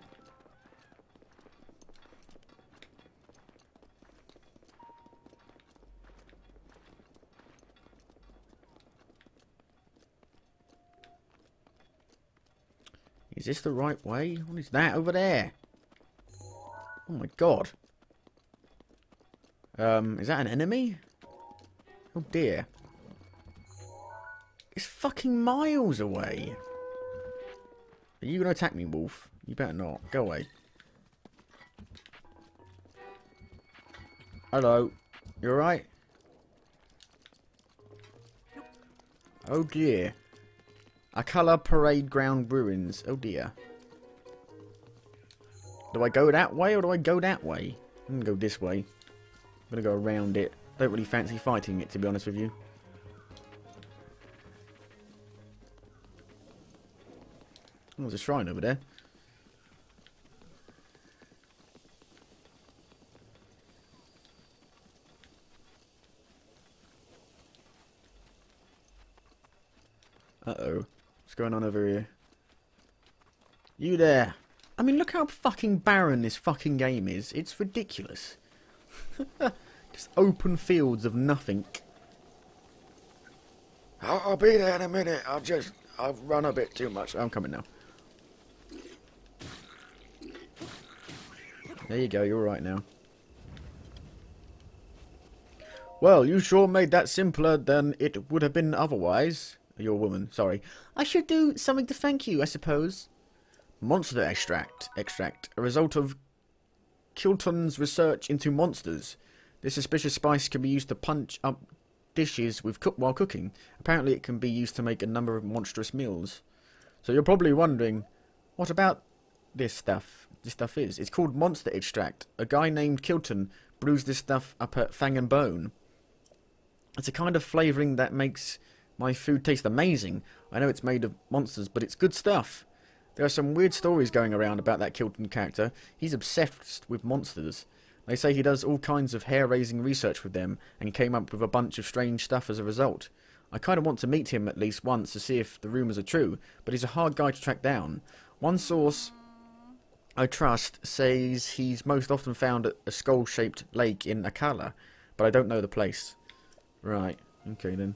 Is this the right way? What is that over there? Oh my god. Um, is that an enemy? Oh dear. It's fucking miles away. Are you gonna attack me, wolf? You better not. Go away. Hello. You alright? Oh dear. Akala Parade Ground Ruins. Oh dear. Do I go that way or do I go that way? I'm gonna go this way. I'm gonna go around it. Don't really fancy fighting it, to be honest with you. Oh, there's a shrine over there. Uh-oh. What's going on over here? You there. I mean, look how fucking barren this fucking game is. It's ridiculous. Just open fields of nothing. I'll, I'll be there in a minute. I'll just... I've run a bit too much. I'm coming now. There you go. You're right now. Well, you sure made that simpler than it would have been otherwise. You're a woman, sorry. I should do something to thank you, I suppose. Monster extract. Extract. A result of Kilton's research into monsters. This suspicious spice can be used to punch up dishes with cook while cooking. Apparently it can be used to make a number of monstrous meals. So you're probably wondering, what about this stuff? This stuff is. It's called monster extract. A guy named Kilton brews this stuff up at Fang and Bone. It's a kind of flavouring that makes my food tastes amazing. I know it's made of monsters, but it's good stuff. There are some weird stories going around about that Kilton character. He's obsessed with monsters. They say he does all kinds of hair-raising research with them, and came up with a bunch of strange stuff as a result. I kind of want to meet him at least once to see if the rumours are true, but he's a hard guy to track down. One source I trust says he's most often found at a skull-shaped lake in Akala, but I don't know the place. Right, okay then.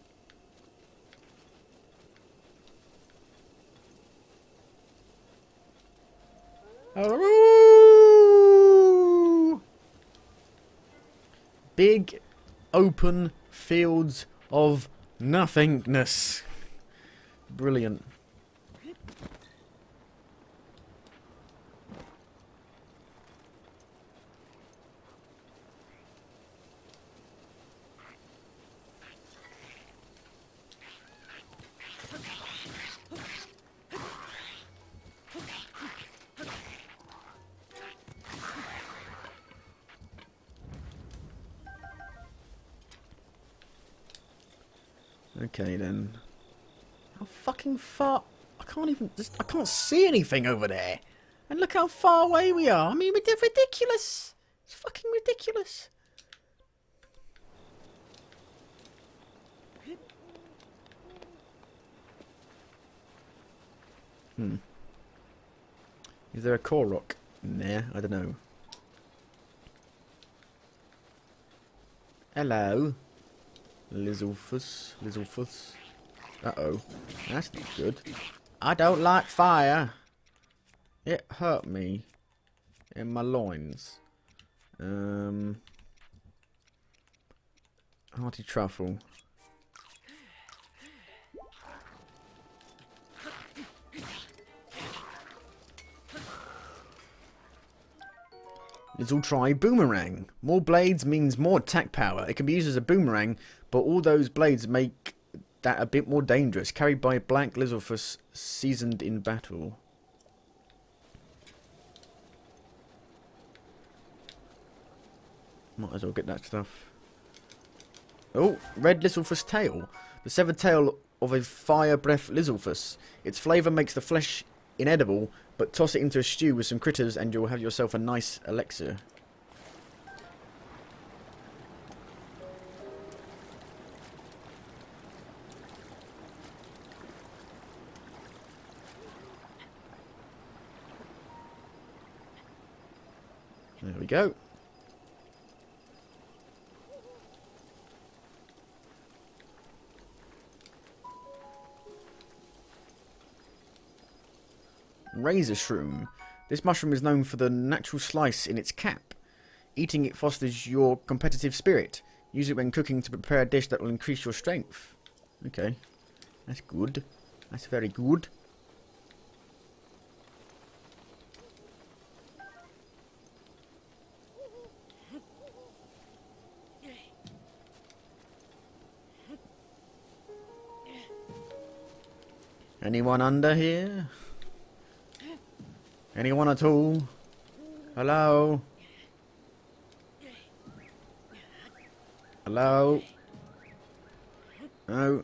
Hello! Big open fields of nothingness. Brilliant. Okay then. How fucking far? I can't even. Just, I can't see anything over there. And look how far away we are. I mean, it's ridiculous. It's fucking ridiculous. Hmm. Is there a core rock in there? I don't know. Hello. Lizzlefuss. Lizzlefuss. Uh-oh. That's not good. I don't like fire. It hurt me. In my loins. Um... Hearty truffle. Let's all try boomerang. More blades means more attack power. It can be used as a boomerang, but all those blades make that a bit more dangerous. Carried by black Lizzlefuss, seasoned in battle. Might as well get that stuff. Oh, red Lizzlefuss tail. The severed tail of a fire breath Lizzlefuss. Its flavour makes the flesh inedible, but toss it into a stew with some critters and you'll have yourself a nice elixir. There we go. Razor shroom. This mushroom is known for the natural slice in its cap. Eating it fosters your competitive spirit. Use it when cooking to prepare a dish that will increase your strength. Okay. That's good. That's very good. Anyone under here? Anyone at all? Hello? Hello? No?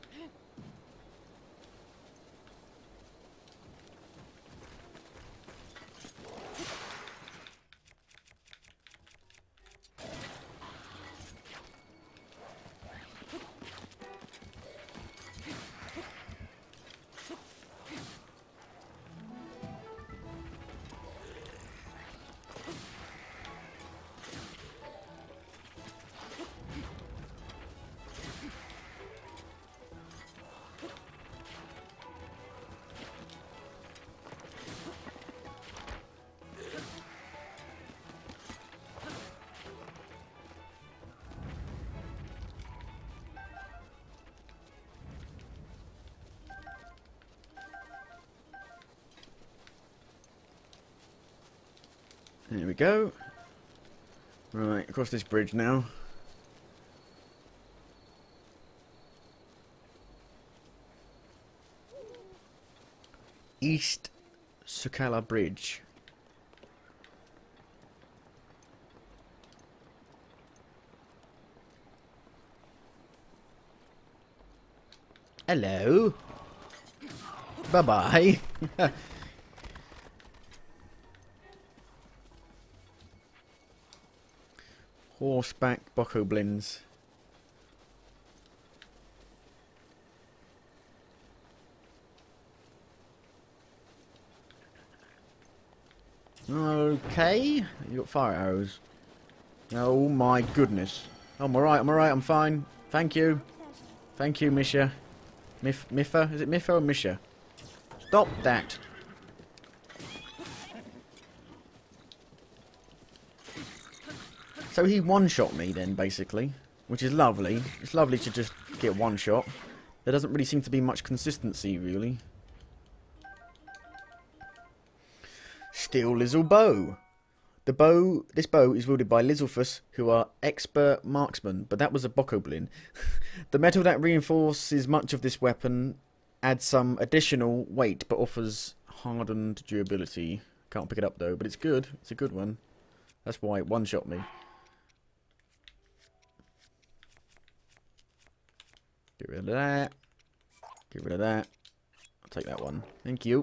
There we go. Right, across this bridge now. East Sukala Bridge. Hello. Bye-bye. Horseback bokoblins. Okay. You got fire arrows. Oh my goodness. I'm alright, I'm alright, I'm fine. Thank you. Thank you, Misha. Mif Miffa? Is it Miffa or Misha? Stop that. So he one-shot me then, basically. Which is lovely. It's lovely to just get one shot. There doesn't really seem to be much consistency, really. Steel Lizzle Bow. The bow, this bow is wielded by Lizzlefuss, who are expert marksmen, but that was a bokoblin. The metal that reinforces much of this weapon adds some additional weight, but offers hardened durability. Can't pick it up though, but it's good. It's a good one. That's why it one-shot me. Get rid of that. Get rid of that. I'll take that one. Thank you.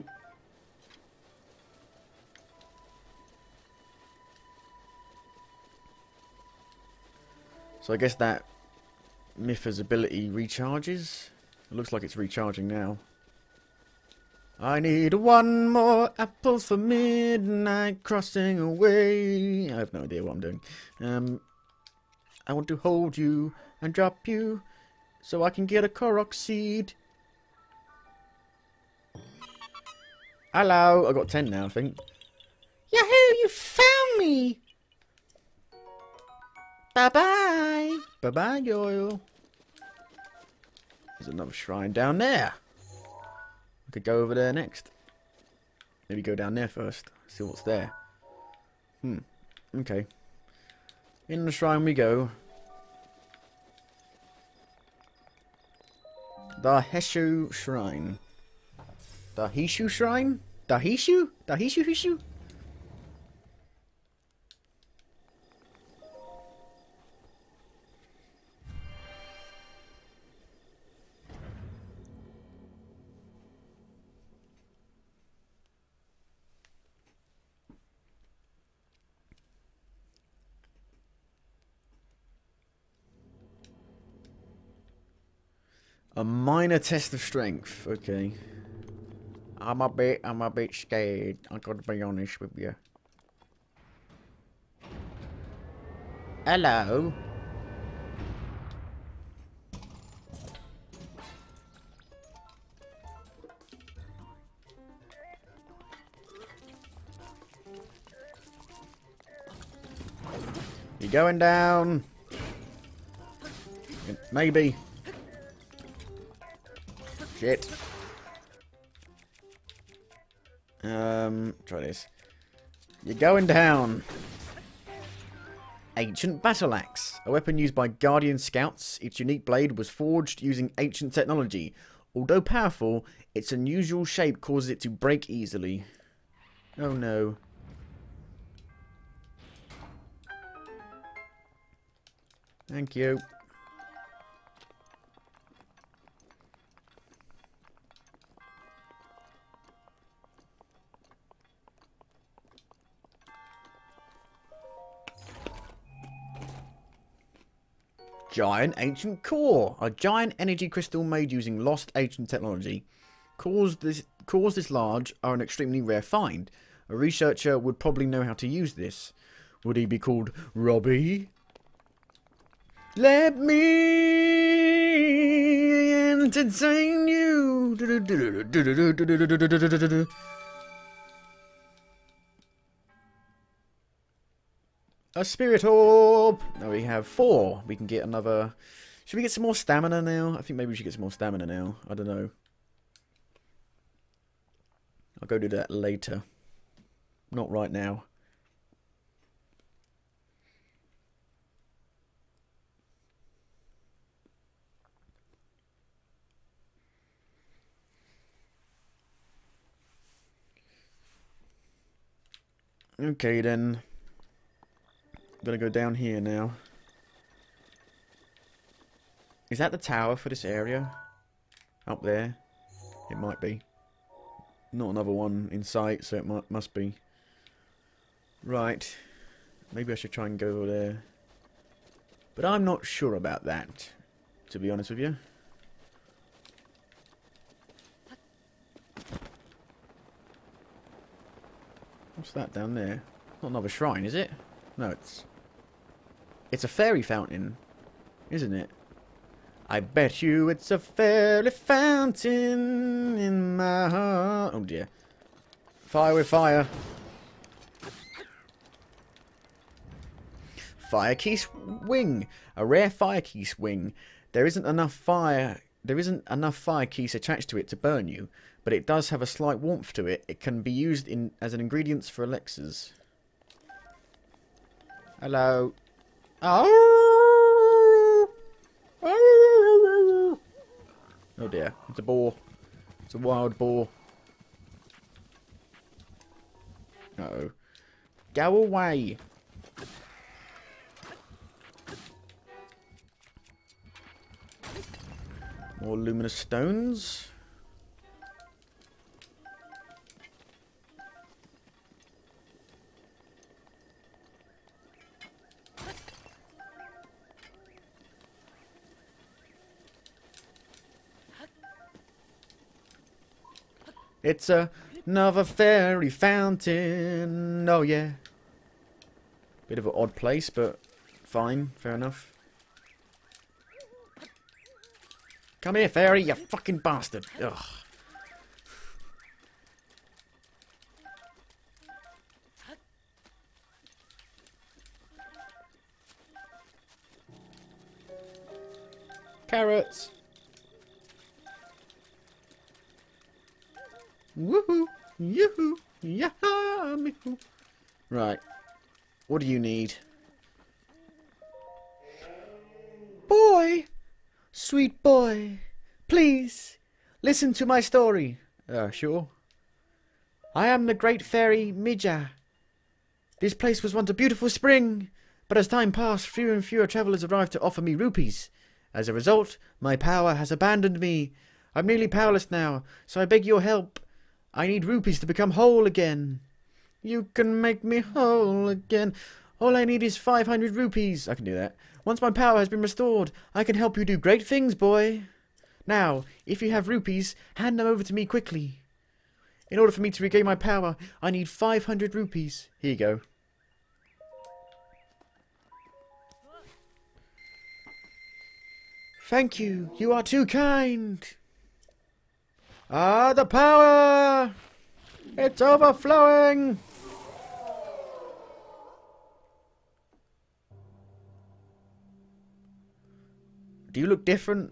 So I guess that Mipha's ability recharges. It looks like it's recharging now. I need one more apple for midnight crossing away. I have no idea what I'm doing. Um, I want to hold you and drop you so I can get a Korok seed. Hello, I got ten now, I think. Yahoo! You found me. Bye bye. Bye bye, Yoil. There's another shrine down there. I could go over there next. Maybe go down there first. See what's there. Hmm. Okay. In the shrine we go. The Heshu Shrine. The Hishu Shrine? The Hishu? The Hishu Hishu? A minor test of strength. Okay. I'm a bit, I'm a bit scared. I gotta be honest with you. Hello. You going down? Maybe. Shit. Um, try this. You're going down. Ancient Battle Axe. A weapon used by Guardian Scouts. Its unique blade was forged using ancient technology. Although powerful, its unusual shape causes it to break easily. Oh no. Thank you. Giant Ancient Core. A giant energy crystal made using lost ancient technology. Cores this, cores this large are an extremely rare find. A researcher would probably know how to use this. Would he be called Robbie? Let me entertain you. A spirit orb. Now we have four. We can get another. Should we get some more stamina now? I think maybe we should get some more stamina now. I don't know. I'll go do that later. Not right now. Okay then. I'm gonna go down here now. Is that the tower for this area? Up there? It might be. Not another one in sight, so it might, must be. Right. Maybe I should try and go over there. But I'm not sure about that, to be honest with you. What's that down there? Not another shrine, is it? No, it's... It's a fairy fountain, isn't it? I bet you it's a fairy fountain in my heart. Oh dear. Fire with fire. Fire key swing. A rare fire key swing. There isn't enough fire. There isn't enough fire keys attached to it to burn you, but it does have a slight warmth to it. It can be used in as an ingredient for elixirs. Hello. Oh. Oh dear, it's a boar. It's a wild boar. Uh oh. Go away. More luminous stones. It's a, another fairy fountain. Oh yeah. Bit of an odd place, but fine, fair enough. Come here, fairy, you fucking bastard. Ugh. Carrots. Woohoo! Yoo-hoo! Yah-hoo! Right. What do you need? Boy! Sweet boy! Please! Listen to my story. Uh, sure. I am the great fairy Mija. This place was once a beautiful spring, but as time passed, fewer and fewer travellers arrived to offer me rupees. As a result, my power has abandoned me. I'm nearly powerless now, so I beg your help. I need rupees to become whole again. You can make me whole again. All I need is five hundred rupees. I can do that. Once my power has been restored, I can help you do great things, boy. Now, if you have rupees, hand them over to me quickly. In order for me to regain my power, I need five hundred rupees. Here you go. Thank you. You are too kind. Ah, the power! It's overflowing! Do you look different?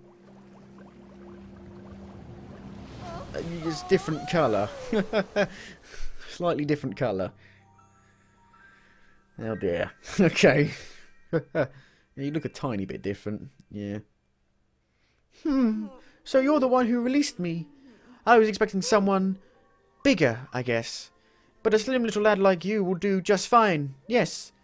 It's different colour. Slightly different colour. Oh dear. Okay. You look a tiny bit different. Yeah. Hmm. So you're the one who released me. I was expecting someone bigger, I guess. But a slim little lad like you will do just fine. Yes.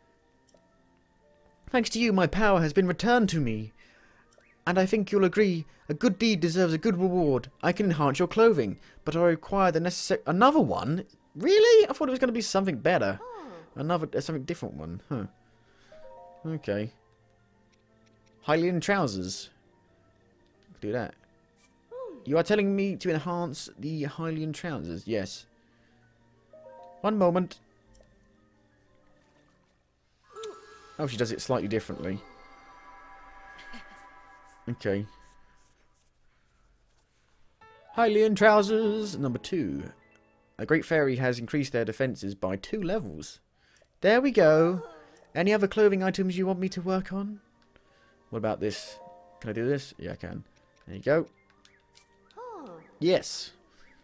Thanks to you, my power has been returned to me. And I think you'll agree, a good deed deserves a good reward. I can enhance your clothing, but I require the necessary... Another one? Really? I thought it was going to be something better. Another, uh, something different one. Huh. Okay. Hylian trousers. Do that. You are telling me to enhance the Hylian trousers? Yes. One moment. Oh, she does it slightly differently. Okay. Hylian trousers number two. A great fairy has increased their defences by two levels. There we go. Any other clothing items you want me to work on? What about this? Can I do this? Yeah, I can. There you go. Yes.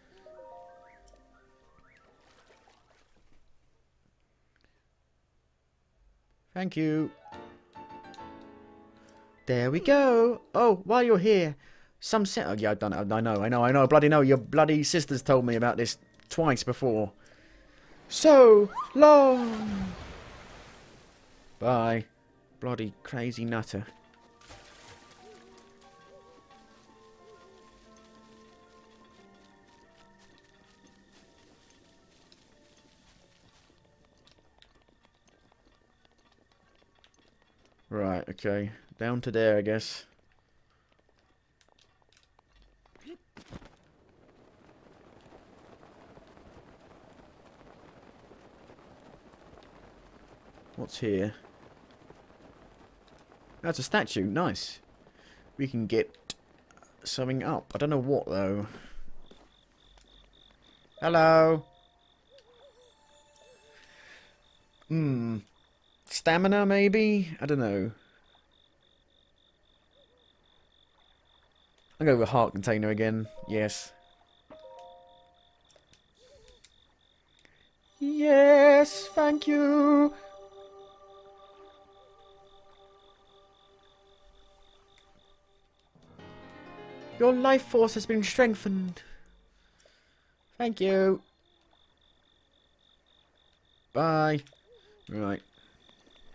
Thank you. There we go. Oh, while you're here, some se- oh, yeah, I've done it. I know, I know, I know. Bloody know. Your bloody sisters told me about this twice before. So long. Bye. Bloody crazy nutter. Right, okay. Down to there, I guess. What's here? That's a statue. Nice. We can get something up. I don't know what, though. Hello. Hmm. Stamina, maybe? I don't know. I'll go with heart container again. Yes. Yes, thank you. Your life force has been strengthened. Thank you. Bye. Right.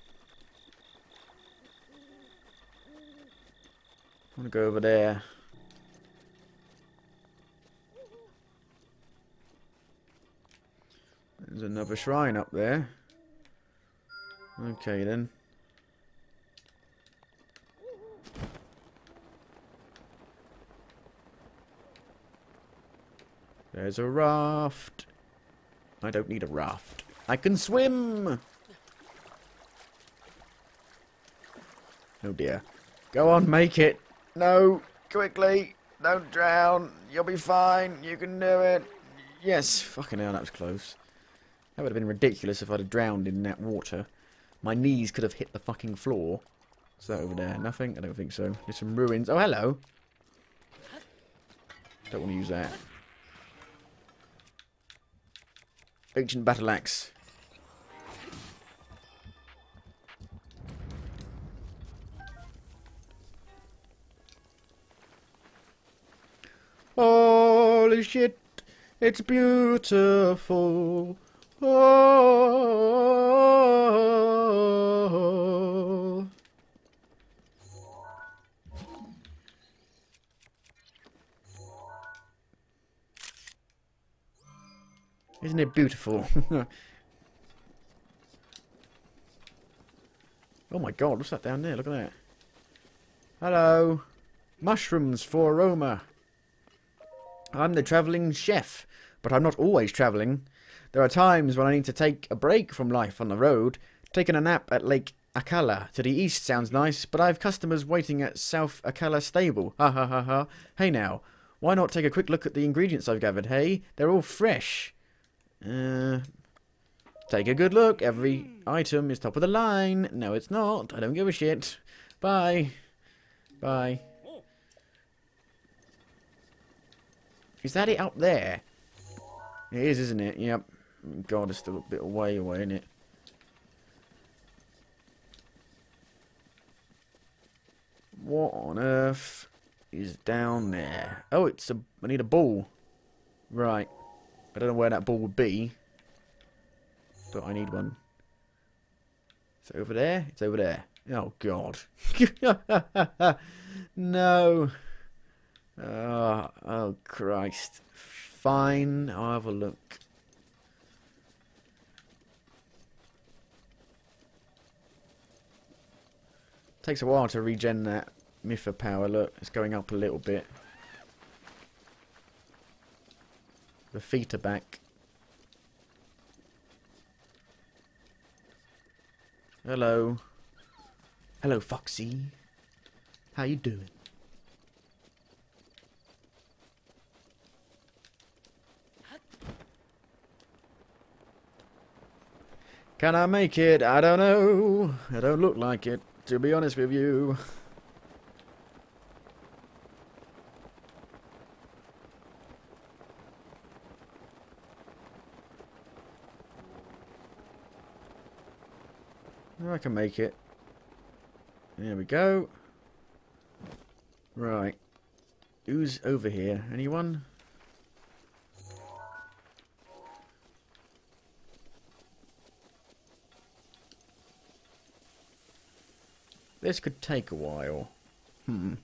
I want to go over there. There's another shrine up there. Okay then. There's a raft. I don't need a raft. I can swim! Oh dear. Go on, make it. No, quickly. Don't drown. You'll be fine. You can do it. Yes. Fucking hell, that was close. That would have been ridiculous if I'd have drowned in that water. My knees could have hit the fucking floor. What's that over there? Nothing? I don't think so. There's some ruins. Oh, hello. Don't want to use that. Ancient battle axe. Holy shit, it's beautiful. Oh. Isn't it beautiful? Oh my god, what's that down there? Look at that. Hello. Mushrooms for aroma. I'm the travelling chef, but I'm not always travelling. There are times when I need to take a break from life on the road. Taking a nap at Lake Akala to the east sounds nice, but I have customers waiting at South Akala Stable. Ha ha ha ha. Hey now, why not take a quick look at the ingredients I've gathered, hey? They're all fresh. Uh, take a good look. Every item is top of the line. No, it's not. I don't give a shit. Bye. Bye. Is that it up there? It is, isn't it? Yep. God, it's still a bit away away, isn't it? What on earth is down there? Oh, it's a... I need a ball. Right. I don't know where that ball would be. But I need one. Is it over there? It's over there. Oh, God. No. Oh, oh, Christ. Fine. I'll have a look. Takes a while to regen that Mither power. Look, it's going up a little bit. The feet are back. Hello. Hello, Foxy. How you doing? Can I make it? I don't know. I don't look like it, to be honest with you. I can make it. There we go. Right. Who's over here? Anyone? This could take a while. Hmm.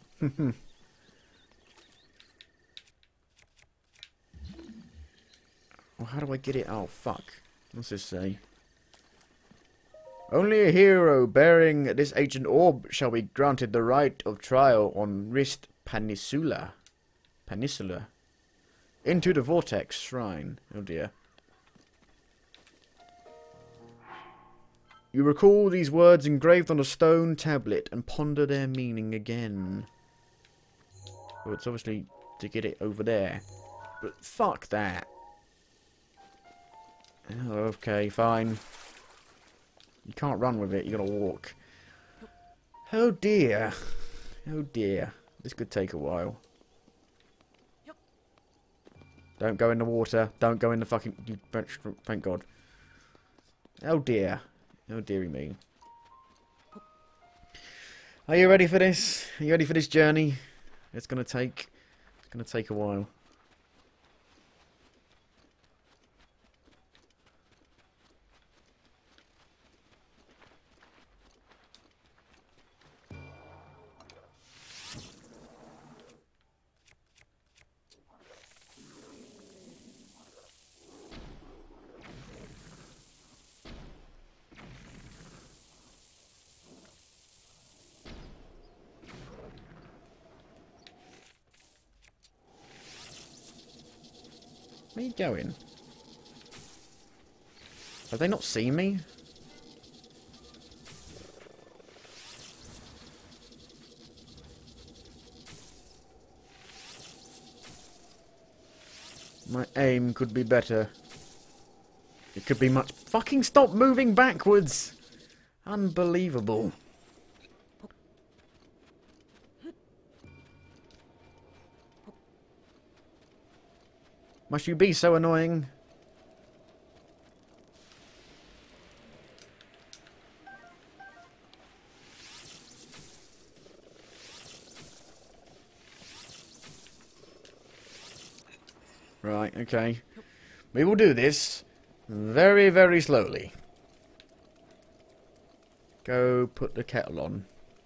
Well, how do I get it? Oh, fuck. What's this say? Only a hero bearing this ancient orb shall be granted the right of trial on Rist Peninsula. Peninsula. Into the Vortex Shrine. Oh dear. You recall these words engraved on a stone tablet and ponder their meaning again. Oh, it's obviously to get it over there. But fuck that. Oh, okay, fine. You can't run with it, you gotta walk. Oh dear. Oh dear. This could take a while. Don't go in the water. Don't go in the fucking... Thank God. Oh dear. Oh dearie me. Are you ready for this? Are you ready for this journey? It's gonna take... It's gonna take a while. Where are you going? Have they not seen me? My aim could be better. It could be much... Fucking stop moving backwards! Unbelievable. Must you be so annoying? Right, okay. We will do this very, very slowly. Go put the kettle on.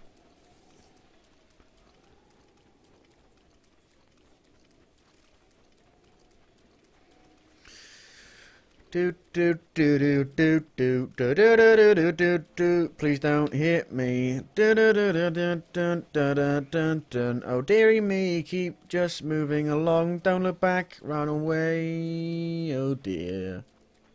Do do do do do do do do do do do do. Please don't hit me. Do do do do do dun dun dun dun dun. Oh dearie me, keep just moving along. Don't look back, run away. Oh dear.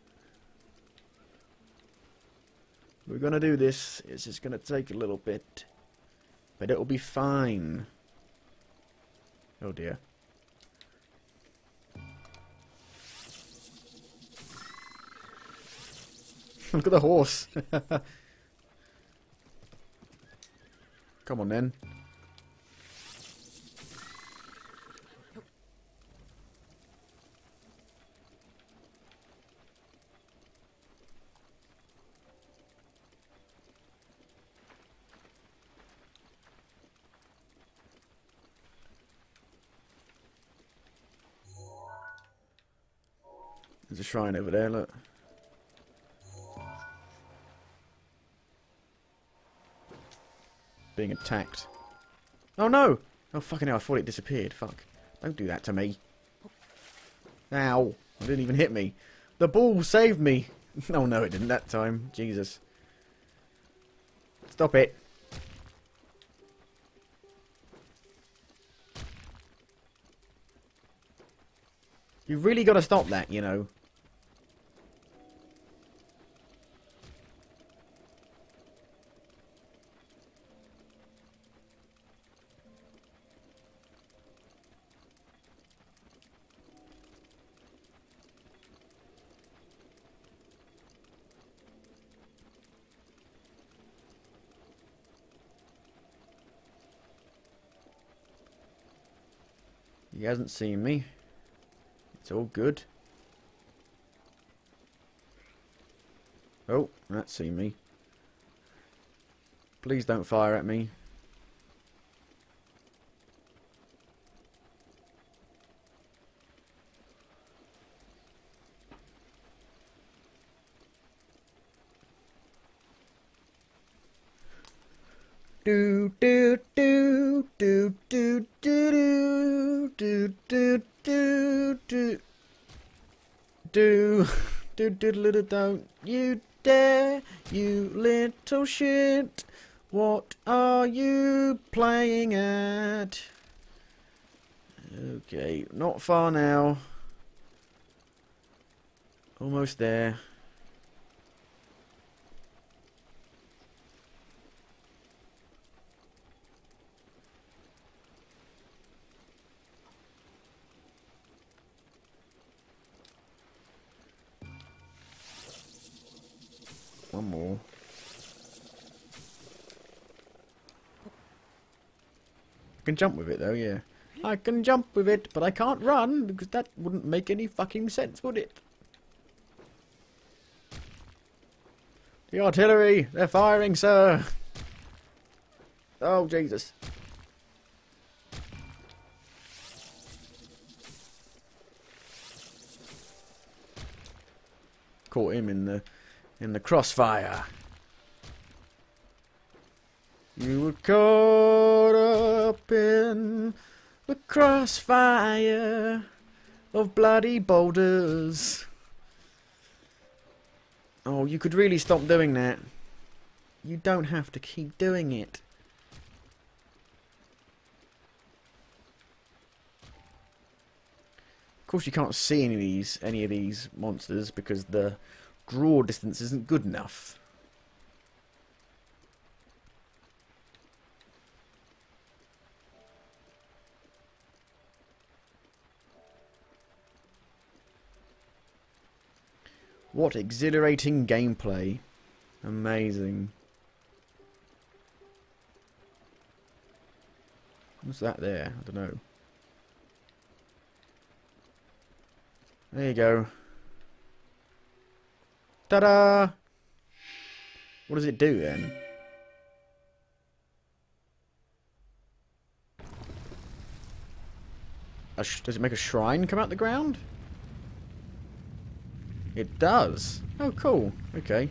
We're gonna do this. It's just gonna take a little bit, but it'll be fine. Oh dear. Look at the horse. Come on then. There's a shrine over there, look. Being attacked. Oh no! Oh fucking hell, I thought it disappeared. Fuck. Don't do that to me. Ow. It didn't even hit me. The ball saved me. Oh no, it didn't that time. Jesus. Stop it. You've really got to stop that, you know. He hasn't seen me. It's all good. Oh, that's seen me. Please don't fire at me. Do do do do do do do do do do do do do little don't you dare, you little shit. What are you playing at? Okay, not far now. Almost there. One more. I can jump with it though, yeah. I can jump with it, but I can't run because that wouldn't make any fucking sense, would it? The artillery! They're firing, sir! Oh, Jesus. Caught him in the in the crossfire. You were caught up in the crossfire of bloody boulders. Oh, you could really stop doing that. You don't have to keep doing it. course, you can't see any of these any of these monsters because the draw distance isn't good enough. What exhilarating gameplay. Amazing. What's that there? I don't know. There you go. Ta-da! What does it do then? A sh does it make a shrine come out the ground? It does. Oh, cool. Okay.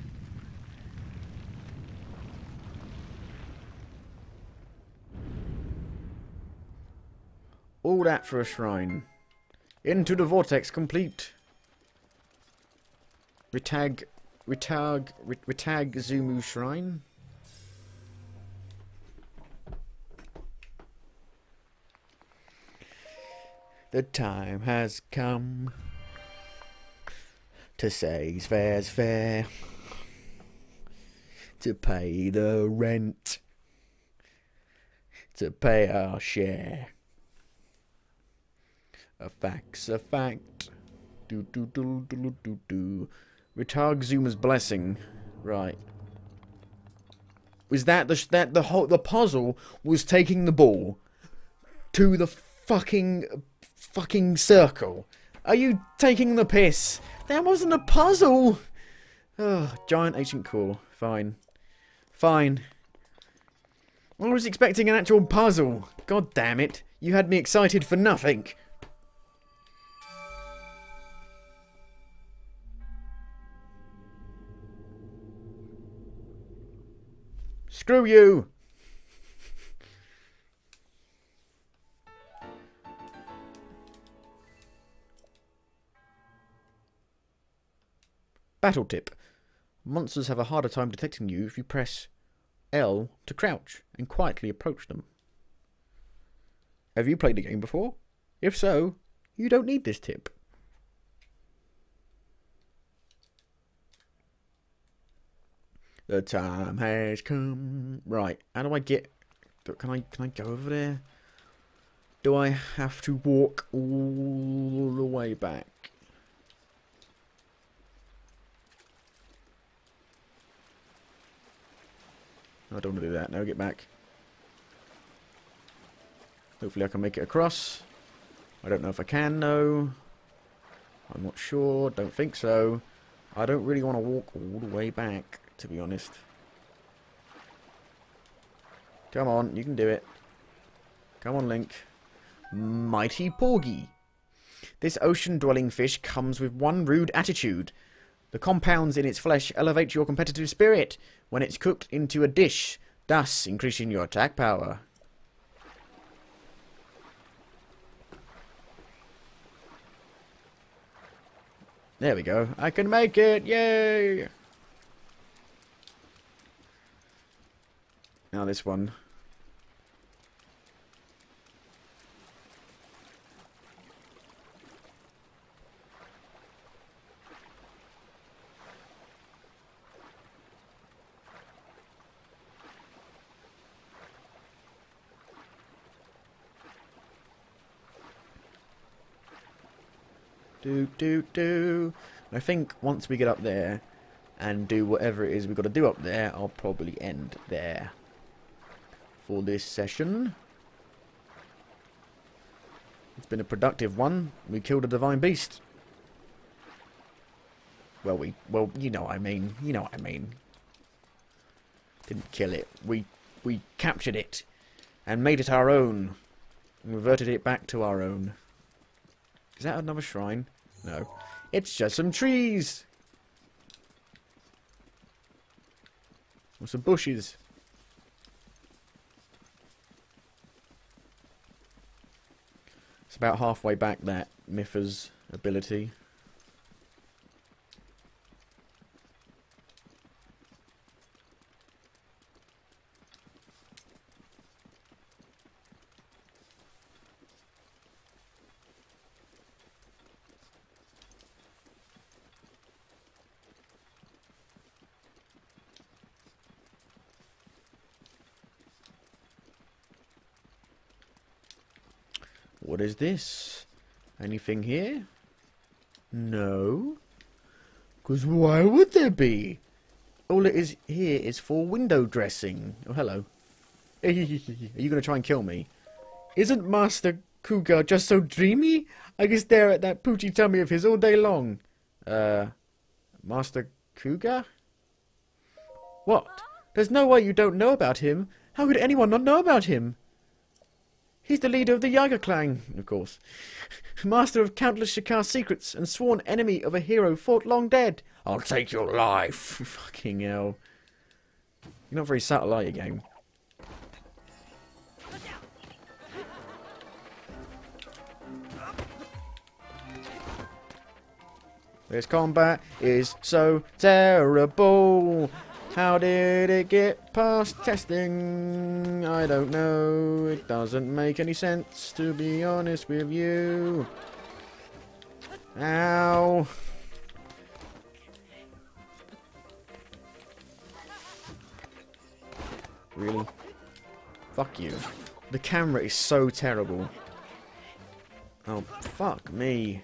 All that for a shrine. Into the vortex complete. Ritag, Ritag, Rit Ritag Zumu Shrine. The time has come to say fair's fair, to pay the rent, to pay our share. A fact's a fact. Do do do do do do. Retard Zuma's blessing. Right. Was that the that the whole the puzzle was taking the ball to the fucking fucking circle? Are you taking the piss? That wasn't a puzzle. Oh, giant ancient core. Fine. Fine. I was expecting an actual puzzle. God damn it. You had me excited for nothing. Screw you. Battle tip. Monsters have a harder time detecting you if you press L to crouch and quietly approach them. Have you played the game before? If so, you don't need this tip. The time has come. Right, how do I get... Can I, can I go over there? Do I have to walk all the way back? I don't want to do that. No, get back. Hopefully I can make it across. I don't know if I can, no. I'm not sure. Don't think so. I don't really want to walk all the way back, to be honest. Come on, you can do it. Come on, Link. Mighty Porgy. This ocean-dwelling fish comes with one rude attitude. The compounds in its flesh elevate your competitive spirit when it's cooked into a dish, thus increasing your attack power. There we go. I can make it! Yay! Now this one. Do, do, do. I think once we get up there and do whatever it is we've got to do up there, I'll probably end there for this session. It's been a productive one. We killed a divine beast. Well, we, well, you know what I mean. You know what I mean. Didn't kill it. We, we captured it and made it our own and reverted it back to our own. Is that another shrine? No. It's just some trees. Or some bushes. It's about halfway back, that Mipha's ability. What is this? Anything here? No. Because why would there be? All it is here is for window dressing. Oh, hello. Are you going to try and kill me? Isn't Master Cougar just so dreamy? I can stare at that poochie tummy of his all day long. Uh, Master Cougar? What? There's no way you don't know about him. How could anyone not know about him? He's the leader of the Yaga clan, of course. Master of countless Shikar secrets and sworn enemy of a hero fought long dead. I'll take your life. Fucking hell. You're not very subtle, are you, game? This combat is so terrible. How did it get past testing? I don't know. It doesn't make any sense, to be honest with you. Ow. Really? Fuck you. The camera is so terrible. Oh, fuck me.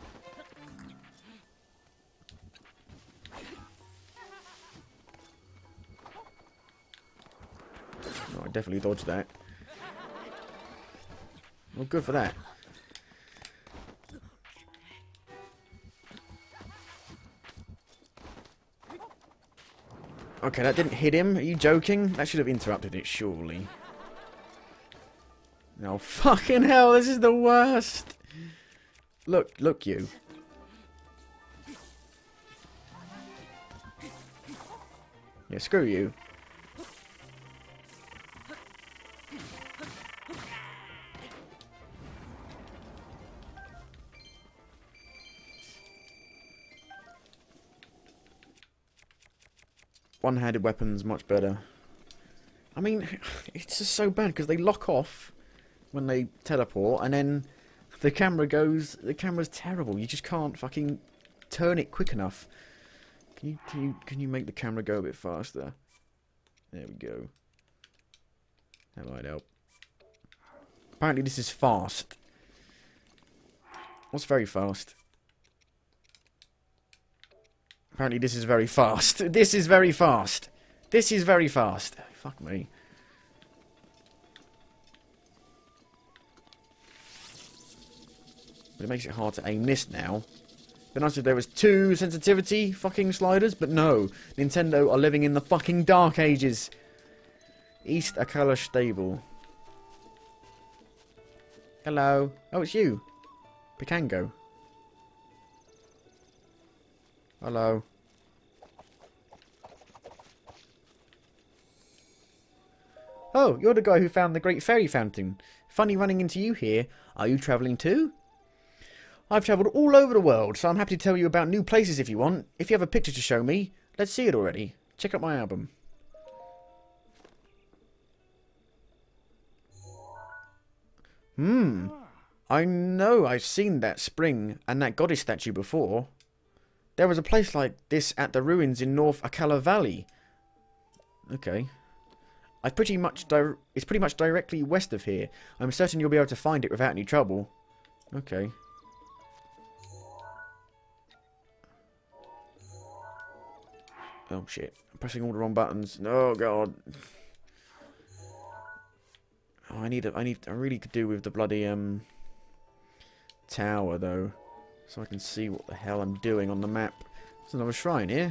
Oh, I definitely dodged that. Well, good for that. Okay, that didn't hit him. Are you joking? That should have interrupted it, surely. Oh, fucking hell, this is the worst. Look, look you. Yeah, screw you. One-handed weapons, much better. I mean, it's just so bad because they lock off when they teleport, and then the camera goes. The camera's terrible. You just can't fucking turn it quick enough. Can you can you can you make the camera go a bit faster? There we go. That might help. Apparently, this is fast. What's very fast? Apparently this is very fast. This is very fast. This is very fast. Fuck me. But it makes it hard to aim this now. It'd be nice if there was two sensitivity fucking sliders, but no. Nintendo are living in the fucking dark ages. East Akala Stable. Hello. Oh, it's you. Picango. Hello. Oh, you're the guy who found the Great Fairy Fountain. Funny running into you here. Are you travelling too? I've travelled all over the world, so I'm happy to tell you about new places if you want. If you have a picture to show me, let's see it already. Check out my album. Hmm. I know I've seen that spring and that goddess statue before. There was a place like this at the ruins in North Akala Valley. Okay. I pretty much it's pretty much directly west of here. I'm certain you'll be able to find it without any trouble. Okay. Oh shit. I'm pressing all the wrong buttons. Oh god. Oh, I need a, I need I really could do with the bloody um tower though. So I can see what the hell I'm doing on the map. There's another shrine here.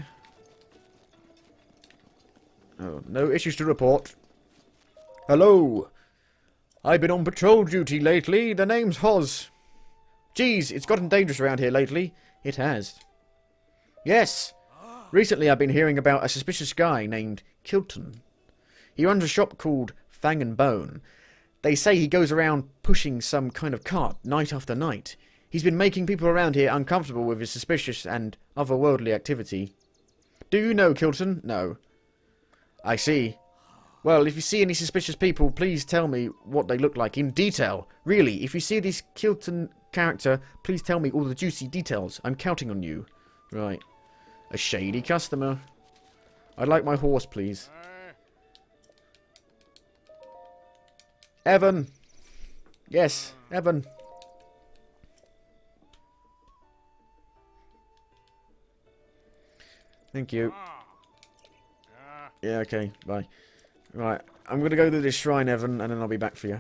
Oh, no issues to report. Hello. I've been on patrol duty lately. The name's Hoz. Geez, it's gotten dangerous around here lately. It has. Yes. Recently I've been hearing about a suspicious guy named Kilton. He runs a shop called Fang and Bone. They say he goes around pushing some kind of cart night after night. He's been making people around here uncomfortable with his suspicious and otherworldly activity. Do you know Kilton? No. I see. Well, if you see any suspicious people, please tell me what they look like in detail. Really, if you see this Kilton character, please tell me all the juicy details. I'm counting on you. Right. A shady customer. I'd like my horse, please. Evan. Yes, Evan. Thank you. Yeah, okay, bye. Right, I'm gonna go to this shrine, Evan, and then I'll be back for you.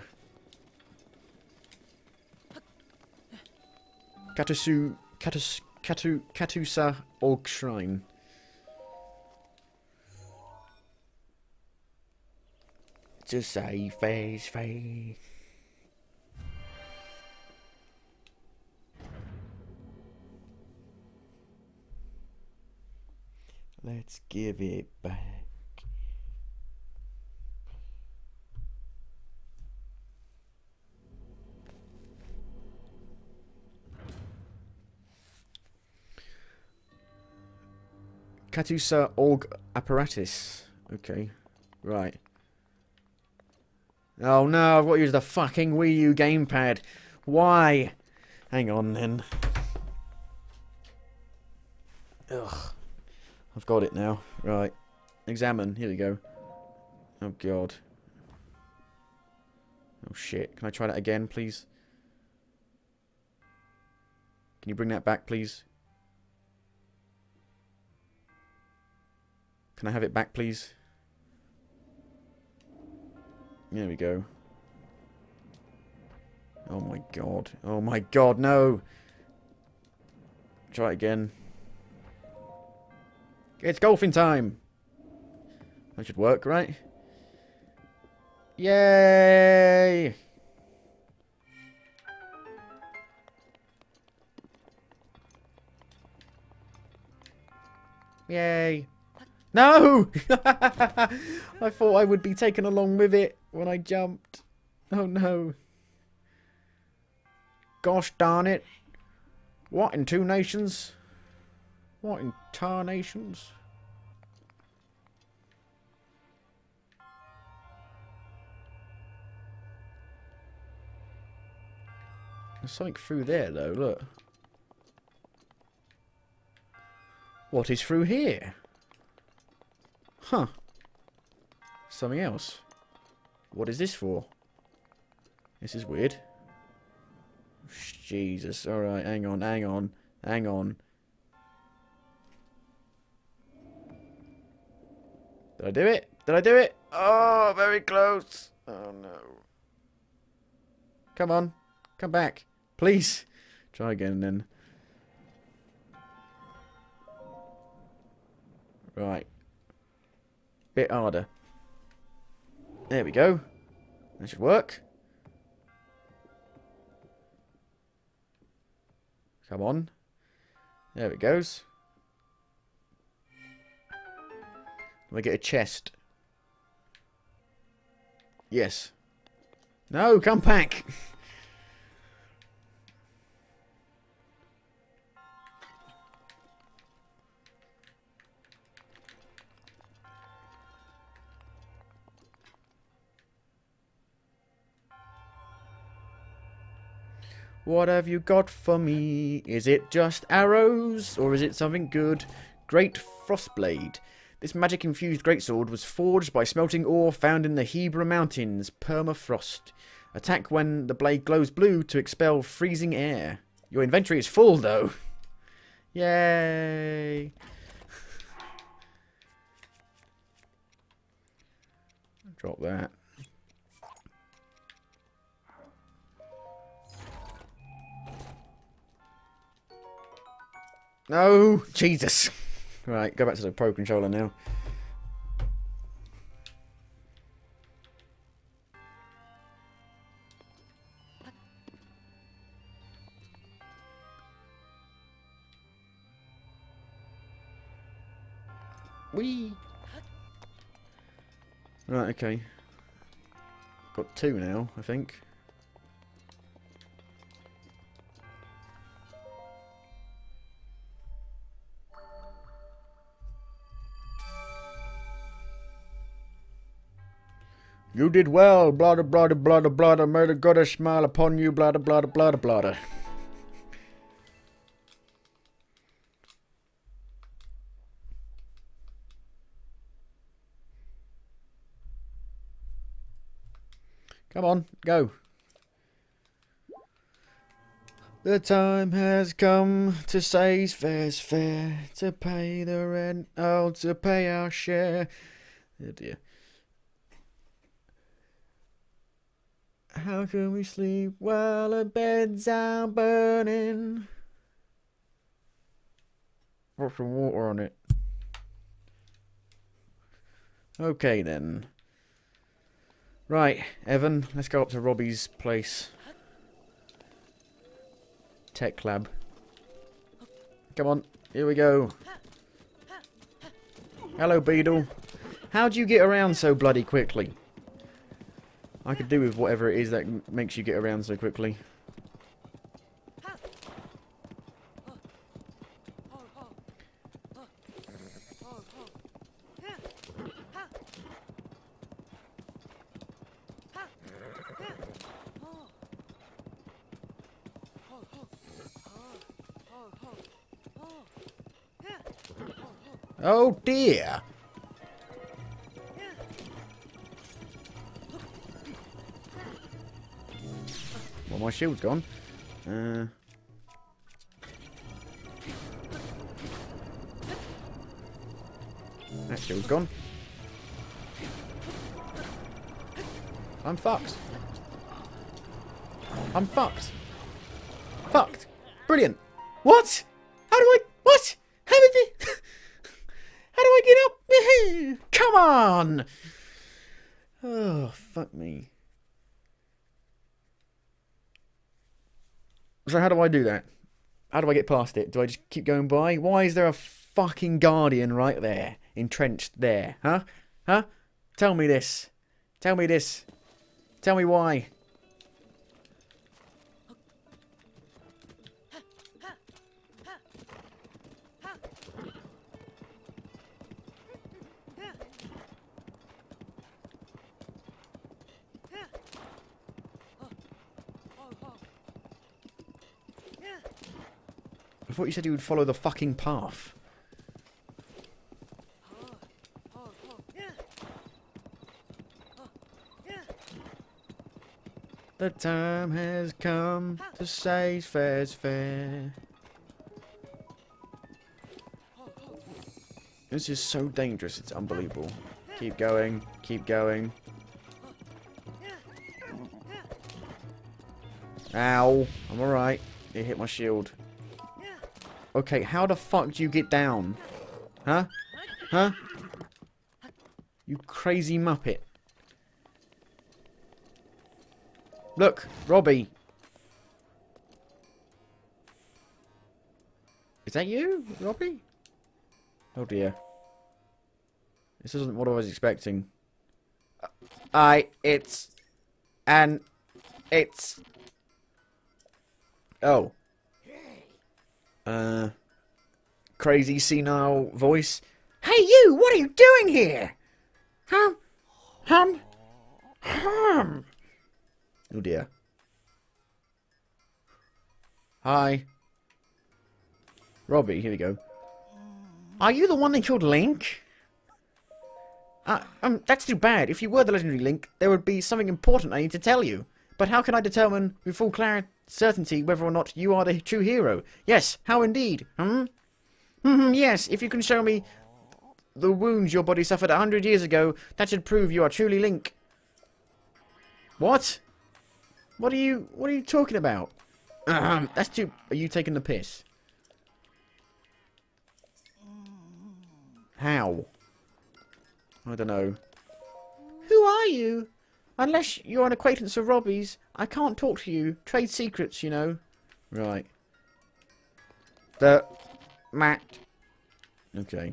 Katusu... Katus... Katu... Katusa Orc Shrine. Just say face, face. Let's give it back. Katusa Org Apparatus. Okay. Right. Oh no, I've got to use the fucking Wii U gamepad. Why? Hang on then. Ugh. I've got it now. Right. Examine. Here we go. Oh god. Oh shit. Can I try that again, please? Can you bring that back, please? Can I have it back, please? There we go. Oh my god. Oh my god, no! Try it again. It's golfing time! That should work, right? Yay! Yay! No! I thought I would be taken along with it when I jumped. Oh no. Gosh darn it. What in two nations? What in tar nations? There's something through there though, look. What is through here? Huh. Something else. What is this for? This is weird. Jesus. Alright, hang on, hang on, hang on. Did I do it? Did I do it? Oh, very close. Oh no. Come on. Come back. Please. Try again then. Right. Bit harder. There we go. That should work. Come on. There it goes. We get a chest. Yes. No, come back. What have you got for me? Is it just arrows, or is it something good? Great Frostblade. This magic-infused greatsword was forged by smelting ore found in the Hebra Mountains, permafrost. Attack when the blade glows blue to expel freezing air. Your inventory is full, though. Yay! Drop that. No! Jesus! Right, go back to the Pro Controller now. Whee! Right, okay. Got two now, I think. You did well, blah blah blah blah blah blah. May the goddess smile upon you, blah blah blah blah blah. Come on, go. The time has come to say fair's fair, to pay the rent, oh, to pay our share. Oh dear. How can we sleep while the beds are burning? Put some water on it. Okay then. Right, Evan, let's go up to Robbie's place. Tech lab. Come on, here we go. Hello, Beetle. How do you get around so bloody quickly? I could do with whatever it is that m makes you get around so quickly. Oh dear! Well, my shield's gone. Uh, that shield's gone. I'm fucked. I'm fucked. Fucked. Brilliant. What? How do I... What? How did it... How do I get up? Come on! Oh, fuck me. So how do I do that? How do I get past it? Do I just keep going by? Why is there a fucking guardian right there? Entrenched there? Huh? Huh? Tell me this. Tell me this. Tell me why. I thought you said you would follow the fucking path. The time has come to say fair's fair. This is so dangerous, it's unbelievable. Keep going, keep going. Ow, I'm alright. It hit my shield. Okay, how the fuck do you get down? Huh? Huh? You crazy muppet. Look, Robbie. Is that you, Robbie? Oh dear. This isn't what I was expecting. I, it's, and, it's, oh. Uh, crazy senile voice. Hey you, what are you doing here? Hum, hum, hum. Oh dear. Hi. Robbie, here we go. Are you the one that killed Link? Uh, um, that's too bad. If you were the legendary Link, there would be something important I need to tell you. But how can I determine with full clarity? Certainty whether or not you are the true hero? Yes, how indeed? Hmm? Hmm, yes, if you can show me the wounds your body suffered a hundred years ago, that should prove you are truly Link. What? What are you, what are you talking about? Um, that's too, are you taking the piss? How? I don't know. Who are you? Unless you're an acquaintance of Robbie's, I can't talk to you. Trade secrets, you know. Right. The... Matt. Okay.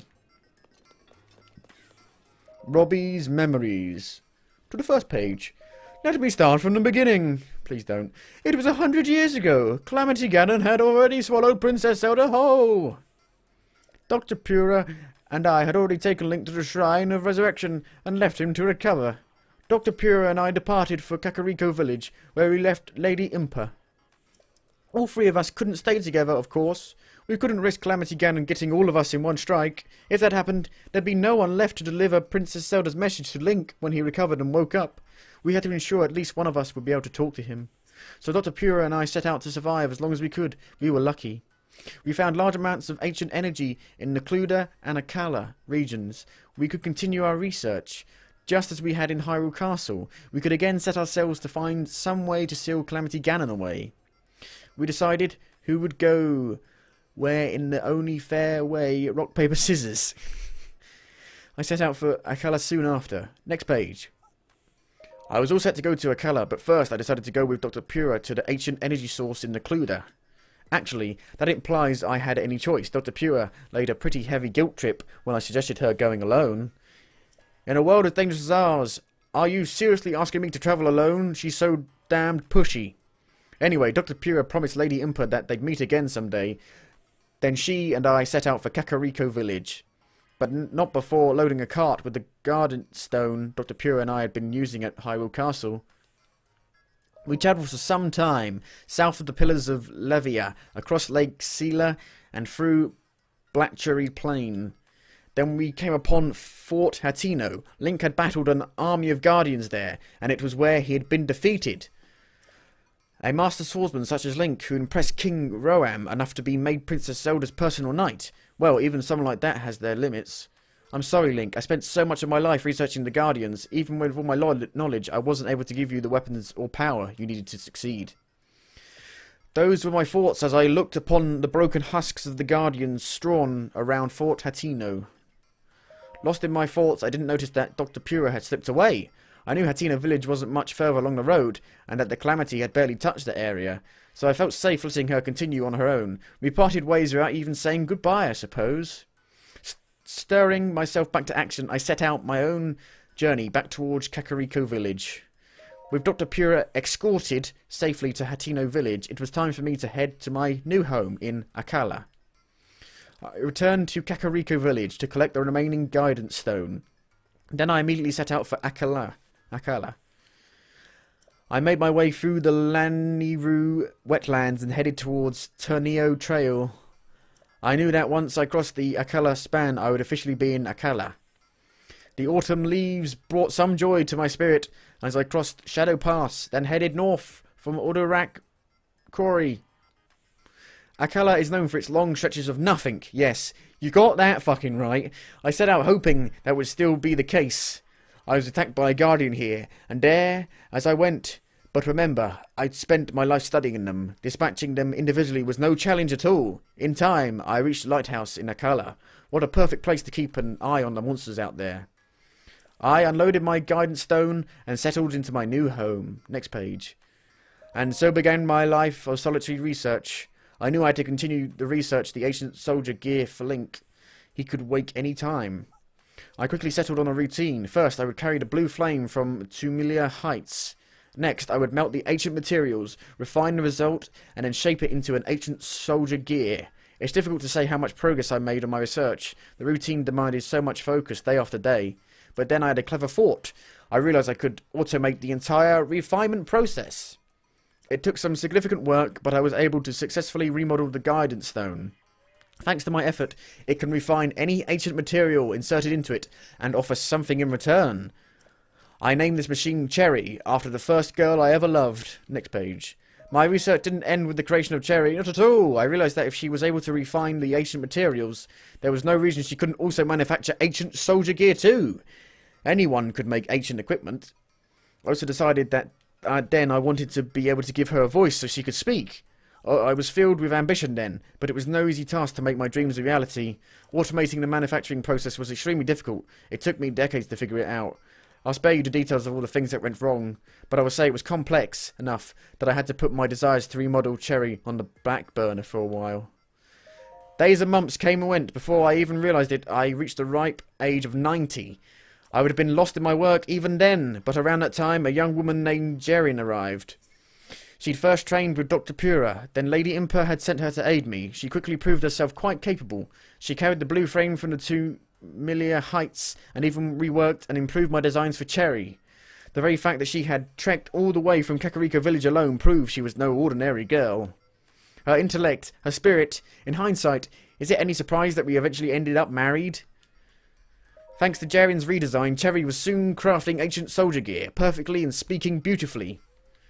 Robbie's memories. To the first page. Let me start from the beginning. Please don't. It was a hundred years ago. Calamity Ganon had already swallowed Princess Zelda whole. Doctor Pura and I had already taken Link to the Shrine of Resurrection and left him to recover. Doctor Pura and I departed for Kakariko Village, where we left Lady Impa. All three of us couldn't stay together, of course. We couldn't risk Calamity Ganon getting all of us in one strike. If that happened, there'd be no one left to deliver Princess Zelda's message to Link when he recovered and woke up. We had to ensure at least one of us would be able to talk to him. So Doctor Pura and I set out to survive as long as we could. We were lucky. We found large amounts of ancient energy in the Cluda and Akala regions. We could continue our research. Just as we had in Hyrule Castle, we could again set ourselves to find some way to seal Calamity Ganon away. We decided who would go where in the only fair way, rock, paper, scissors. I set out for Akala soon after. Next page. I was all set to go to Akala, but first I decided to go with Doctor Pura to the ancient energy source in the Cluda. Actually, that implies I had any choice. Doctor Pura laid a pretty heavy guilt trip when I suggested her going alone. In a world as dangerous as ours, are you seriously asking me to travel alone? She's so damned pushy. Anyway, Doctor Pura promised Lady Impa that they'd meet again someday. Then she and I set out for Kakariko Village. But n not before loading a cart with the garden stone Doctor Pura and I had been using at Hyrule Castle. We travelled for some time, south of the Pillars of Levia, across Lake Sela, and through Blackcherry Plain. Then we came upon Fort Hatino. Link had battled an army of guardians there, and it was where he had been defeated. A master swordsman such as Link, who impressed King Roam enough to be made Princess Zelda's personal knight. Well, even someone like that has their limits. I'm sorry, Link. I spent so much of my life researching the Guardians. Even with all my knowledge, I wasn't able to give you the weapons or power you needed to succeed. Those were my thoughts as I looked upon the broken husks of the Guardians strewn around Fort Hatino. Lost in my thoughts, I didn't notice that Doctor Pura had slipped away. I knew Hatino village wasn't much further along the road, and that the Calamity had barely touched the area, so I felt safe letting her continue on her own. We parted ways without even saying goodbye, I suppose. S stirring myself back to action, I set out my own journey back towards Kakariko village. With Doctor Pura escorted safely to Hatino village, it was time for me to head to my new home in Akala. I returned to Kakariko village to collect the remaining guidance stone. Then I immediately set out for Akala. Akala. I made my way through the Laniru wetlands and headed towards Turneo Trail. I knew that once I crossed the Akala span, I would officially be in Akala. The autumn leaves brought some joy to my spirit as I crossed Shadow Pass, then headed north from Odorak Quarry. Akala is known for its long stretches of nothing. Yes, you got that fucking right. I set out hoping that would still be the case. I was attacked by a guardian here, and there, as I went. But remember, I'd spent my life studying them. Dispatching them individually was no challenge at all. In time, I reached the lighthouse in Akala. What a perfect place to keep an eye on the monsters out there. I unloaded my guidance stone and settled into my new home. Next page. And so began my life of solitary research. I knew I had to continue the research, the ancient soldier gear for Link. He could wake any time. I quickly settled on a routine. First, I would carry the blue flame from Tumilia Heights. Next, I would melt the ancient materials, refine the result, and then shape it into an ancient soldier gear. It's difficult to say how much progress I made on my research. The routine demanded so much focus day after day. But then I had a clever thought. I realised I could automate the entire refinement process. It took some significant work, but I was able to successfully remodel the guidance stone. Thanks to my effort, it can refine any ancient material inserted into it and offer something in return. I named this machine Cherry, after the first girl I ever loved. Next page. My research didn't end with the creation of Cherry, not at all. I realised that if she was able to refine the ancient materials, there was no reason she couldn't also manufacture ancient soldier gear too. Anyone could make ancient equipment. I also decided that uh, then I wanted to be able to give her a voice so she could speak. I was filled with ambition then, but it was no easy task to make my dreams a reality. Automating the manufacturing process was extremely difficult. It took me decades to figure it out. I'll spare you the details of all the things that went wrong, but I will say it was complex enough that I had to put my desires to remodel Cherry on the back burner for a while. Days and months came and went before I even realised it. I reached the ripe age of ninety. I would have been lost in my work even then, but around that time a young woman named Jerin arrived. She'd first trained with Doctor Pura, then Lady Impa had sent her to aid me. She quickly proved herself quite capable. She carried the blue frame from the two Milia Heights and even reworked and improved my designs for Cherry. The very fact that she had trekked all the way from Kakariko village alone proved she was no ordinary girl. Her intellect, her spirit, in hindsight, is it any surprise that we eventually ended up married? Thanks to Jerin's redesign, Cherry was soon crafting ancient soldier gear, perfectly and speaking beautifully.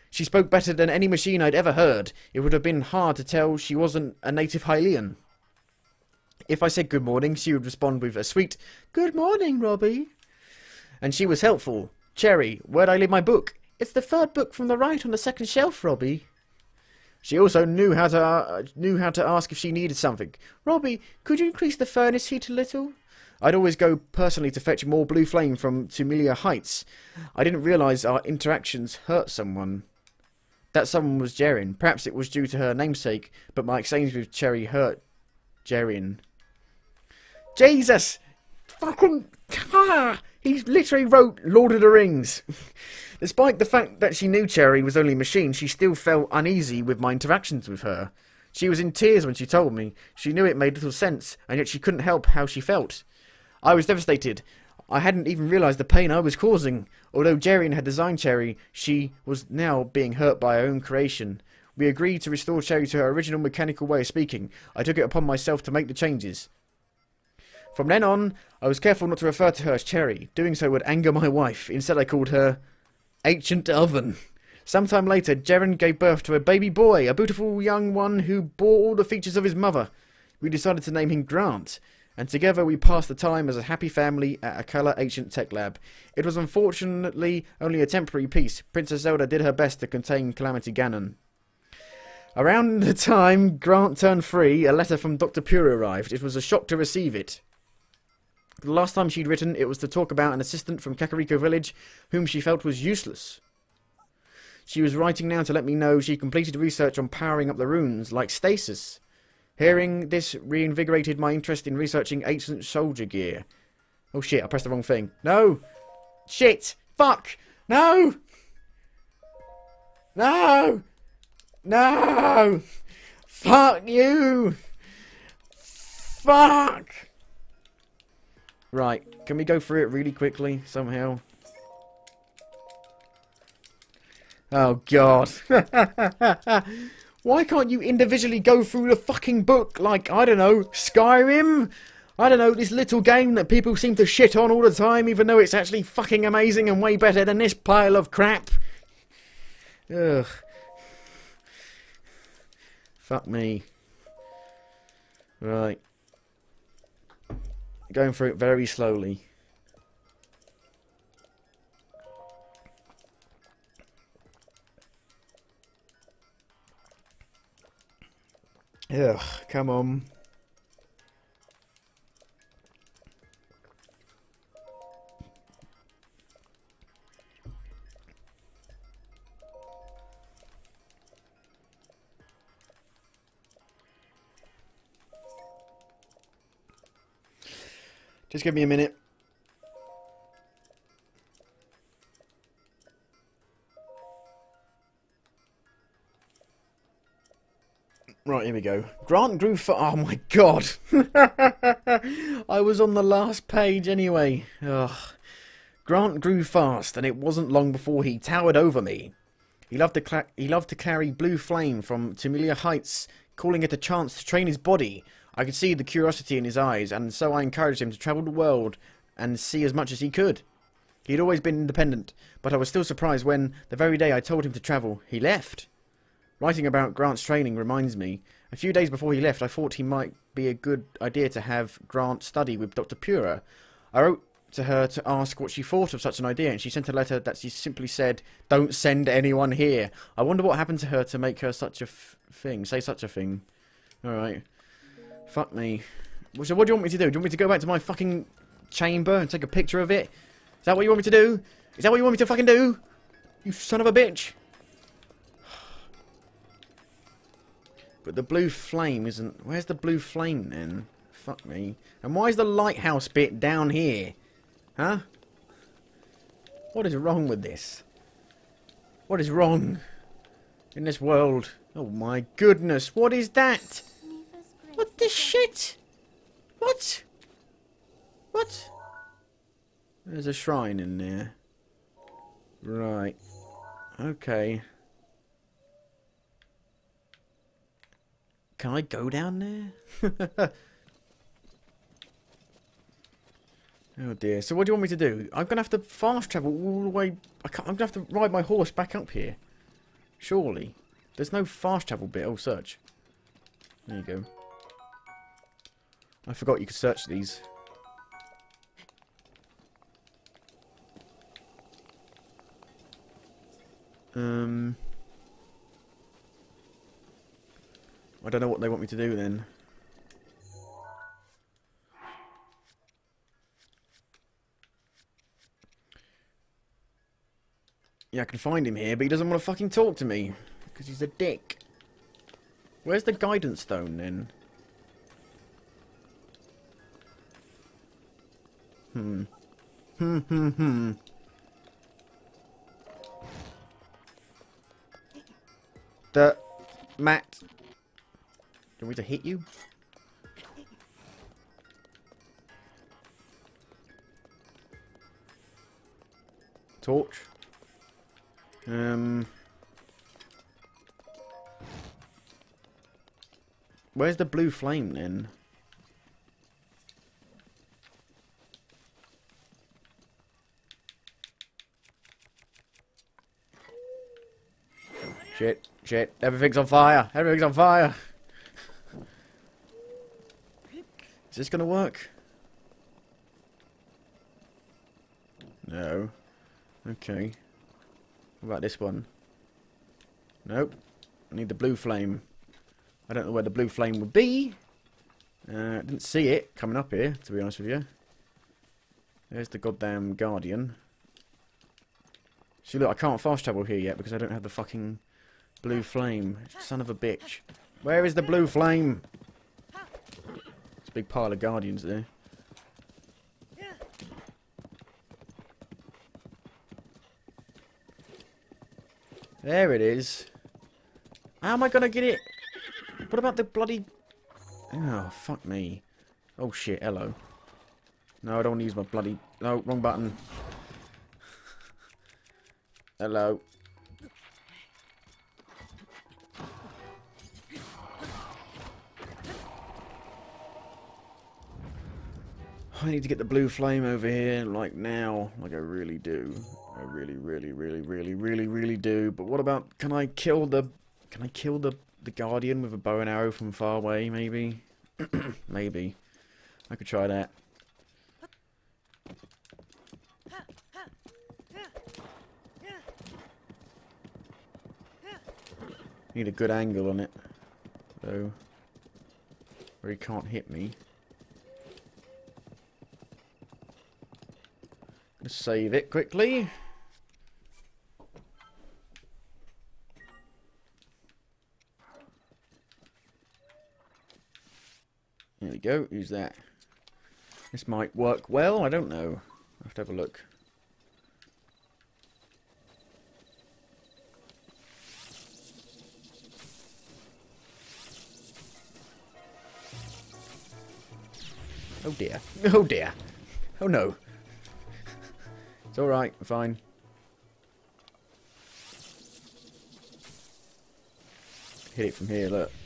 She spoke better than any machine I'd ever heard. It would have been hard to tell she wasn't a native Hylian. If I said good morning, she would respond with a sweet, "Good morning, Robbie." And she was helpful. "Cherry, where'd I leave my book?" "It's the third book from the right on the second shelf, Robbie." She also knew how to uh, knew how to ask if she needed something. "Robbie, could you increase the furnace heat a little?" I'd always go personally to fetch more blue flame from Tumilia Heights. I didn't realise our interactions hurt someone. That someone was Jerin. Perhaps it was due to her namesake, but my exchange with Cherry hurt Jerin. Jesus! Fucking... Ah! He literally wrote Lord of the Rings. Despite the fact that she knew Cherry was only a machine, she still felt uneasy with my interactions with her. She was in tears when she told me. She knew it made little sense, and yet she couldn't help how she felt. I was devastated. I hadn't even realised the pain I was causing. Although Jerin had designed Cherry, she was now being hurt by her own creation. We agreed to restore Cherry to her original mechanical way of speaking. I took it upon myself to make the changes. From then on, I was careful not to refer to her as Cherry. Doing so would anger my wife. Instead, I called her Ancient Oven. Sometime later, Jerin gave birth to a baby boy, a beautiful young one who bore all the features of his mother. We decided to name him Grant, and together we passed the time as a happy family at Akala Ancient Tech Lab. It was unfortunately only a temporary peace. Princess Zelda did her best to contain Calamity Ganon. Around the time Grant turned three, a letter from Doctor Pura arrived. It was a shock to receive it. The last time she'd written, it was to talk about an assistant from Kakariko Village whom she felt was useless. She was writing now to let me know she completed research on powering up the runes, like stasis. Hearing this reinvigorated my interest in researching ancient soldier gear. Oh shit, I pressed the wrong thing. No! Shit! Fuck! No! No! No! Fuck you! Fuck! Right, can we go through it really quickly, somehow? Oh, God. Why can't you individually go through the fucking book like, I don't know, Skyrim? I don't know, this little game that people seem to shit on all the time, even though it's actually fucking amazing and way better than this pile of crap. Ugh. Fuck me. Right. Going through it very slowly. Ugh, come on. Just give me a minute. Right, here we go. Grant grew for... Oh my god! I was on the last page anyway. Ugh. Grant grew fast, and it wasn't long before he towered over me. He loved to, he loved to carry blue flame from Tumilia Heights, calling it a chance to train his body. I could see the curiosity in his eyes, and so I encouraged him to travel the world and see as much as he could. He had always been independent, but I was still surprised when, the very day I told him to travel, he left. Writing about Grant's training reminds me, a few days before he left I thought he might be a good idea to have Grant study with Doctor Pura. I wrote to her to ask what she thought of such an idea, and she sent a letter that she simply said, "Don't send anyone here." I wonder what happened to her to make her such a f thing, say such a thing. Alright. Fuck me. So what do you want me to do? Do you want me to go back to my fucking chamber and take a picture of it? Is that what you want me to do? Is that what you want me to fucking do? You son of a bitch. But the blue flame isn't... Where's the blue flame then? Fuck me. And why is the lighthouse bit down here? Huh? What is wrong with this? What is wrong in this world? Oh my goodness. What is that? What the shit? What? What? There's a shrine in there. Right. Okay. Can I go down there? Oh dear. So what do you want me to do? I'm going to have to fast travel all the way... I can't, I'm going to have to ride my horse back up here. Surely. There's no fast travel bit. Oh, search. There you go. I forgot you could search these. Um... I don't know what they want me to do then. Yeah, I can find him here, but he doesn't want to fucking talk to me. Because he's a dick. Where's the guidance stone then? Hmm. Hmm, hmm, hmm. The... Matt. Do you want me to hit you? Torch. Um... Where's the blue flame then? Shit, shit, everything's on fire, everything's on fire. Is this gonna work? No. Okay. What about this one? Nope. I need the blue flame. I don't know where the blue flame would be. Uh, didn't see it coming up here, to be honest with you. There's the goddamn guardian. See, look, I can't fast travel here yet because I don't have the fucking blue flame. Son of a bitch. Where is the blue flame? It's a big pile of guardians there. There it is. How am I going to get it? What about the bloody... Oh, fuck me. Oh, shit. Hello. No, I don't want to use my bloody... No, wrong button. Hello. I need to get the blue flame over here, like now. Like I really do. I really, really, really, really, really, really do. But what about... Can I kill the... Can I kill the... The guardian with a bow and arrow from far away, maybe? Maybe. I could try that. Need a good angle on it, though, where he can't hit me. Let's save it quickly. There we go, use that. This might work well, I don't know. I'll have to have a look. Oh dear. Oh dear. Oh no. It's alright, I'm fine. Hit it from here, look.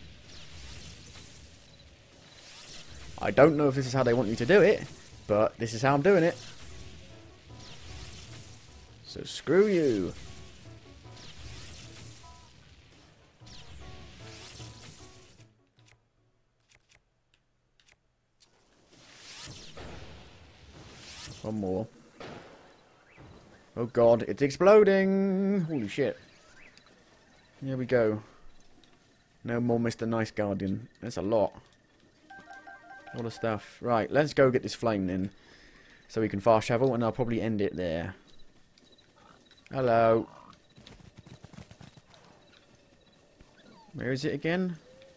I don't know if this is how they want you to do it, but this is how I'm doing it. So screw you. One more. Oh god, it's exploding! Holy shit. Here we go. No more Mister Nice Guardian. That's a lot. All the stuff. Right, let's go get this flame then. So we can fast travel, and I'll probably end it there. Hello. Where is it again?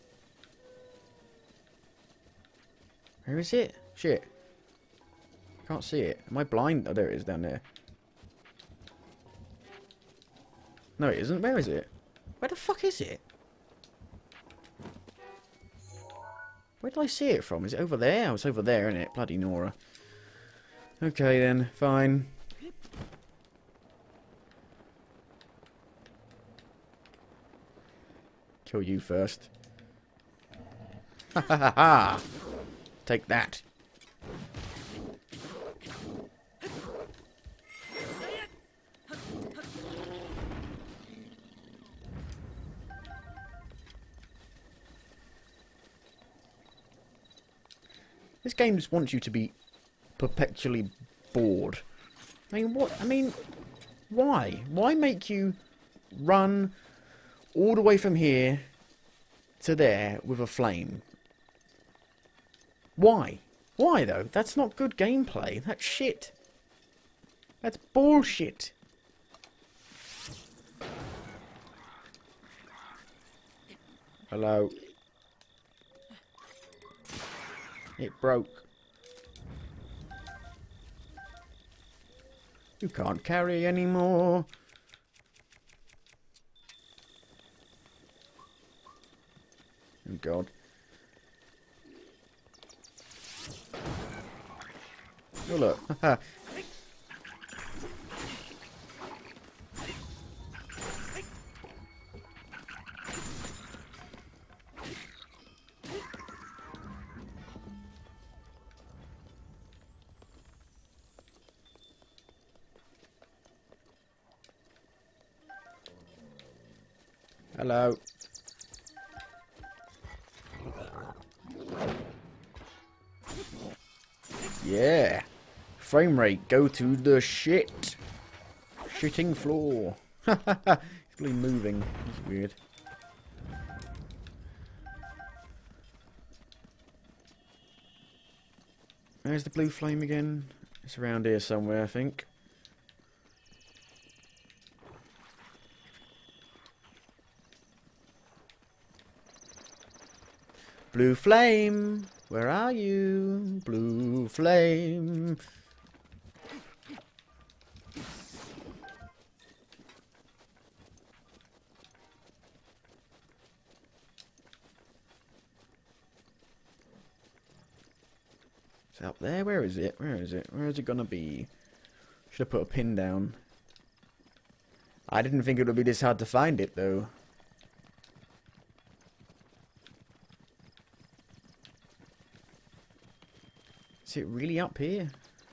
Where is it? Shit. Can't see it. Am I blind? Oh, there it is down there. No, it isn't. Where is it? Where the fuck is it? Where did I see it from? Is it over there? Oh, it's over there, isn't it? Bloody Nora. Okay, then. Fine. Kill you first. Ha ha ha ha! Take that. This game just wants you to be perpetually bored. I mean, what? I mean, why? Why make you run all the way from here to there with a flame? Why? Why, though? That's not good gameplay. That's shit. That's bullshit. Hello. It broke. You can't carry anymore. Oh God. Oh look. Haha. Hello. Yeah. Frame rate, go to the shit. Shitting floor. It's really moving. It's weird. There's the blue flame again. It's around here somewhere, I think. Blue flame, where are you? Blue flame. It's up there. Where is it? Where is it? Where is it gonna be? Should have put a pin down. I didn't think it would be this hard to find it, though. Is it really up here?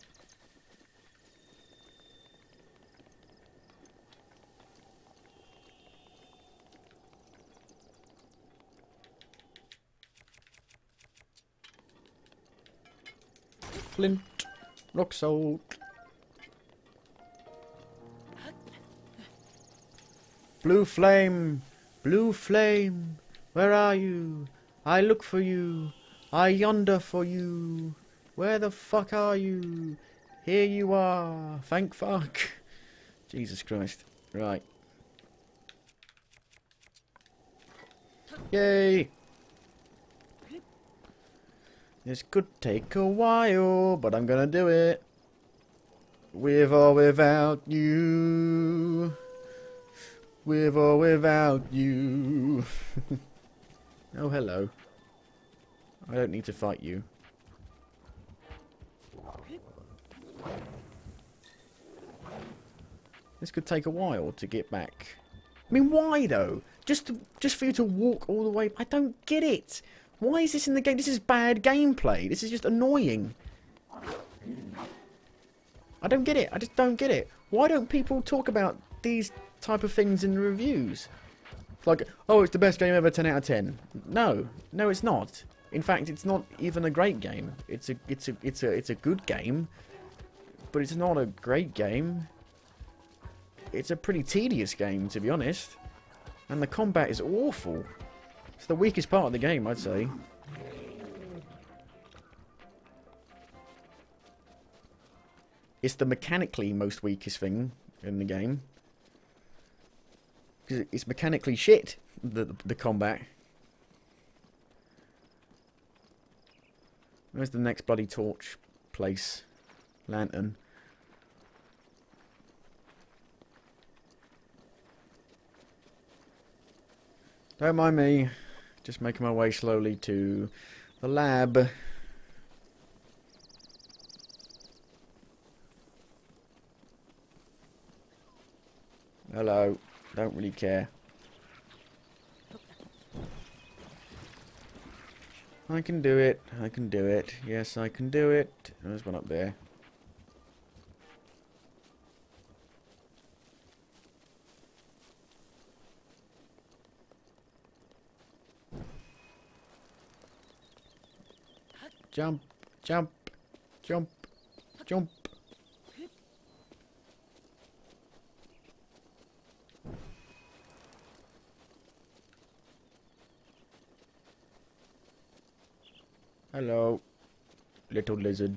Flint, rock salt. Blue flame, blue flame, where are you? I look for you, I yonder for you. Where the fuck are you? Here you are. Thank fuck. Jesus Christ. Right. Yay. This could take a while, but I'm gonna do it. With or without you. With or without you. Oh, hello. I don't need to fight you. This could take a while to get back. I mean, why though? Just to, just for you to walk all the way? I don't get it. Why is this in the game? This is bad gameplay. This is just annoying. I don't get it. I just don't get it. Why don't people talk about these type of things in the reviews? Like, oh, it's the best game ever, ten out of ten. No, no, it's not. In fact, it's not even a great game. It's a, it's a, it's a, it's a good game, but it's not a great game. It's a pretty tedious game, to be honest. And the combat is awful. It's the weakest part of the game, I'd say. It's the mechanically most weakest thing in the game. Because it's mechanically shit, the, the, the combat. Where's the next bloody torch place? Lantern. Don't mind me, just making my way slowly to the lab. Hello, don't really care. I can do it, I can do it, yes I can do it. There's one up there. Jump, Jump. Jump. Jump. Hello, little lizard.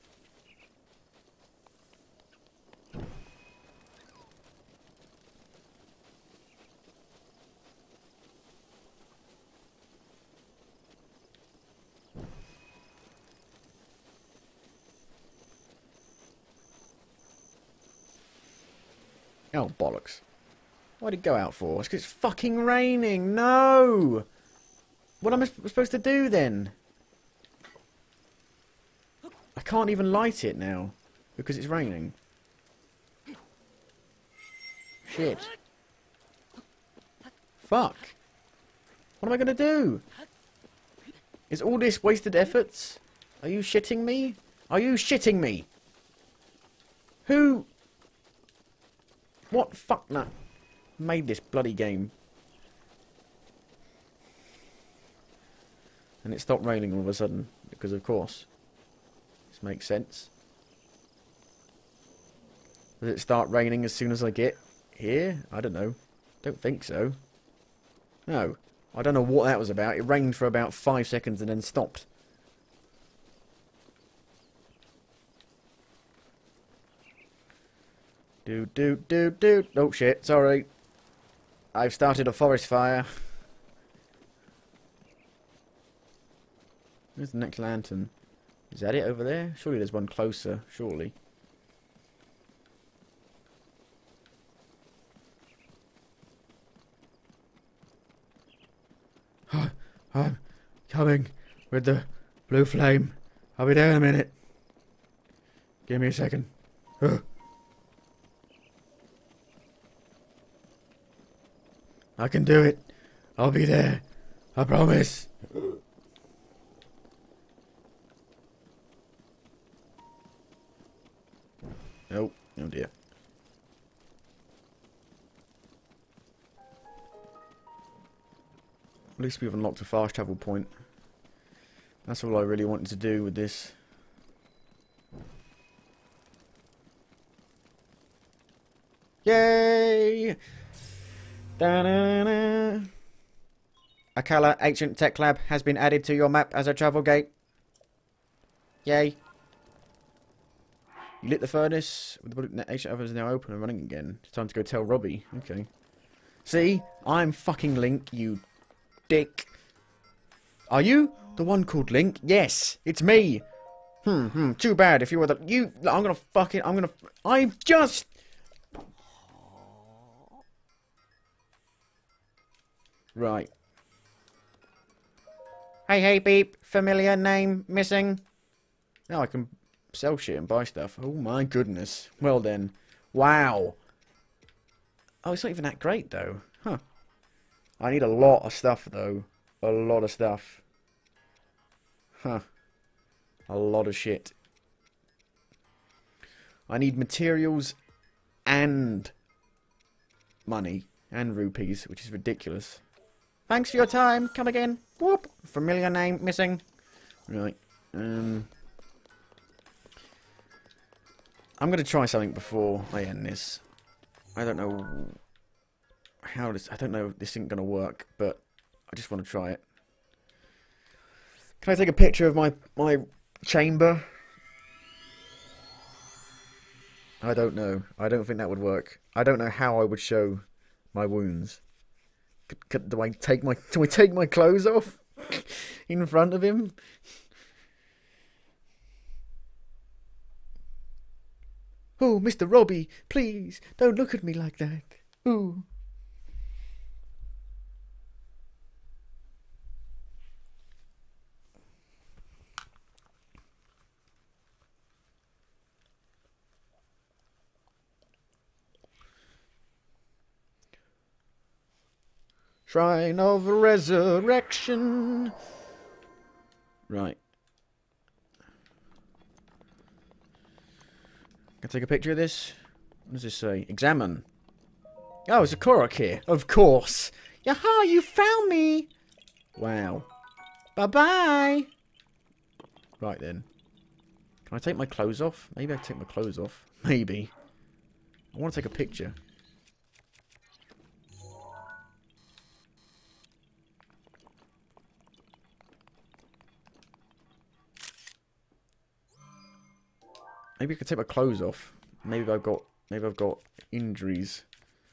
Oh, bollocks. Why'd it go out for? It's 'cause it's fucking raining. No! What am I supposed to do then? I can't even light it now because it's raining. Shit. Fuck. What am I going to do? Is all this wasted efforts? Are you shitting me? Are you shitting me? Who... What fuck nut made this bloody game? And it stopped raining all of a sudden, because of course. This makes sense. Does it start raining as soon as I get here? I don't know. Don't think so. No. I don't know what that was about. It rained for about five seconds and then stopped. Do, do, do, do. Oh shit, sorry. I've started a forest fire. Where's the next lantern? Is that it over there? Surely there's one closer, surely. I'm coming with the blue flame. I'll be there in a minute. Give me a second. Ugh. I can do it. I'll be there. I promise. Oh, oh dear. At least we've unlocked a fast travel point. That's all I really wanted to do with this. Yay! Da-na-na. Akala Ancient Tech Lab has been added to your map as a travel gate. Yay. You lit the furnace. The ancient oven is now open and running again. It's time to go tell Robbie. Okay. See? I'm fucking Link, you dick. Are you the one called Link? Yes, it's me. Hmm, hmm. Too bad if you were the... You... I'm gonna fucking... I'm gonna... I've just... Right. Hey, hey, beep. Familiar name missing. Now I can sell shit and buy stuff. Oh my goodness. Well then. Wow. Oh, it's not even that great though. Huh. I need a lot of stuff though. A lot of stuff. Huh. A lot of shit. I need materials and money and rupees, which is ridiculous. Thanks for your time. Come again. Whoop. Familiar name missing. Right. Um. I'm going to try something before I end this. I don't know how this... I don't know if this isn't going to work, but I just want to try it. Can I take a picture of my, my chamber? I don't know. I don't think that would work. I don't know how I would show my wounds. Could, could, do I take my do I take my clothes off in front of him? Oh, Mister Robbie, please don't look at me like that. Ooh. Shrine of Resurrection. Right. Can I take a picture of this? What does this say? Examine. Oh, it's a Korok here. Of course. Yaha, you found me. Wow. Bye-bye. Right then. Can I take my clothes off? Maybe I take my clothes off. Maybe. I want to take a picture. Maybe I could take my clothes off. Maybe I've got maybe I've got injuries.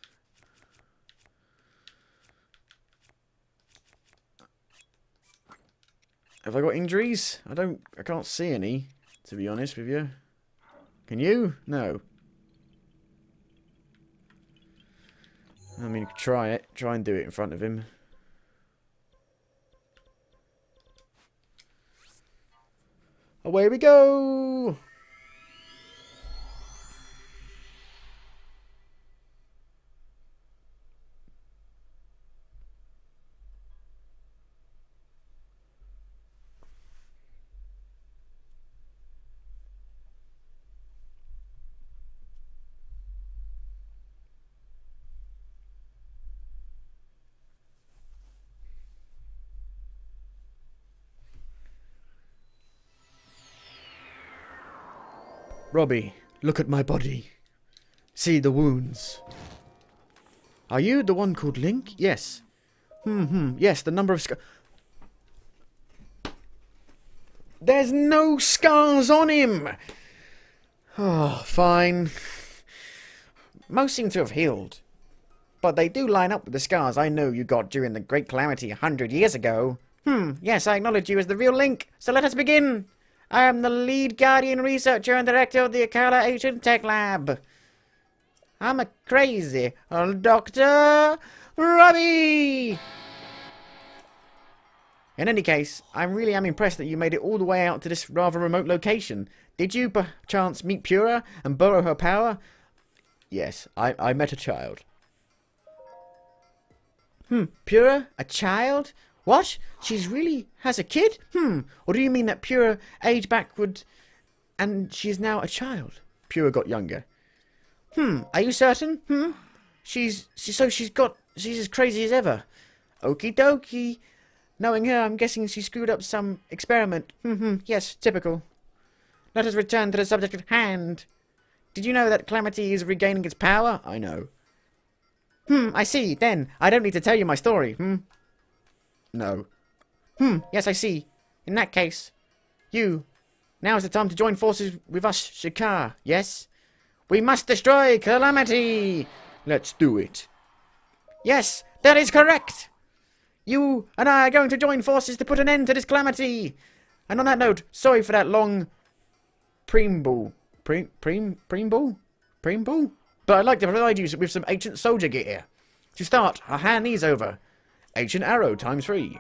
Have I got injuries? I don't I can't see any, to be honest with you. Can you? No. I mean, try it. Try and do it in front of him. Away we go! Robbie, look at my body. See the wounds. Are you the one called Link? Yes. Hmm, hmm. Yes, the number of scars. There's no scars on him! Oh, fine. Most seem to have healed. But they do line up with the scars I know you got during the Great Calamity a hundred years ago. Hmm, yes, I acknowledge you as the real Link, so let us begin! I am the lead guardian researcher and director of the Akala Ancient Tech Lab. I'm a crazy old Doctor Robbie! In any case, I really am impressed that you made it all the way out to this rather remote location. Did you, perchance, meet Pura and borrow her power? Yes, I, I met a child. Hmm, Pura? A child? What? She's really has a kid? Hmm. Or do you mean that Pura aged backward and she is now a child? Pura got younger. Hmm. Are you certain? Hmm. She's she, so she's got she's as crazy as ever. Okie dokie. Knowing her, I'm guessing she screwed up some experiment. Hmm. hmm. Yes, typical. Let us return to the subject at hand. Did you know that Calamity is regaining its power? I know. Hmm. I see. Then I don't need to tell you my story. Hmm. No. Hmm, yes, I see. In that case, you, now is the time to join forces with us, Shikar, yes? We must destroy Calamity! Let's do it. Yes, that is correct! You and I are going to join forces to put an end to this Calamity! And on that note, sorry for that long preamble. Pre pre preamble? Preamble? But I'd like to provide you with some ancient soldier gear. To start, I'll hand these over. Ancient arrow times three.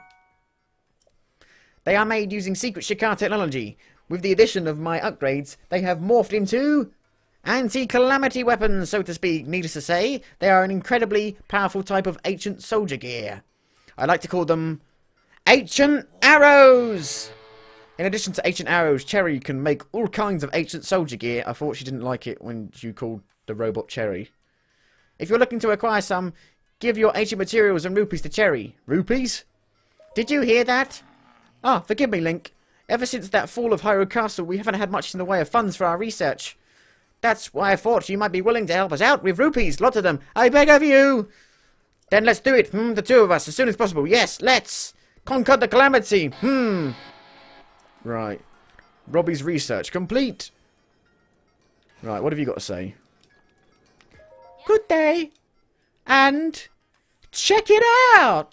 They are made using secret Shikar technology. With the addition of my upgrades, they have morphed into anti-calamity weapons, so to speak. Needless to say, they are an incredibly powerful type of ancient soldier gear. I like to call them ancient arrows. In addition to ancient arrows, Cherry can make all kinds of ancient soldier gear. I thought she didn't like it when you called the robot Cherry. If you're looking to acquire some, give your ancient materials and rupees to Cherry. Rupees? Did you hear that? Ah, forgive me, Link. Ever since that fall of Hyrule Castle, we haven't had much in the way of funds for our research. That's why I thought you might be willing to help us out with rupees. Lots of them. I beg of you. Then let's do it. Hmm, the two of us, as soon as possible. Yes, let's. Conquer the Calamity. Hmm. Right. Robbie's research complete. Right, what have you got to say? Good day. And check it out!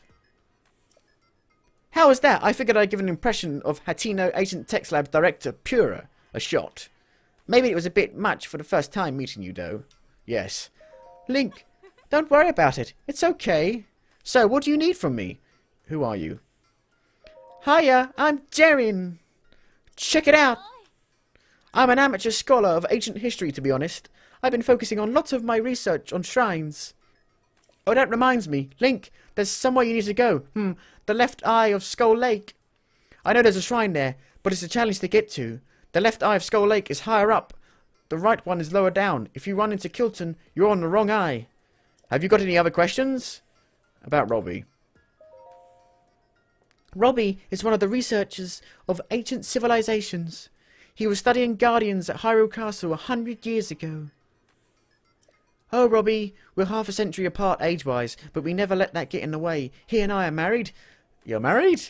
How was that? I figured I'd give an impression of Hatino Ancient Tech Lab Director Pura a shot. Maybe it was a bit much for the first time meeting you, though. Yes. Link, don't worry about it. It's okay. So, what do you need from me? Who are you? Hiya, I'm Jerin. Check it out. I'm an amateur scholar of ancient history, to be honest. I've been focusing on lots of my research on shrines. Oh, that reminds me. Link, there's somewhere you need to go. Hmm, the left eye of Skull Lake. I know there's a shrine there, but it's a challenge to get to. The left eye of Skull Lake is higher up. The right one is lower down. If you run into Kilton, you're on the wrong eye. Have you got any other questions? About Robbie. Robbie is one of the researchers of ancient civilizations. He was studying Guardians at Hyrule Castle a hundred years ago. Oh, Robbie, we're half a century apart age-wise, but we never let that get in the way. He and I are married. You're married?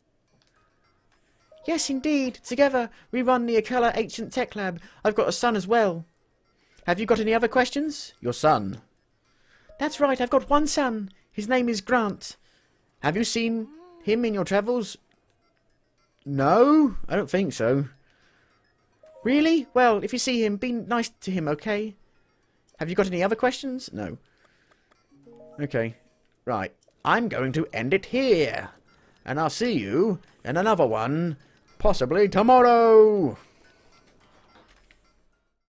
Yes, indeed. Together, we run the Akala Ancient Tech Lab. I've got a son as well. Have you got any other questions? Your son? That's right, I've got one son. His name is Grant. Have you seen him in your travels? No, I don't think so. Really? Well, if you see him, be nice to him, okay? Have you got any other questions? No. Okay. Right. I'm going to end it here. And I'll see you in another one, possibly tomorrow.